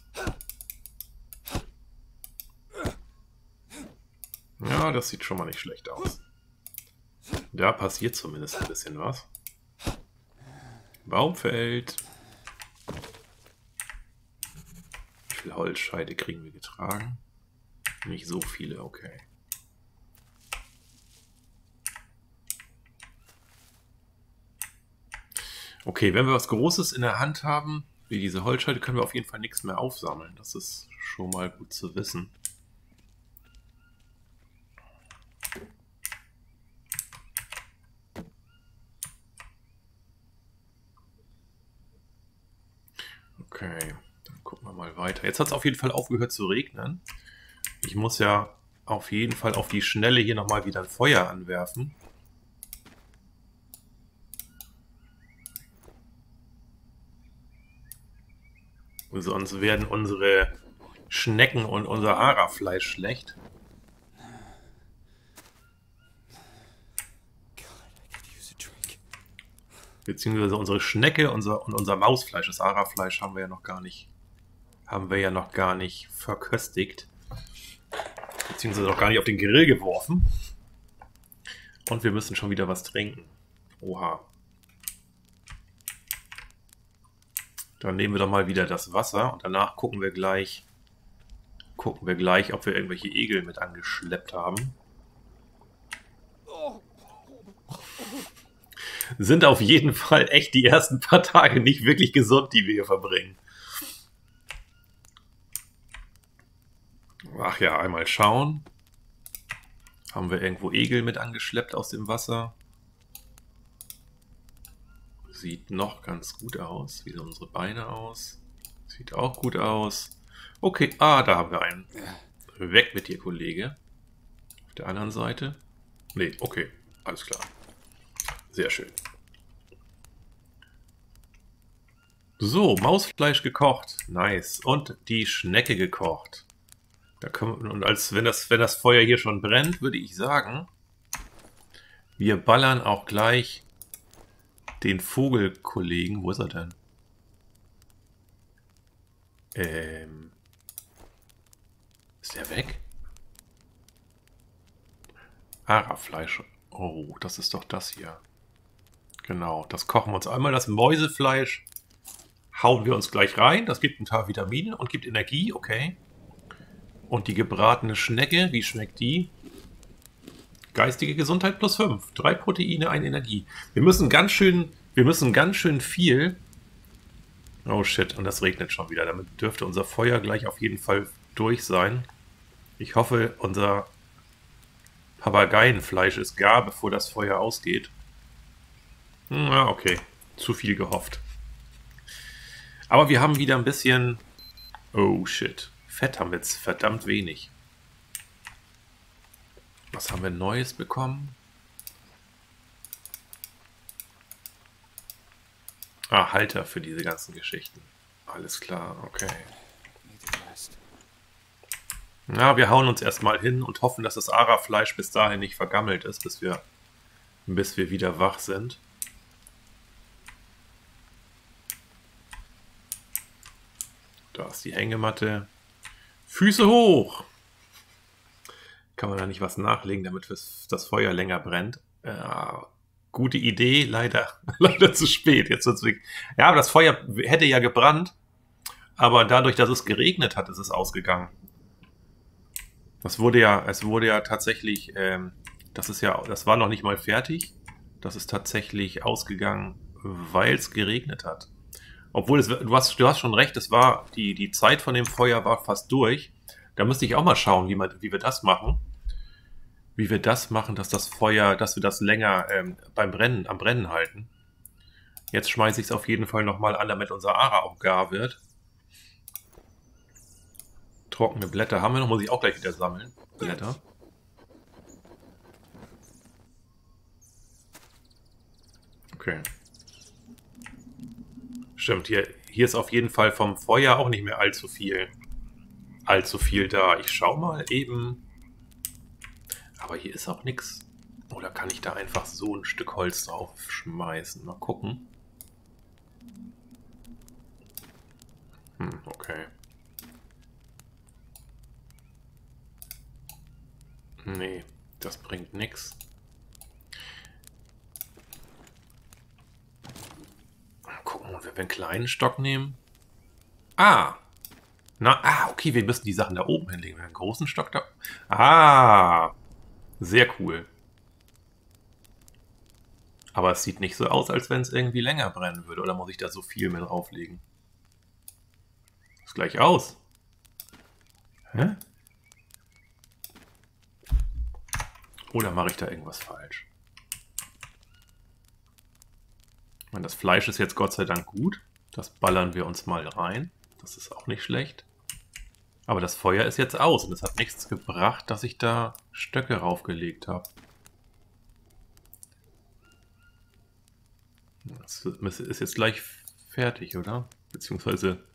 A: Ja, das sieht schon mal nicht schlecht aus. Da passiert zumindest ein bisschen was. Baumfeld. Wie viele Holzscheite kriegen wir getragen? Nicht so viele, okay. Okay, wenn wir was Großes in der Hand haben, wie diese Holzscheite, können wir auf jeden Fall nichts mehr aufsammeln. Das ist schon mal gut zu wissen. Okay, dann gucken wir mal weiter. Jetzt hat es auf jeden Fall aufgehört zu regnen. Ich muss ja auf jeden Fall auf die Schnelle hier nochmal wieder ein Feuer anwerfen. Sonst werden unsere Schnecken und unser Ara-Fleisch schlecht. Beziehungsweise unsere Schnecke unser, und unser Mausfleisch, das Ara-Fleisch haben wir ja noch gar nicht, haben wir ja noch gar nicht verköstigt. Beziehungsweise noch gar nicht auf den Grill geworfen. Und wir müssen schon wieder was trinken. Oha. Dann nehmen wir doch mal wieder das Wasser und danach gucken wir gleich, gucken wir gleich, ob wir irgendwelche Egel mit angeschleppt haben. Sind auf jeden Fall echt die ersten paar Tage nicht wirklich gesund, die wir hier verbringen. Ach ja, einmal schauen. Haben wir irgendwo Egel mit angeschleppt aus dem Wasser? Sieht noch ganz gut aus. Wie sehen unsere Beine aus? Sieht auch gut aus. Okay, ah, da haben wir einen. Weg mit dir, Kollege. Auf der anderen Seite. Nee, okay, alles klar. Sehr schön. So, Mausfleisch gekocht. Nice. Und die Schnecke gekocht. Da können wir, und als wenn das, wenn das Feuer hier schon brennt, würde ich sagen, wir ballern auch gleich den Vogelkollegen. Wo ist er denn? Ähm. Ist der weg? Ara-Fleisch. Oh, das ist doch das hier. Genau, das kochen wir uns einmal. Das Mäusefleisch hauen wir uns gleich rein. Das gibt ein paar Vitamine und gibt Energie. Okay. Und die gebratene Schnecke, wie schmeckt die? Geistige Gesundheit plus fünf. Drei Proteine, eine Energie. Wir müssen ganz schön, wir müssen ganz schön viel... Oh shit, und das regnet schon wieder. Damit dürfte unser Feuer gleich auf jeden Fall durch sein. Ich hoffe, unser Papageienfleisch ist gar, bevor das Feuer ausgeht. Na, okay. Zu viel gehofft. Aber wir haben wieder ein bisschen... Oh shit. Fett haben wir jetzt verdammt wenig. Was haben wir Neues bekommen? Ah, Halter für diese ganzen Geschichten. Alles klar, okay. Na, wir hauen uns erstmal hin und hoffen, dass das Ara-Fleisch bis dahin nicht vergammelt ist, bis wir, bis wir wieder wach sind. Da ist die Hängematte. Füße hoch! Kann man da nicht was nachlegen, damit das Feuer länger brennt? Ja, gute Idee, leider, leider zu spät. Jetzt wird's weg. Ja, aber das Feuer hätte ja gebrannt, aber dadurch, dass es geregnet hat, ist es ausgegangen. Das wurde ja, es wurde ja tatsächlich, ähm, das ist ja, das war noch nicht mal fertig. Das ist tatsächlich ausgegangen, weil es geregnet hat. Obwohl, es, du, hast, du hast schon recht, es war, die, die Zeit von dem Feuer war fast durch. Da müsste ich auch mal schauen, wie, man, wie wir das machen. wie wir das machen, dass das Feuer, dass wir das länger ähm, beim Brennen, am Brennen halten. Jetzt schmeiße ich es auf jeden Fall nochmal an, damit unser Ara auch gar wird. Trockene Blätter haben wir noch, muss ich auch gleich wieder sammeln. Blätter. Okay. Stimmt, hier, hier ist auf jeden Fall vom Feuer auch nicht mehr allzu viel. Allzu viel da. Ich schau mal eben. Aber hier ist auch nichts. Oder kann ich da einfach so ein Stück Holz draufschmeißen? Mal gucken. Hm, okay. Nee, das bringt nichts. Gucken, wenn wir einen kleinen Stock nehmen. Ah! Na, ah, okay, wir müssen die Sachen da oben hinlegen. Wenn wir einen großen Stock da... Ah! Sehr cool. Aber es sieht nicht so aus, als wenn es irgendwie länger brennen würde. Oder muss ich da so viel mit drauflegen? Ist gleich aus. Hä? Oder mache ich da irgendwas falsch? Ich meine, das Fleisch ist jetzt Gott sei Dank gut. Das ballern wir uns mal rein. Das ist auch nicht schlecht. Aber das Feuer ist jetzt aus und es hat nichts gebracht, dass ich da Stöcke raufgelegt habe. Das ist jetzt gleich fertig, oder? Beziehungsweise...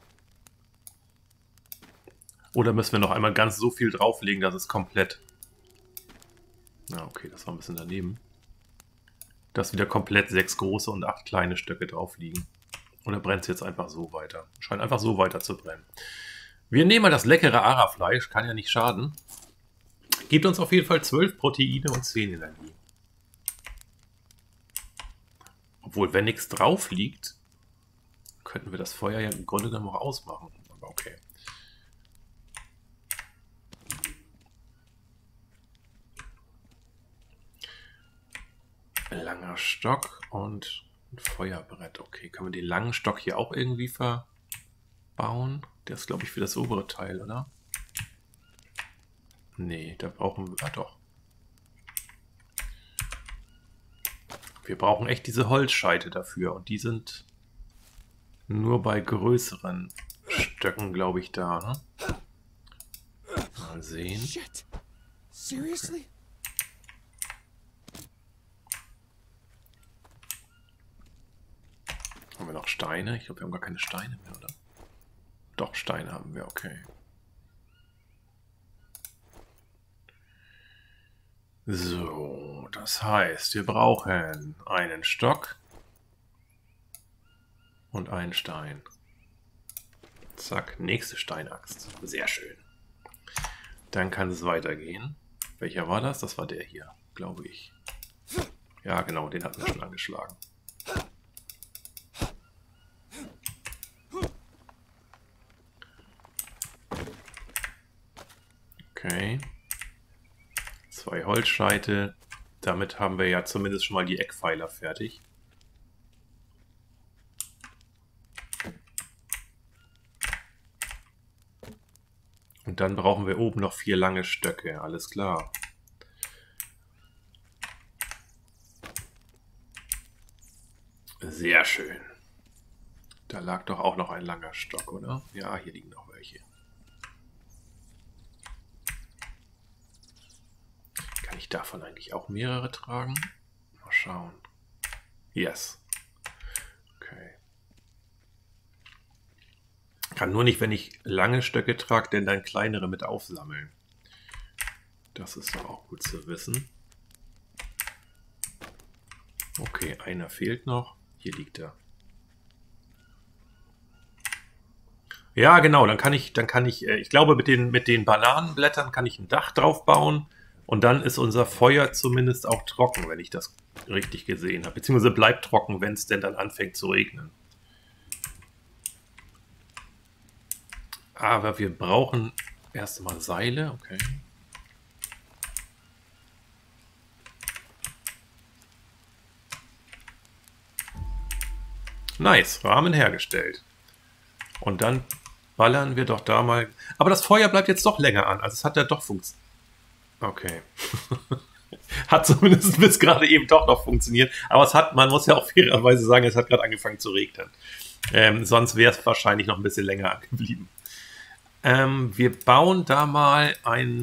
A: Oder müssen wir noch einmal ganz so viel drauflegen, dass es komplett... Na, okay, das war ein bisschen daneben. Dass wieder komplett sechs große und acht kleine Stöcke drauf liegen. Oder brennt es jetzt einfach so weiter? Scheint einfach so weiter zu brennen. Wir nehmen mal das leckere Ara-Fleisch, kann ja nicht schaden. Gibt uns auf jeden Fall zwölf Proteine und zehn Energie. Obwohl, wenn nichts drauf liegt, könnten wir das Feuer ja im Grunde genommen auch ausmachen. Aber okay. Langer Stock und ein Feuerbrett. Okay, können wir den langen Stock hier auch irgendwie verbauen? Der ist, glaube ich, für das obere Teil, oder? Nee, da brauchen wir... Ah, doch. Wir brauchen echt diese Holzscheite dafür. Und die sind nur bei größeren Stöcken, glaube ich, da, ne? Mal sehen.
B: Shit. Seriously?
A: Haben wir noch Steine? Ich glaube, wir haben gar keine Steine mehr, oder? Doch, Steine haben wir, okay. So, das heißt, wir brauchen einen Stock und einen Stein. Zack, nächste Steinaxt. Sehr schön. Dann kann es weitergehen. Welcher war das? Das war der hier, glaube ich. Ja, genau, den hatten wir schon angeschlagen. Okay. Zwei Holzscheite. Damit haben wir ja zumindest schon mal die Eckpfeiler fertig. Und dann brauchen wir oben noch vier lange Stöcke. Alles klar. Sehr schön. Da lag doch auch noch ein langer Stock, oder? Ja, hier liegen noch welche. Kann ich davon eigentlich auch mehrere tragen? Mal schauen. Yes. Okay. Kann nur nicht, wenn ich lange Stöcke trage, denn dann kleinere mit aufsammeln. Das ist doch auch gut zu wissen. Okay, einer fehlt noch. Hier liegt er. Ja, genau, dann kann ich, dann kann ich, ich glaube, mit den, mit den Bananenblättern kann ich ein Dach drauf bauen. Und dann ist unser Feuer zumindest auch trocken, wenn ich das richtig gesehen habe. Beziehungsweise bleibt trocken, wenn es denn dann anfängt zu regnen. Aber wir brauchen erst mal Seile. Okay. Nice, Rahmen hergestellt. Und dann ballern wir doch da mal... Aber das Feuer bleibt jetzt doch länger an. Also es hat ja doch funktioniert. Okay. Hat zumindest bis gerade eben doch noch funktioniert. Aber es hat, man muss ja auch fairerweise sagen, es hat gerade angefangen zu regnen. Ähm, sonst wäre es wahrscheinlich noch ein bisschen länger geblieben. Ähm, wir bauen da mal ein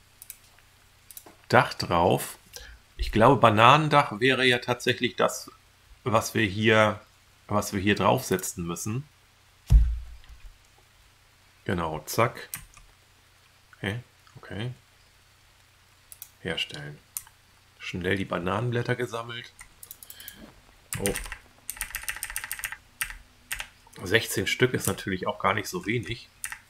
A: Dach drauf. Ich glaube, Bananendach wäre ja tatsächlich das, was wir hier, was wir hier draufsetzen müssen. Genau, zack. Okay, okay. Herstellen. Schnell die Bananenblätter gesammelt. Oh. sechzehn Stück ist natürlich auch gar nicht so wenig.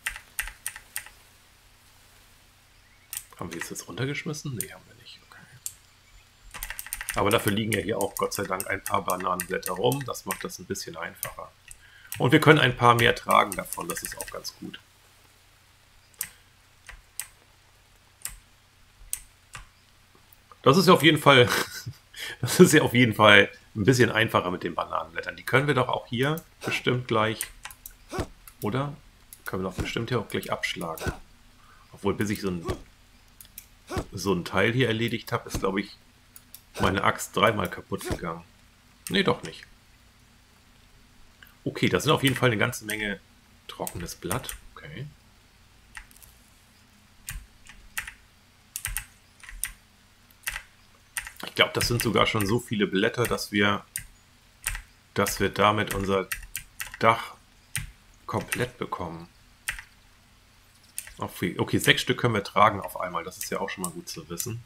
A: Haben wir jetzt das runtergeschmissen? Nee, haben wir nicht. Okay. Aber dafür liegen ja hier auch Gott sei Dank ein paar Bananenblätter rum. Das macht das ein bisschen einfacher. Und wir können ein paar mehr tragen davon. Das ist auch ganz gut. Das ist ja auf jeden Fall, das ist ja auf jeden Fall ein bisschen einfacher mit den Bananenblättern. Die können wir doch auch hier bestimmt gleich, oder? Können wir doch bestimmt hier auch gleich abschlagen. Obwohl, bis ich so ein, so ein Teil hier erledigt habe, ist, glaube ich, meine Axt dreimal kaputt gegangen. Nee, doch nicht. Okay, das sind auf jeden Fall eine ganze Menge trockenes Blatt. Okay. Ich glaube, das sind sogar schon so viele Blätter, dass wir, dass wir damit unser Dach komplett bekommen. Okay, okay, sechs Stück können wir tragen auf einmal. Das ist ja auch schon mal gut zu wissen.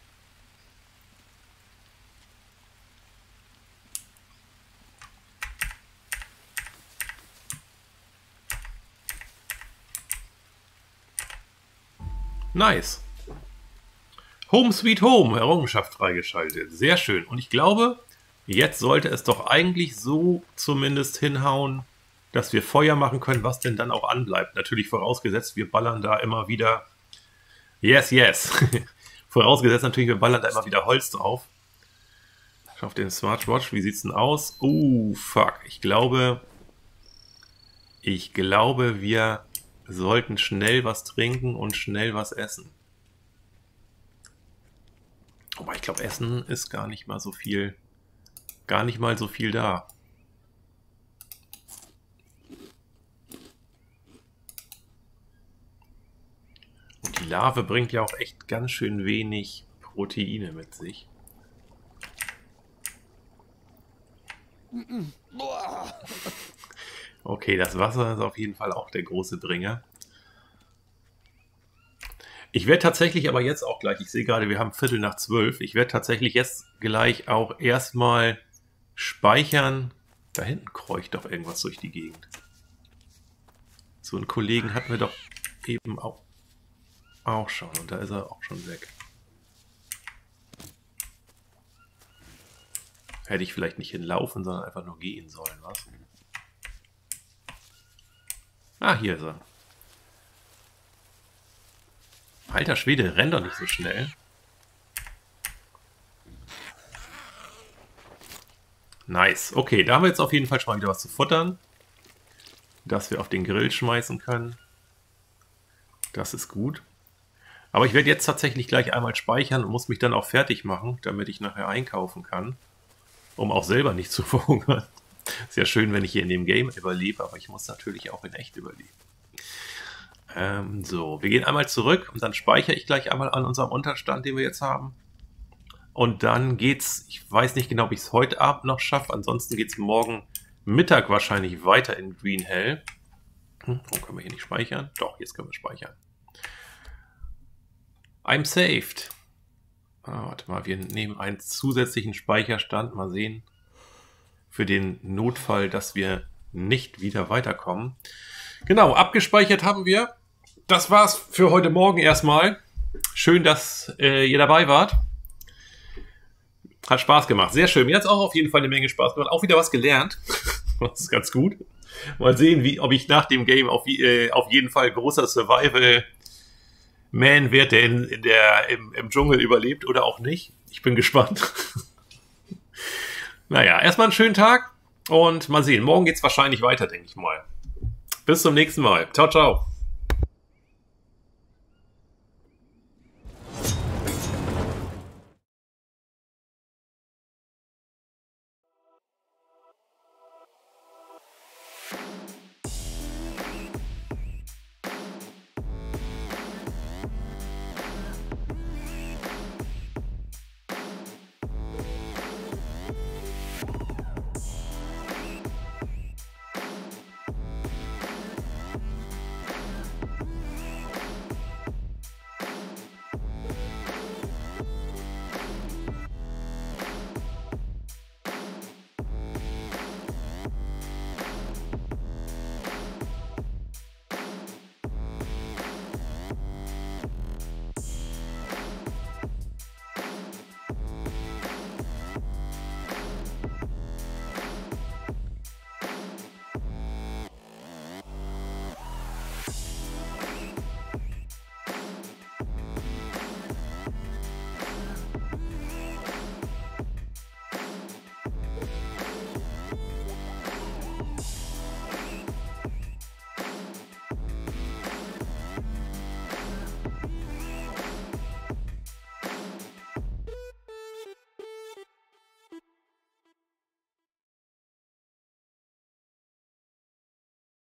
A: Nice. Home Sweet Home, Errungenschaft freigeschaltet. Sehr schön. Und ich glaube, jetzt sollte es doch eigentlich so zumindest hinhauen, dass wir Feuer machen können, was denn dann auch anbleibt. Natürlich vorausgesetzt, wir ballern da immer wieder... Yes, yes. Vorausgesetzt natürlich, wir ballern da immer wieder Holz drauf. Auf den Smartwatch, wie sieht's denn aus? Oh, fuck. Ich glaube... Ich glaube, wir sollten schnell was trinken und schnell was essen. Aber ich glaube, Essen ist gar nicht mal so viel, gar nicht mal so viel da. Und die Larve bringt ja auch echt ganz schön wenig Proteine mit sich. Okay, das Wasser ist auf jeden Fall auch der große Bringer. Ich werde tatsächlich aber jetzt auch gleich, ich sehe gerade, wir haben Viertel nach zwölf, ich werde tatsächlich jetzt gleich auch erstmal speichern. Da hinten kreucht doch irgendwas durch die Gegend. So einen Kollegen hatten wir doch eben auch, auch schon und da ist er auch schon weg. Hätte ich vielleicht nicht hinlaufen, sondern einfach nur gehen sollen, was? Ah, hier ist er. Alter Schwede, rennt doch nicht so schnell. Nice. Okay, da haben wir jetzt auf jeden Fall schon mal wieder was zu futtern. Das wir auf den Grill schmeißen können. Das ist gut. Aber ich werde jetzt tatsächlich gleich einmal speichern und muss mich dann auch fertig machen, damit ich nachher einkaufen kann. Um auch selber nicht zu verhungern. Ist ja schön, wenn ich hier in dem Game überlebe, aber ich muss natürlich auch in echt überleben. Ähm, so, wir gehen einmal zurück und dann speichere ich gleich einmal an unserem Unterstand, den wir jetzt haben. Und dann geht's, ich weiß nicht genau, ob ich es heute Abend noch schaffe, ansonsten geht es morgen Mittag wahrscheinlich weiter in Green Hell. Hm, warum können wir hier nicht speichern? Doch, jetzt können wir speichern. I'm saved. Ah, warte mal, wir nehmen einen zusätzlichen Speicherstand, mal sehen, für den Notfall, dass wir nicht wieder weiterkommen. Genau, abgespeichert haben wir. Das war's für heute Morgen erstmal. Schön, dass äh, ihr dabei wart. Hat Spaß gemacht. Sehr schön. Mir hat es auch auf jeden Fall eine Menge Spaß gemacht. Auch wieder was gelernt. Das ist ganz gut. Mal sehen, wie, ob ich nach dem Game auf, äh, auf jeden Fall großer Survival-Man werde, der, in, in der im, im Dschungel überlebt oder auch nicht. Ich bin gespannt. Naja, erstmal einen schönen Tag und mal sehen. Morgen geht's wahrscheinlich weiter, denke ich mal. Bis zum nächsten Mal. Ciao, ciao.